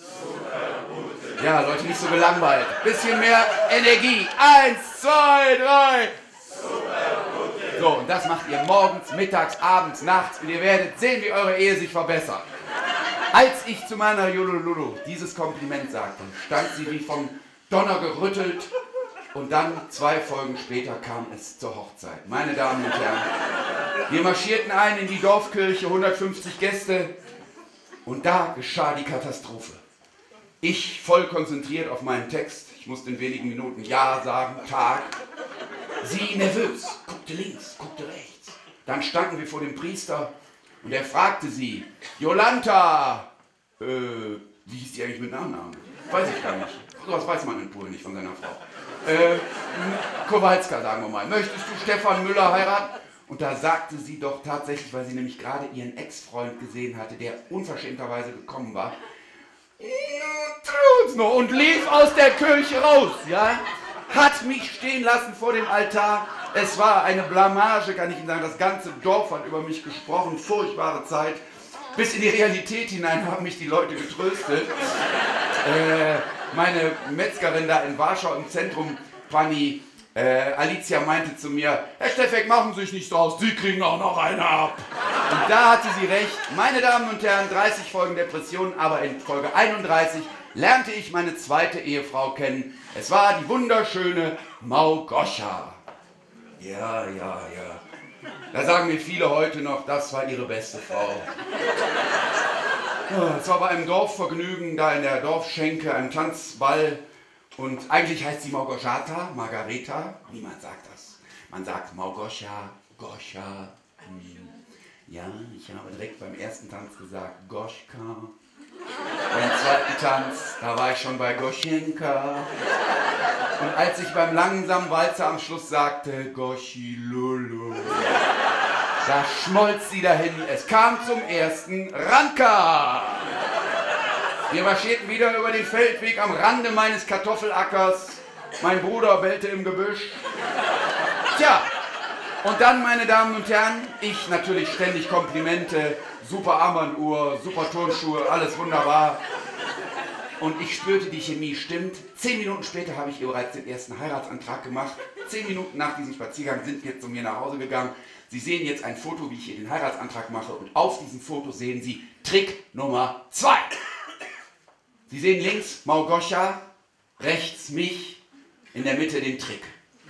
Ja, Leute, nicht so gelangweilt. Bisschen mehr Energie. Eins, zwei, drei. So, und das macht ihr morgens, mittags, abends, nachts. Und ihr werdet sehen, wie eure Ehe sich verbessert. Als ich zu meiner Jololulu dieses Kompliment sagte, stand sie wie vom Donner gerüttelt. Und dann, zwei Folgen später, kam es zur Hochzeit. Meine Damen und Herren, wir marschierten ein in die Dorfkirche, hundertfünfzig Gäste. Und da geschah die Katastrophe. Ich voll konzentriert auf meinen Text. Ich musste in wenigen Minuten Ja sagen, Tag. Sie nervös, guckte links, guckte rechts. Dann standen wir vor dem Priester und er fragte sie, Jolanta, äh, wie hieß die eigentlich mit Nachnamen? Weiß ich gar nicht. Sowas weiß man in Polen nicht von seiner Frau. Äh, Kowalska, sagen wir mal. Möchtest du Stefan Müller heiraten? Und da sagte sie doch tatsächlich, weil sie nämlich gerade ihren Ex-Freund gesehen hatte, der unverschämterweise gekommen war, und lief aus der Kirche raus, ja, hat mich stehen lassen vor dem Altar. Es war eine Blamage, kann ich Ihnen sagen, das ganze Dorf hat über mich gesprochen, furchtbare Zeit. Bis in die Realität hinein haben mich die Leute getröstet. Äh, meine Metzgerin da in Warschau im Zentrum, Pani äh, Alicia, meinte zu mir, Herr Steffeck, machen Sie sich nicht draus, Sie kriegen auch noch eine ab. Und da hatte sie recht. Meine Damen und Herren, dreißig Folgen Depression, aber in Folge einunddreißig lernte ich meine zweite Ehefrau kennen. Es war die wunderschöne Małgosia. Ja, ja, ja. Da sagen mir viele heute noch, das war ihre beste Frau. Es war bei einem Dorfvergnügen, da in der Dorfschenke, einem Tanzball. Und eigentlich heißt sie Małgorzata, Margareta. Niemand sagt das. Man sagt Małgosia, Gosia. Hm. Ja, ich habe direkt beim ersten Tanz gesagt Goschka. Beim zweiten Tanz, da war ich schon bei Goschenka. Und als ich beim langsamen Walzer am Schluss sagte Goschilulu, da schmolz sie dahin. Es kam zum ersten Ranka. Wir marschierten wieder über den Feldweg am Rande meines Kartoffelackers. Mein Bruder bellte im Gebüsch. Tja, und dann, meine Damen und Herren, ich natürlich ständig Komplimente, super Armbanduhr, super Turnschuhe, alles wunderbar. Und ich spürte, die Chemie stimmt. Zehn Minuten später habe ich ihr bereits den ersten Heiratsantrag gemacht. Zehn Minuten nach diesem Spaziergang sind wir zu mir nach Hause gegangen. Sie sehen jetzt ein Foto, wie ich ihr den Heiratsantrag mache. Und auf diesem Foto sehen Sie Trick Nummer zwei. Sie sehen links Małgosia, rechts mich, in der Mitte den Trick.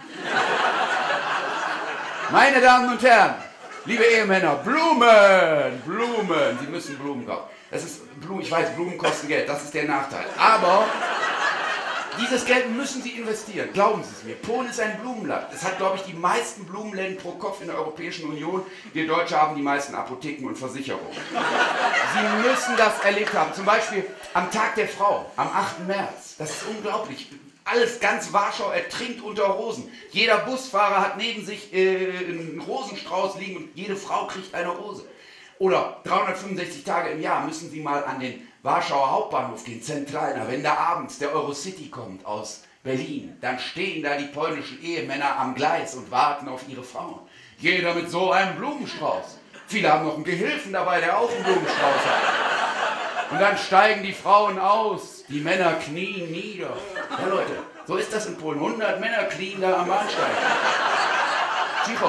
Meine Damen und Herren, liebe Ehemänner, Blumen, Blumen, Sie müssen Blumen kaufen. Das ist Blumen, ich weiß, Blumen kosten Geld, das ist der Nachteil. Aber dieses Geld müssen Sie investieren, glauben Sie es mir. Polen ist ein Blumenland. Es hat, glaube ich, die meisten Blumenläden pro Kopf in der Europäischen Union. Wir Deutsche haben die meisten Apotheken und Versicherungen. Sie müssen das erlebt haben. Zum Beispiel am Tag der Frau, am achten März. Das ist unglaublich. Alles, ganz Warschau ertrinkt unter Rosen. Jeder Busfahrer hat neben sich äh, einen Rosenstrauß liegen und jede Frau kriegt eine Rose. Oder dreihundertfünfundsechzig Tage im Jahr müssen Sie mal an den Warschauer Hauptbahnhof gehen, zentral. Wenn da abends der Eurocity kommt aus Berlin, dann stehen da die polnischen Ehemänner am Gleis und warten auf ihre Frauen. Jeder mit so einem Blumenstrauß. Viele haben noch einen Gehilfen dabei, der auch einen Blumenstrauß hat. Und dann steigen die Frauen aus, die Männer knien nieder. Ja Leute, so ist das in Polen. hundert Männer knien da am Bahnsteig. Cicho.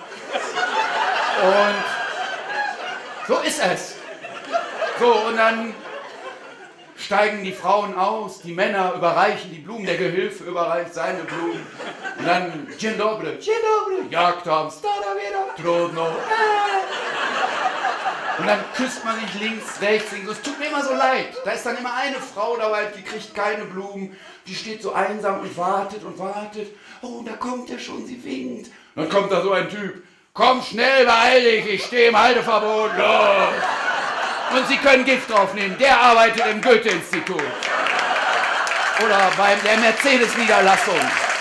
Und so ist es. So, und dann steigen die Frauen aus, die Männer überreichen die Blumen, der Gehilfe überreicht seine Blumen. Und dann, Dzień dobry, Dzień dobry, jak tam, stara wieder, trudno. Und dann küsst man sich links, rechts, links. Es tut mir immer so leid. Da ist dann immer eine Frau dabei, die kriegt keine Blumen. Die steht so einsam und wartet und wartet. Oh, da kommt er schon, sie winkt. Und dann kommt da so ein Typ. Komm schnell, beeil dich, ich stehe im Halteverbot. Los. Und Sie können Gift draufnehmen. Der arbeitet im Goethe-Institut. Oder bei der Mercedes-Niederlassung.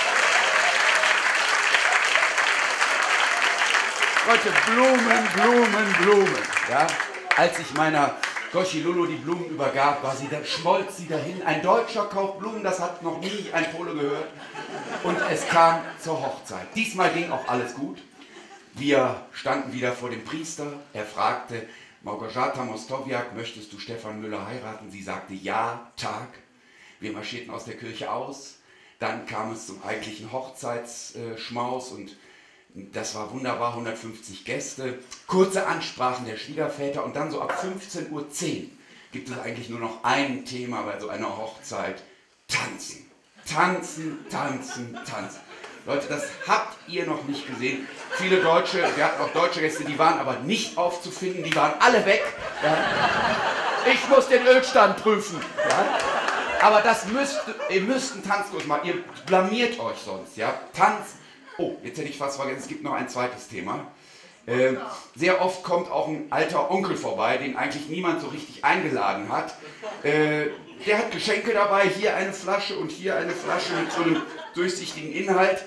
Leute, Blumen, Blumen, Blumen. Ja? Als ich meiner Goschilulu die Blumen übergab, war sie, da schmolz sie dahin. Ein Deutscher kauft Blumen, das hat noch nie ein Pole gehört. Und es kam zur Hochzeit. Diesmal ging auch alles gut. Wir standen wieder vor dem Priester. Er fragte, Małgorzata Mostowiak, möchtest du Stefan Müller heiraten? Sie sagte, ja, Tag. Wir marschierten aus der Kirche aus. Dann kam es zum eigentlichen Hochzeitsschmaus und das war wunderbar, hundertfünfzig Gäste. Kurze Ansprachen der Schwiegerväter und dann so ab fünfzehn Uhr zehn gibt es eigentlich nur noch ein Thema bei so einer Hochzeit. Tanzen. Tanzen, tanzen, tanzen. Leute, das habt ihr noch nicht gesehen. Viele Deutsche, wir hatten auch deutsche Gäste, die waren aber nicht aufzufinden, die waren alle weg. Ja. Ich muss den Ölstand prüfen. Ja. Aber das müsst, ihr müsst einen Tanzkurs machen, ihr blamiert euch sonst. Ja. Tanz. Oh, jetzt hätte ich fast vergessen, es gibt noch ein zweites Thema. Äh, sehr oft kommt auch ein alter Onkel vorbei, den eigentlich niemand so richtig eingeladen hat. Äh, der hat Geschenke dabei, hier eine Flasche und hier eine Flasche mit so einem durchsichtigen Inhalt.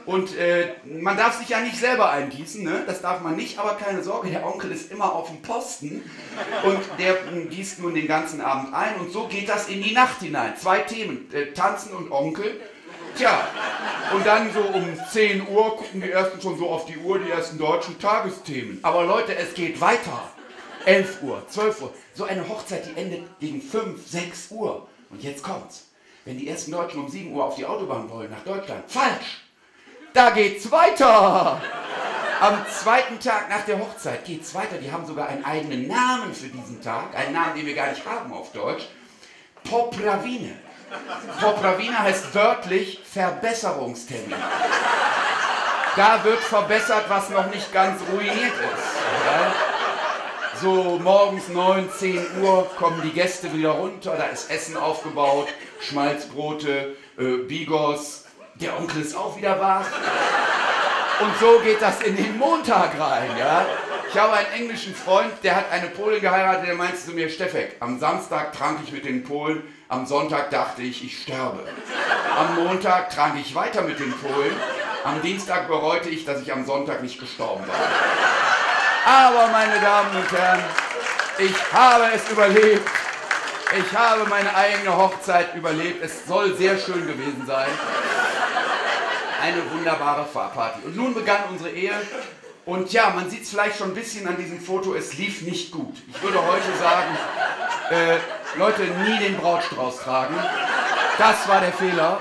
Und äh, man darf sich ja nicht selber eingießen, ne? Das darf man nicht, aber keine Sorge, der Onkel ist immer auf dem Posten und der äh, gießt nun den ganzen Abend ein und so geht das in die Nacht hinein. Zwei Themen, äh, Tanzen und Onkel. Tja, und dann so um zehn Uhr gucken die ersten schon so auf die Uhr, die ersten deutschen Tagesthemen. Aber Leute, es geht weiter. elf Uhr, zwölf Uhr. So eine Hochzeit, die endet gegen fünf, sechs Uhr. Und jetzt kommt's. Wenn die ersten Deutschen um sieben Uhr auf die Autobahn wollen, nach Deutschland, falsch! Da geht's weiter! Am zweiten Tag nach der Hochzeit geht's weiter. Die haben sogar einen eigenen Namen für diesen Tag. Einen Namen, den wir gar nicht haben auf Deutsch. Poprawine. Poprawine heißt wörtlich Verbesserungstermin. Da wird verbessert, was noch nicht ganz ruiniert ist. Ja? So morgens neun, zehn Uhr kommen die Gäste wieder runter, da ist Essen aufgebaut, Schmalzbrote, äh, Bigos, der Onkel ist auch wieder wach. Und so geht das in den Montag rein. Ja? Ich habe einen englischen Freund, der hat eine Polin geheiratet, der meinte zu mir, Steffek, am Samstag trank ich mit den Polen, am Sonntag dachte ich, ich sterbe. Am Montag trank ich weiter mit den Polen, am Dienstag bereute ich, dass ich am Sonntag nicht gestorben war. Aber, meine Damen und Herren, ich habe es überlebt. Ich habe meine eigene Hochzeit überlebt. Es soll sehr schön gewesen sein. Eine wunderbare Fahrparty. Und nun begann unsere Ehe. Und ja, man sieht es vielleicht schon ein bisschen an diesem Foto, es lief nicht gut. Ich würde heute sagen, äh, Leute, nie den Brautstrauß tragen. Das war der Fehler.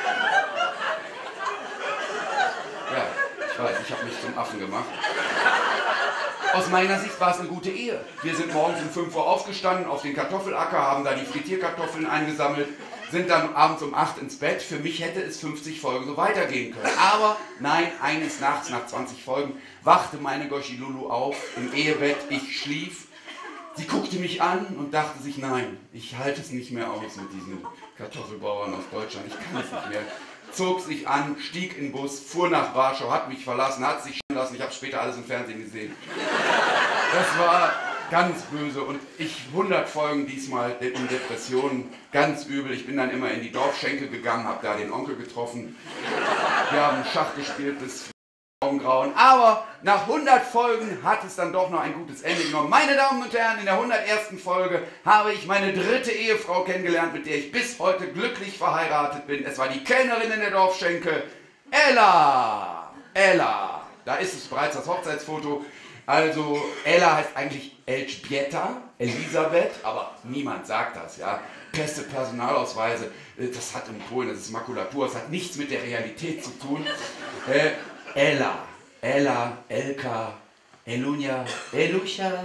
Ja, ich weiß, ich habe mich zum Affen gemacht. Aus meiner Sicht war es eine gute Ehe. Wir sind morgens um fünf Uhr aufgestanden auf den Kartoffelacker, haben da die Frittierkartoffeln eingesammelt, sind dann abends um acht ins Bett. Für mich hätte es fünfzig Folgen so weitergehen können. Aber nein, eines Nachts nach zwanzig Folgen wachte meine Goshi Lulu auf im Ehebett. Ich schlief. Sie guckte mich an und dachte sich, nein, ich halte es nicht mehr aus mit diesen Kartoffelbauern aus Deutschland. Ich kann es nicht mehr. Zog sich an, stieg in den Bus, fuhr nach Warschau, hat mich verlassen, hat sich scheiden lassen. Ich habe später alles im Fernsehen gesehen. Das war ganz böse und ich hundert Folgen diesmal in Depressionen, ganz übel. Ich bin dann immer in die Dorfschenke gegangen, habe da den Onkel getroffen. Wir haben Schach gespielt bis Augengrauen. Aber nach hundert Folgen hat es dann doch noch ein gutes Ende genommen. Meine Damen und Herren, in der hundertersten Folge habe ich meine dritte Ehefrau kennengelernt, mit der ich bis heute glücklich verheiratet bin. Es war die Kellnerin in der Dorfschenke, Ella. Ella. Da ist es bereits, das Hochzeitsfoto. Also Ella heißt eigentlich Elżbieta, Elisabeth, aber niemand sagt das, ja. Pässe, Personalausweise, das hat in Polen, das ist Makulatur, das hat nichts mit der Realität zu tun. Äh, Ella, Ella, Elka, Elunia, Elucha.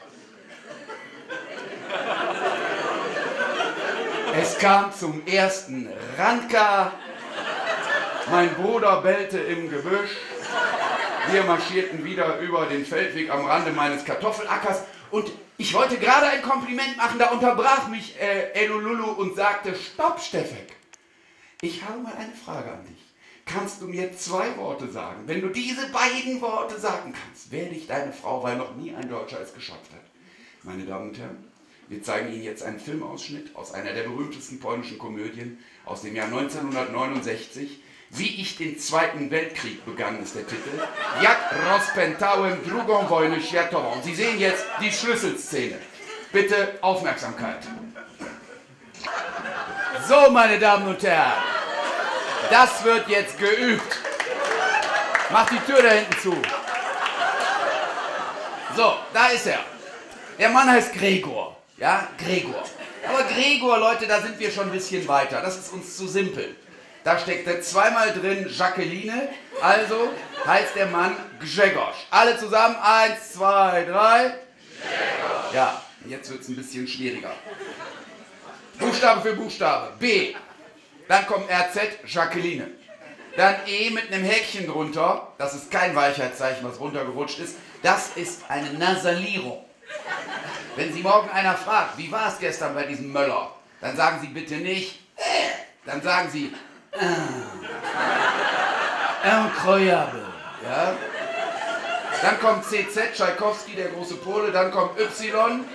Es kam zum ersten Ranka. Mein Bruder bellte im Gebüsch. Wir marschierten wieder über den Feldweg am Rande meines Kartoffelackers. Und ich wollte gerade ein Kompliment machen, da unterbrach mich äh, Elululu und sagte, stopp, Steffek. Ich habe mal eine Frage an dich. Kannst du mir zwei Worte sagen? Wenn du diese beiden Worte sagen kannst, werde ich deine Frau, weil noch nie ein Deutscher es geschafft hat. Meine Damen und Herren, wir zeigen Ihnen jetzt einen Filmausschnitt aus einer der berühmtesten polnischen Komödien aus dem Jahr neunzehnhundertneunundsechzig. Wie ich den Zweiten Weltkrieg begann, ist der Titel. Jak rozpętałem drugą wojnę światową. Und Sie sehen jetzt die Schlüsselszene. Bitte Aufmerksamkeit. So, meine Damen und Herren. Das wird jetzt geübt. Mach die Tür da hinten zu. So, da ist er. Der Mann heißt Gregor. Ja, Gregor. Aber Gregor, Leute, da sind wir schon ein bisschen weiter. Das ist uns zu simpel. Da steckt er zweimal drin Jacqueline. Also heißt der Mann Grzegorz. Alle zusammen. Eins, zwei, drei. Grzegorz. Ja, jetzt wird es ein bisschen schwieriger. Buchstabe für Buchstabe. B. Dann kommt R Z, Jacqueline. Dann E mit einem Häkchen drunter. Das ist kein Weichheitszeichen, was runtergerutscht ist. Das ist eine Nasalierung. Wenn Sie morgen einer fragt, wie war es gestern bei diesem Möller, dann sagen Sie bitte nicht, äh, dann sagen Sie, ah, incroyable. Ja? Dann kommt C Z, Tschaikowski, der große Pole. Dann kommt Y,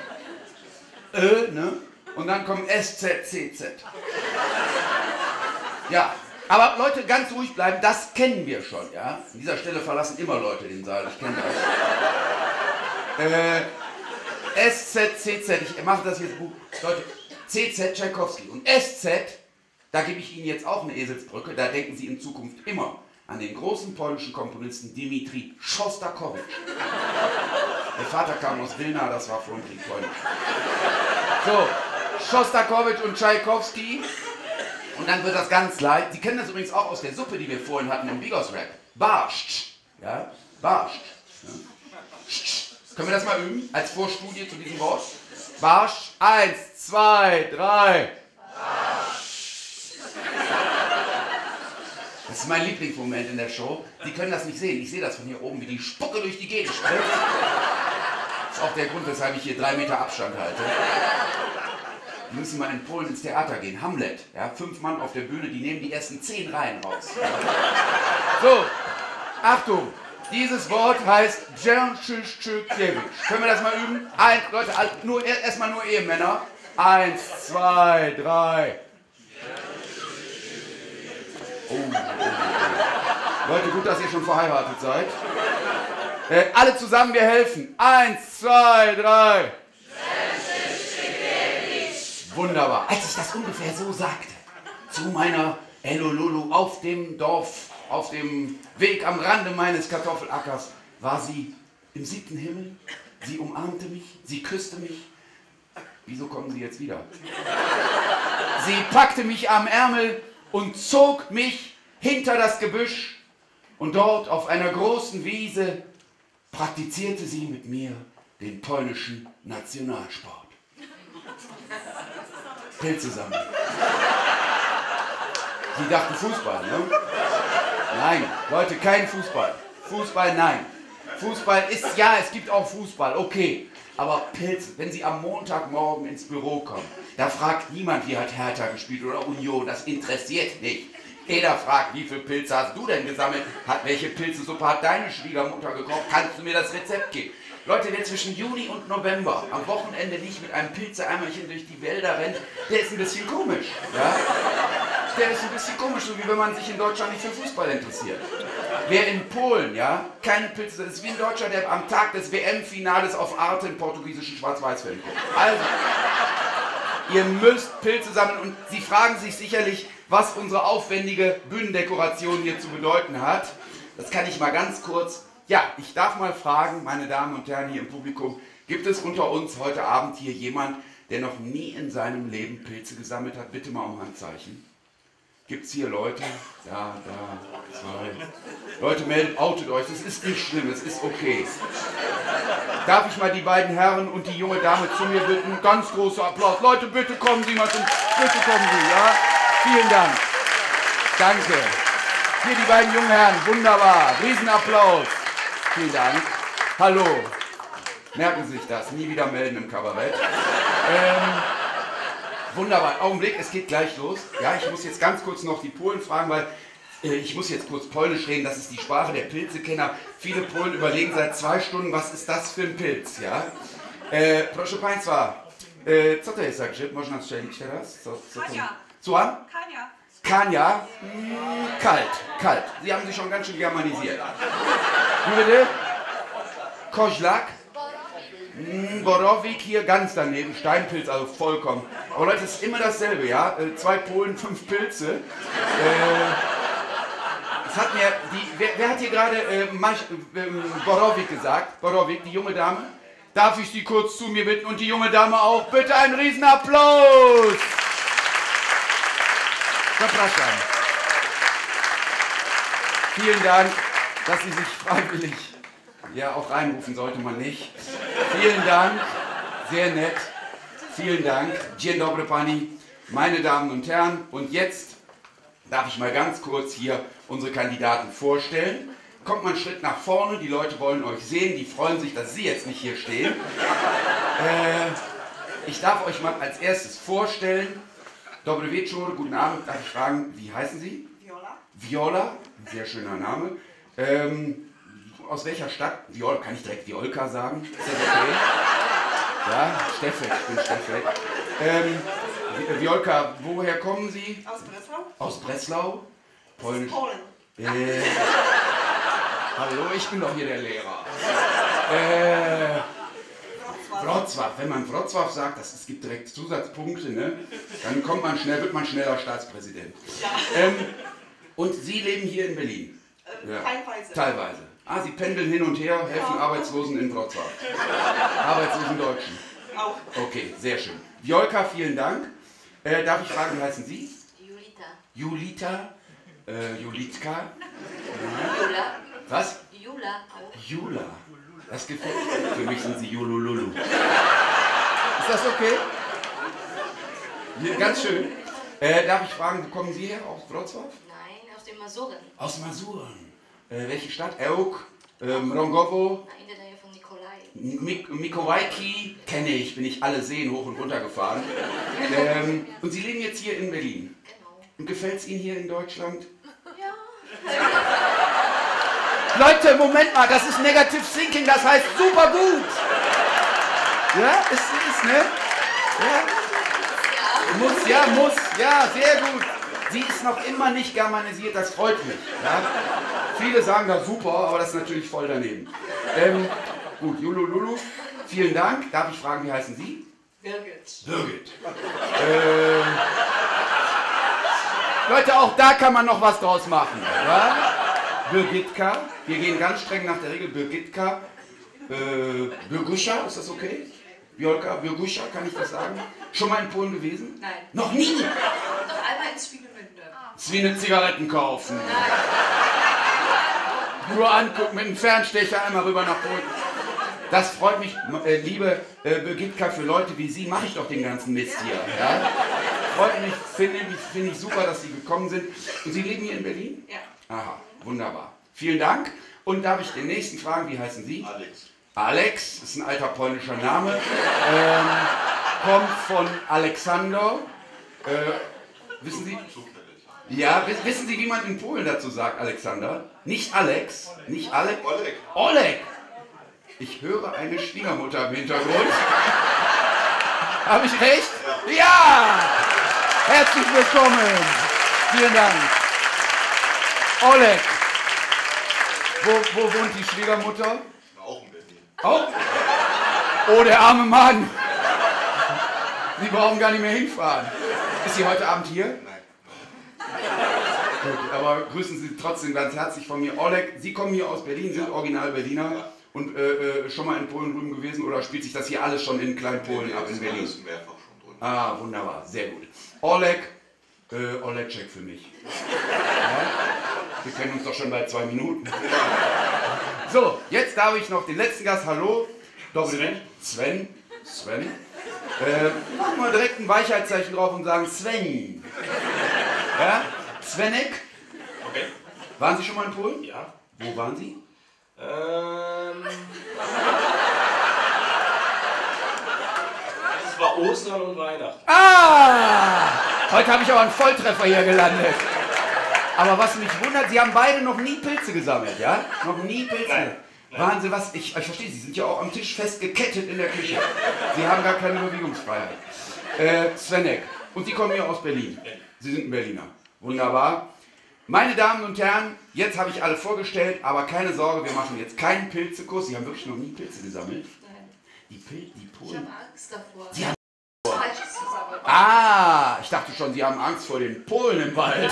Ö, ne? Und dann kommt S Z, C Z. Ja, Aber Leute, ganz ruhig bleiben, das kennen wir schon, ja? An dieser Stelle verlassen immer Leute den Saal, ich kenne das. äh, S Z, C Z, ich mache das jetzt gut. Leute, C Z Tschaikowski und S Z, da gebe ich Ihnen jetzt auch eine Eselsbrücke, da denken Sie in Zukunft immer an den großen polnischen Komponisten Dmitri Schostakowitsch. Der Vater kam aus Wilna, das war vor dem Krieg polnisch. So, Schostakowitsch und Tschaikowski. Und dann wird das ganz leicht. Sie kennen das übrigens auch aus der Suppe, die wir vorhin hatten im Bigos Rap. Barscht. Ja? Barscht. Ja? Können wir das mal üben? Als Vorstudie zu diesem Wort? Barscht. Eins, zwei, drei. Das ist mein Lieblingsmoment in der Show. Sie können das nicht sehen. Ich sehe das von hier oben, wie die Spucke durch die Gegend springt. Das ist auch der Grund, weshalb ich hier drei Meter Abstand halte. Wir müssen mal in Polen ins Theater gehen. Hamlet, ja, fünf Mann auf der Bühne, die nehmen die ersten zehn Reihen raus. So, Achtung, dieses Wort heißt Dżęczyszczykiewicz. Können wir das mal üben? Ein, Leute, nur, erstmal nur Ehemänner. Eins, zwei, drei. Oh, oh, oh. Leute, gut, dass ihr schon verheiratet seid. Äh, alle zusammen, wir helfen. Eins, zwei, drei. Wunderbar. Als ich das ungefähr so sagte, zu meiner Elolulu auf dem Dorf, auf dem Weg am Rande meines Kartoffelackers, war sie im siebten Himmel. Sie umarmte mich, sie küsste mich. Wieso kommen Sie jetzt wieder? Sie packte mich am Ärmel und zog mich hinter das Gebüsch. Und dort auf einer großen Wiese praktizierte sie mit mir den polnischen Nationalsport. Pilze sammeln. Sie dachten Fußball, ne? Nein, Leute, kein Fußball. Fußball, nein. Fußball ist, ja, es gibt auch Fußball, okay. Aber Pilze, wenn Sie am Montagmorgen ins Büro kommen, da fragt niemand, wie hat Hertha gespielt oder Union, das interessiert nicht. Jeder fragt, wie viele Pilze hast du denn gesammelt? Hat, welche Pilzesuppe hat deine Schwiegermutter gekocht? Kannst du mir das Rezept geben? Leute, wer zwischen Juni und November am Wochenende nicht mit einem Pilzeeimerchen durch die Wälder rennt, der ist ein bisschen komisch. Ja? Der ist ein bisschen komisch, so wie wenn man sich in Deutschland nicht für Fußball interessiert. Wer in Polen, ja, keine Pilze, das ist wie ein Deutscher, der am Tag des W M-Finales auf Arte in portugiesischen Schwarz-Weiß-Film guckt. Also, ihr müsst Pilze sammeln und Sie fragen sich sicherlich, was unsere aufwendige Bühnendekoration hier zu bedeuten hat. Das kann ich mal ganz kurz. Ja, ich darf mal fragen, meine Damen und Herren hier im Publikum, gibt es unter uns heute Abend hier jemand, der noch nie in seinem Leben Pilze gesammelt hat? Bitte mal um Handzeichen. Gibt es hier Leute? Ja, da, zwei. Leute, meldet, outet euch, das ist nicht schlimm, das ist okay. Darf ich mal die beiden Herren und die junge Dame zu mir bitten? Ganz großer Applaus. Leute, bitte kommen Sie mal zum, bitte kommen Sie, ja? Vielen Dank. Danke. Hier die beiden jungen Herren, wunderbar. Riesenapplaus. Vielen Dank. Hallo. Merken Sie sich das. Nie wieder melden im Kabarett. Ähm, wunderbar. Augenblick, es geht gleich los. Ja, ich muss jetzt ganz kurz noch die Polen fragen, weil äh, ich muss jetzt kurz Polnisch reden. Das ist die Sprache der Pilzekenner. Viele Polen überlegen seit zwei Stunden, was ist das für ein Pilz, ja? Äh, proszę Państwa, äh, co to jest za grzyb? Można strzelić teraz? Co, co to? Słucham? Kania. Kania? Mm, kalt, kalt. Sie haben sich schon ganz schön germanisiert. Wie bitte? Koźlak? Mm, Borowik hier ganz daneben. Steinpilz, also vollkommen. Aber Leute, es ist immer dasselbe, ja? Äh, zwei Polen, fünf Pilze. Äh, das hat mir die, wer, wer hat hier gerade äh, äh, Borowik gesagt? Borowik, die junge Dame? Darf ich Sie kurz zu mir bitten und die junge Dame auch? Bitte einen Riesenapplaus! Zapraszam. Vielen Dank, dass Sie sich freiwillig, ja auch reinrufen sollte man nicht. Vielen Dank, sehr nett. Vielen Dank. Dzień dobry Pani, meine Damen und Herren. Und jetzt darf ich mal ganz kurz hier unsere Kandidaten vorstellen. Kommt mal einen Schritt nach vorne, die Leute wollen euch sehen, die freuen sich, dass Sie jetzt nicht hier stehen. Äh, ich darf euch mal als erstes vorstellen. Dobry wieczór, guten Abend, darf ich fragen, wie heißen Sie? Viola. Viola, ein sehr schöner Name. Ähm, aus welcher Stadt? Viola, kann ich direkt Violka sagen? Ist das okay? Ja, Steffek, ich bin Steffek. Ähm, Violka, woher kommen Sie? Aus Breslau. Aus Breslau. Polnisch. Polen. Äh, hallo, ich bin doch hier der Lehrer. Äh, Wrocław. Wenn man Wrocław sagt, das, es gibt direkt Zusatzpunkte, ne? Dann kommt man schnell, wird man schneller Staatspräsident. Ja. Ähm, und Sie leben hier in Berlin? Äh, Ja. Teilweise. Teilweise. Ah, Sie pendeln hin und her, helfen Ja. Arbeitslosen in Wrocław. Arbeitslosen Deutschen. Auch. Okay, sehr schön. Violka, vielen Dank. Äh, darf ich fragen, wie heißen Sie? Julita. Julita? Äh, Julitka? Jula. Was? Jula auch. Jula. Das gefällt mir. Für mich sind Sie Julululu. Ist das okay? Ja, ganz schön. Äh, darf ich fragen, wo kommen Sie her? Aus Wrocław? Nein, aus den Masuren. Aus Masuren. Äh, welche Stadt? Ełk? Ähm, Rongowo? Na, in der Nähe von Nikolai. Mik Mikołajki? Kenne ich, bin ich alle Seen hoch und runter gefahren. Ähm, und Sie leben jetzt hier in Berlin. Genau. Und gefällt es Ihnen hier in Deutschland? Ja. Leute, Moment mal, das ist Negative Thinking, das heißt super gut. Ja, ist, ist, ne? Ja. Muss, ja, muss, ja, sehr gut. Sie ist noch immer nicht germanisiert, das freut mich. Ja? Viele sagen da super, aber das ist natürlich voll daneben. Ähm, gut, Julu Lulu, vielen Dank. Darf ich fragen, wie heißen Sie? Birgit. Birgit. Ähm, Leute, auch da kann man noch was draus machen. Ja? Birgitka, wir gehen ganz streng nach der Regel. Birgitka, äh, Birguscha, ist das okay? Violka, Birguscha, kann ich das sagen? Schon mal in Polen gewesen? Nein. Noch nie? Doch einmal in Swinemünde. Zwinne Zigaretten kaufen. Nein. Nur angucken mit einem Fernstecher einmal rüber nach Polen. Das freut mich, äh, liebe äh, Birgitka, für Leute wie Sie mache ich doch den ganzen Mist hier. Ja? Freut mich, finde ich, find ich super, dass Sie gekommen sind. Und Sie leben hier in Berlin? Ja. Aha, wunderbar. Vielen Dank. Und darf ich den nächsten fragen, wie heißen Sie? Alex. Alex, ist ein alter polnischer Name. Ähm, kommt von Alexander. Äh, wissen Sie? Ja, wissen Sie, wie man in Polen dazu sagt, Alexander? Nicht Alex, nicht Alek. Oleg. Oleg! Ich höre eine Schwiegermutter im Hintergrund. Habe ich recht? Ja! Herzlich willkommen! Vielen Dank. Oleg! Wo, wo wohnt die Schwiegermutter? Auch in Berlin. Oh! Oh, der arme Mann! Sie brauchen gar nicht mehr hinfahren. Ist sie heute Abend hier? Nein. Gut, aber grüßen Sie trotzdem ganz herzlich von mir. Oleg, Sie kommen hier aus Berlin, sind original Berliner Ja. und äh, äh, schon mal in Polen drüben gewesen oder spielt sich das hier alles schon in Kleinpolen ab in Berlin? Das ist mehrfach schon drin. Ah, wunderbar, sehr gut. Oleg, äh, Olegczek für mich. Ja? Wir kennen uns doch schon bei zwei Minuten. So, jetzt darf ich noch den letzten Gast, hallo. Sven. Sven. Sven. Äh, machen wir direkt ein Weichheitszeichen drauf und sagen Sven. Ja? Svenek. Okay. Waren Sie schon mal in Polen? Ja. Wo waren Sie? Ähm. Es war Ostern und Weihnachten. Ah! Heute habe ich aber einen Volltreffer hier gelandet. Aber was mich wundert, Sie haben beide noch nie Pilze gesammelt, ja? Noch nie Pilze? Nein. Nein. Wahnsinn, was? Ich, ich verstehe, Sie sind ja auch am Tisch festgekettet in der Küche. Sie haben gar keine Bewegungsfreiheit. Äh, Svenek. Und Sie kommen hier aus Berlin. Sie sind ein Berliner. Wunderbar. Meine Damen und Herren, jetzt habe ich alle vorgestellt, aber keine Sorge, wir machen jetzt keinen Pilzekurs. Sie haben wirklich noch nie Pilze gesammelt. Nein. Die Pil die Ich Polen. habe Angst davor. Sie haben Falsches zusammen. Ah, ich dachte schon, Sie haben Angst vor den Polen im Wald.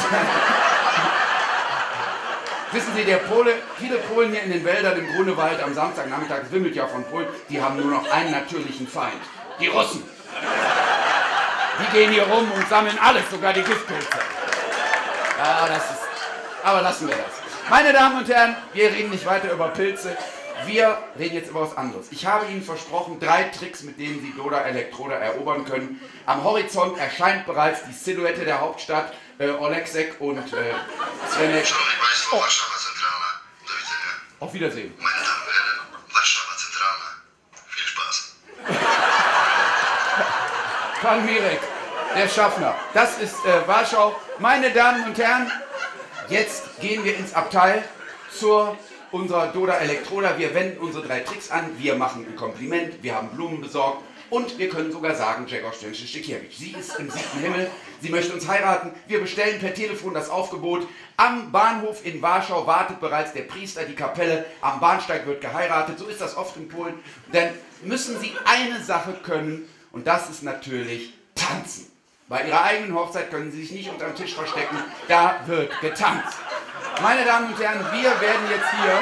Wissen Sie, der Pole, viele Polen hier in den Wäldern im Grunewald am Samstagnachmittag, es wimmelt ja von Polen, die haben nur noch einen natürlichen Feind. Die Russen. Die gehen hier rum und sammeln alles, sogar die Giftpilze. Ja, das ist... Aber lassen wir das. Meine Damen und Herren, wir reden nicht weiter über Pilze. Wir reden jetzt über was anderes. Ich habe Ihnen versprochen, drei Tricks, mit denen Sie Doda Elektroda erobern können. Am Horizont erscheint bereits die Silhouette der Hauptstadt. Äh, Oleksek und äh, Svenek. Szanowni Państwo, Warszawa Centralna. Do widzenia. Auf Wiedersehen. Meine Damen und Herren, Warszawa Centralna. Viel Spaß. Pan Mirek, der Schaffner. Das ist äh, Warschau. Meine Damen und Herren, jetzt gehen wir ins Abteil zur unserer Doda Elektroda. Wir wenden unsere drei Tricks an. Wir machen ein Kompliment. Wir haben Blumen besorgt. Und wir können sogar sagen, Grzegorz Stęszyk-Strykiewicz. Sie ist im siebten Himmel, sie möchte uns heiraten. Wir bestellen per Telefon das Aufgebot. Am Bahnhof in Warschau wartet bereits der Priester, die Kapelle. Am Bahnsteig wird geheiratet. So ist das oft in Polen. Dann müssen sie eine Sache können und das ist natürlich tanzen. Bei ihrer eigenen Hochzeit können sie sich nicht unter dem Tisch verstecken. Da wird getanzt. Meine Damen und Herren, wir werden jetzt hier...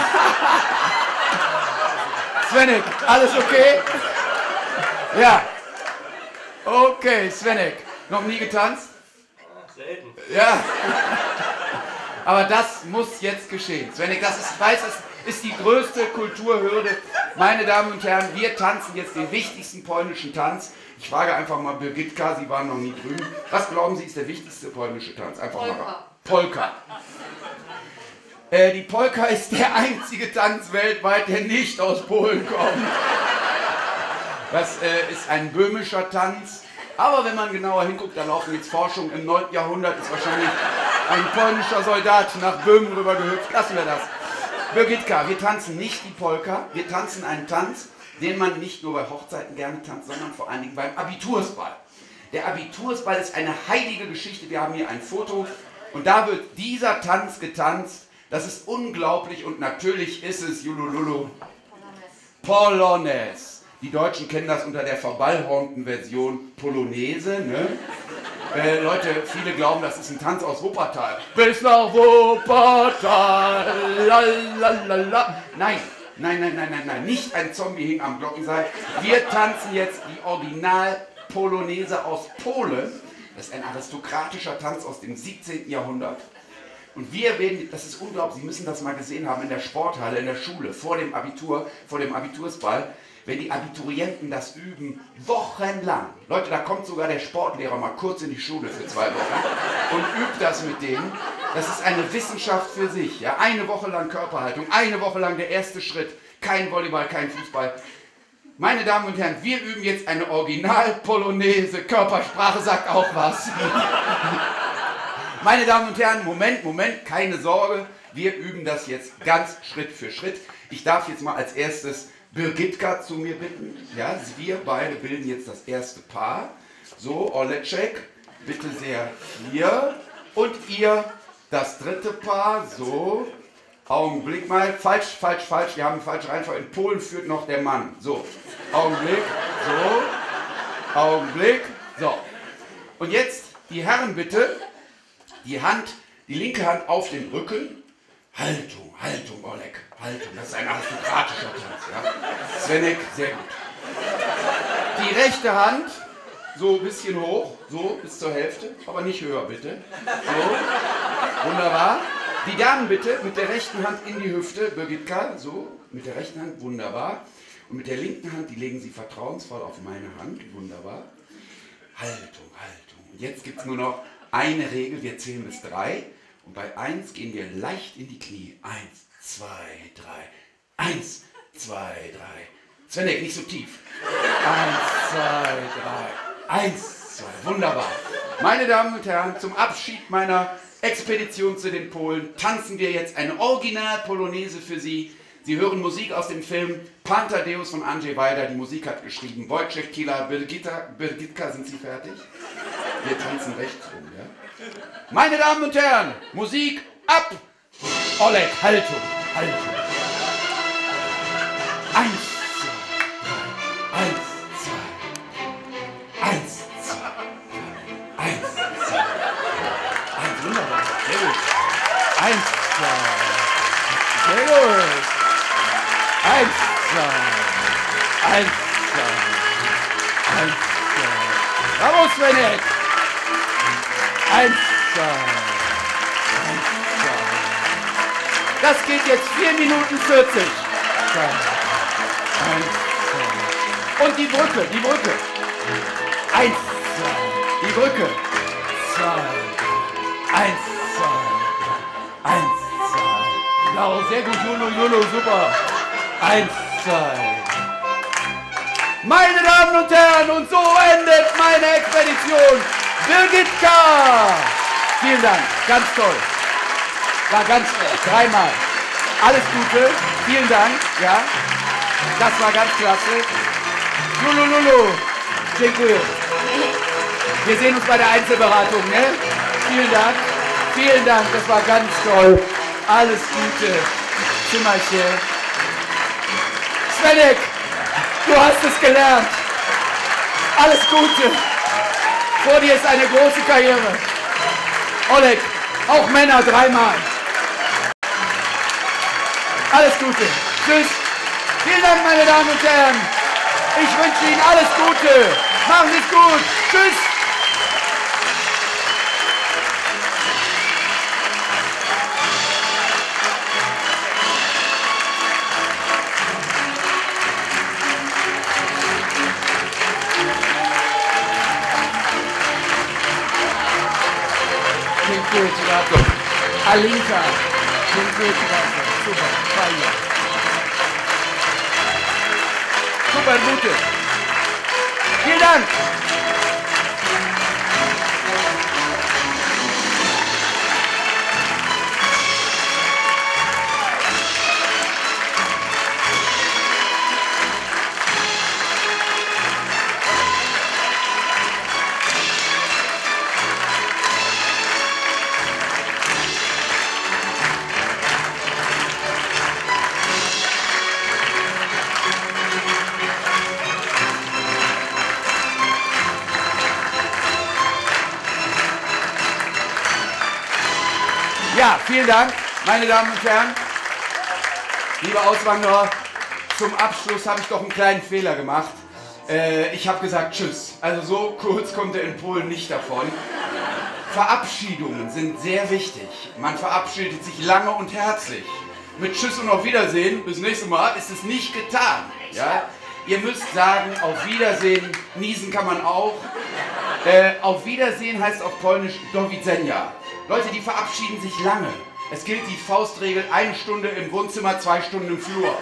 Svenek, alles okay? Ja. Okay, Svenek. Noch nie getanzt? Selten. Ja. Aber das muss jetzt geschehen. Svenek, das ist, ich weiß, das ist die größte Kulturhürde. Meine Damen und Herren, wir tanzen jetzt den wichtigsten polnischen Tanz. Ich frage einfach mal Birgitka, Sie waren noch nie drüben. Was glauben Sie ist der wichtigste polnische Tanz? Einfach Polka. mal. Polka. Äh, die Polka ist der einzige Tanz weltweit, der nicht aus Polen kommt. Das äh, ist ein böhmischer Tanz. Aber wenn man genauer hinguckt, da laufen jetzt Forschungen. Im neunten Jahrhundert ist wahrscheinlich ein polnischer Soldat nach Böhmen rüber gehüpft. Lassen wir das. Birgitka, wir tanzen nicht die Polka, wir tanzen einen Tanz, den man nicht nur bei Hochzeiten gerne tanzt, sondern vor allen Dingen beim Abitursball. Der Abitursball ist eine heilige Geschichte. Wir haben hier ein Foto und da wird dieser Tanz getanzt. Das ist unglaublich und natürlich ist es, Julululu, Polonaise. Die Deutschen kennen das unter der verballhornten Version Polonaise. Ne? Äh, Leute, viele glauben, das ist ein Tanz aus Wuppertal. Bis nach Wuppertal, lalalala. Nein, nein, nein, nein, nein, nein, nicht ein Zombie hing am Glockenseil. Wir tanzen jetzt die Original-Polonaise aus Polen. Das ist ein aristokratischer Tanz aus dem siebzehnten Jahrhundert. Und wir werden, das ist unglaublich, Sie müssen das mal gesehen haben, in der Sporthalle, in der Schule, vor dem Abitur, vor dem Abitursball, wenn die Abiturienten das üben, wochenlang. Leute, da kommt sogar der Sportlehrer mal kurz in die Schule für zwei Wochen und übt das mit denen. Das ist eine Wissenschaft für sich. Ja? Eine Woche lang Körperhaltung, eine Woche lang der erste Schritt, kein Volleyball, kein Fußball. Meine Damen und Herren, wir üben jetzt eine Original-Polonaise. Körpersprache sagt auch was. Meine Damen und Herren, Moment, Moment, keine Sorge. Wir üben das jetzt ganz Schritt für Schritt. Ich darf jetzt mal als erstes Birgitka zu mir bitten. Ja, wir beide bilden jetzt das erste Paar. So, Olecek, bitte sehr hier. Und ihr das dritte Paar. So, Augenblick mal. Falsch, falsch, falsch. Wir haben eine falsche Reihenfolge. In Polen führt noch der Mann. So, Augenblick. So, Augenblick. So. Und jetzt die Herren bitte. Die Hand, die linke Hand auf den Rücken. Haltung, Haltung, Oleg, Haltung. Das ist ein aristokratischer Tanz. Ja? Svenek, sehr gut. Die rechte Hand, so ein bisschen hoch, so bis zur Hälfte, aber nicht höher bitte. So, wunderbar. Die Damen bitte mit der rechten Hand in die Hüfte, Birgitka, so, mit der rechten Hand, wunderbar. Und mit der linken Hand, die legen Sie vertrauensvoll auf meine Hand, wunderbar. Haltung, Haltung. Und jetzt gibt es nur noch eine Regel, wir zählen bis drei und bei eins gehen wir leicht in die Knie. Eins, zwei, drei. Eins, zwei, drei. Svenek, nicht so tief. Eins, zwei, drei. Eins, zwei. Wunderbar. Meine Damen und Herren, zum Abschied meiner Expedition zu den Polen tanzen wir jetzt eine Original-Polonaise für Sie. Sie hören Musik aus dem Film Pantadeus von Andrzej Wajda. Die Musik hat geschrieben Wojciech Kila, Birgitta. Birgitka, sind Sie fertig? Wir tanzen rechts rum, ja? Meine Damen und Herren, Musik ab! Oleg, Haltung, Haltung. Eins, zwei, drei. Eins, zwei. Eins, zwei. Eins, zwei. Eins, wunderbar. Sehr gut. Eins, zwei. Sehr gut. Eins, zwei. Eins, zwei. Eins, zwei. Bravo, Svenek. Eins, zwei. Eins, zwei. Das geht jetzt vier Minuten vierzig. Zwei. Eins, zwei. Und die Brücke, die Brücke. Eins, zwei. Die Brücke. Zwei. Eins, zwei. Eins, zwei. Blau, sehr gut, Juno, Juno, super. Eins, zwei. Meine Damen und Herren, und so endet meine Expedition. Birgitka! Vielen Dank, ganz toll. War ganz dreimal. Alles Gute, vielen Dank, ja. Das war ganz klasse. Lulu, Lulu. Dziękuję. Wir sehen uns bei der Einzelberatung, ne? Vielen Dank. Vielen Dank, das war ganz toll. Alles Gute. Zimmerchen. Svenek, du hast es gelernt. Alles Gute. Vor dir ist eine große Karriere. Oleg, auch Männer dreimal. Alles Gute. Tschüss. Vielen Dank, meine Damen und Herren. Ich wünsche Ihnen alles Gute. Machen Sie es gut. Tschüss. Dziękuję Ci bardzo. Alinka. Dziękuję Ci bardzo. Super. Fajnie. Super gute. Vielen Dank. Ja, vielen Dank, meine Damen und Herren. Liebe Auswanderer, zum Abschluss habe ich doch einen kleinen Fehler gemacht. Äh, ich habe gesagt Tschüss. Also so kurz kommt er in Polen nicht davon. Verabschiedungen sind sehr wichtig. Man verabschiedet sich lange und herzlich. Mit Tschüss und auf Wiedersehen, bis nächstes Mal, ist es nicht getan. Ja? Ihr müsst sagen, auf Wiedersehen, niesen kann man auch. Äh, auf Wiedersehen heißt auf Polnisch do widzenia. Leute, die verabschieden sich lange. Es gilt die Faustregel, eine Stunde im Wohnzimmer, zwei Stunden im Flur.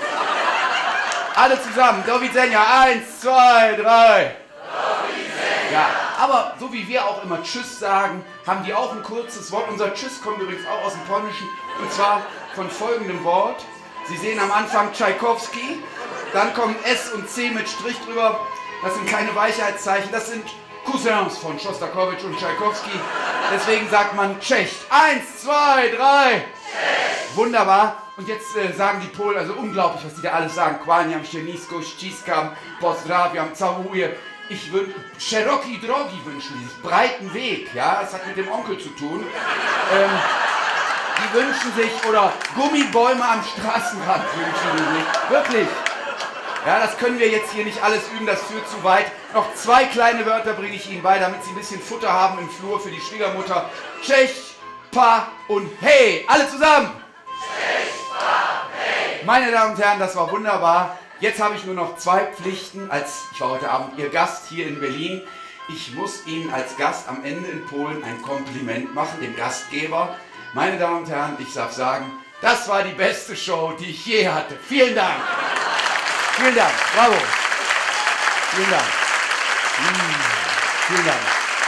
Alle zusammen, do widzenia, eins, zwei, drei. Ja, aber so wie wir auch immer Tschüss sagen, haben die auch ein kurzes Wort. Unser Tschüss kommt übrigens auch aus dem Polnischen, und zwar von folgendem Wort. Sie sehen am Anfang Tschaikowski, dann kommen S und C mit Strich drüber. Das sind keine Weichheitszeichen, das sind Cousins von Schostakowitsch und Tschaikowski. Deswegen sagt man Tschecht. Eins, zwei, drei. Tschecht. Wunderbar. Und jetzt äh, sagen die Polen, also unglaublich, was die da alles sagen. Kłaniam się nisko, ściskam, pozdrawiam, całuję. Ich würde szeroki drogi wünschen, diesen breiten Weg. Ja, das hat mit dem Onkel zu tun. Ähm, die wünschen sich, oder Gummibäume am Straßenrand wünschen die sich. Wirklich. Ja, das können wir jetzt hier nicht alles üben, das führt zu weit. Noch zwei kleine Wörter bringe ich Ihnen bei, damit Sie ein bisschen Futter haben im Flur für die Schwiegermutter. Tschech, Pa und Hey. Alle zusammen. Tschech, Pa, Hey. Meine Damen und Herren, das war wunderbar. Jetzt habe ich nur noch zwei Pflichten. Als ich war heute Abend Ihr Gast hier in Berlin. Ich muss Ihnen als Gast am Ende in Polen ein Kompliment machen, dem Gastgeber. Meine Damen und Herren, ich darf sagen, das war die beste Show, die ich je hatte. Vielen Dank. Vielen Dank, bravo. Vielen Dank. Mmh, vielen Dank.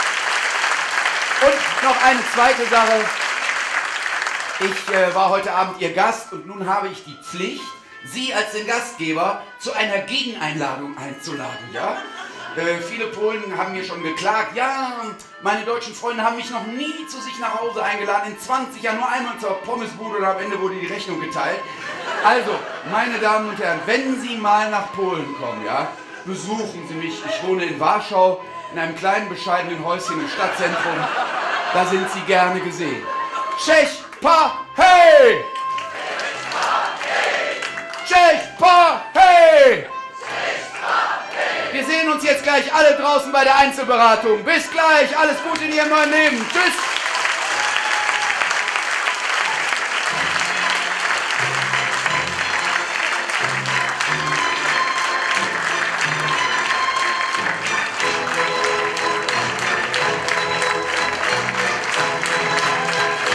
Und noch eine zweite Sache. Ich äh, war heute Abend Ihr Gast und nun habe ich die Pflicht, Sie als den Gastgeber zu einer Gegeneinladung einzuladen. Ja? Äh, viele Polen haben mir schon geklagt, ja, meine deutschen Freunde haben mich noch nie zu sich nach Hause eingeladen, in zwanzig Jahren nur einmal zur Pommesbude und am Ende wurde die Rechnung geteilt. Also, meine Damen und Herren, wenn Sie mal nach Polen kommen, ja, besuchen Sie mich. Ich wohne in Warschau, in einem kleinen, bescheidenen Häuschen im Stadtzentrum. Da sind Sie gerne gesehen. Tschech, Pa, Hey! Tschech, Pa, Hey! Wir sehen uns jetzt gleich alle draußen bei der Einzelberatung. Bis gleich, alles Gute in Ihrem neuen Leben. Tschüss!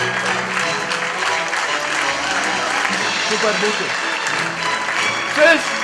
Super gute. Tschüss!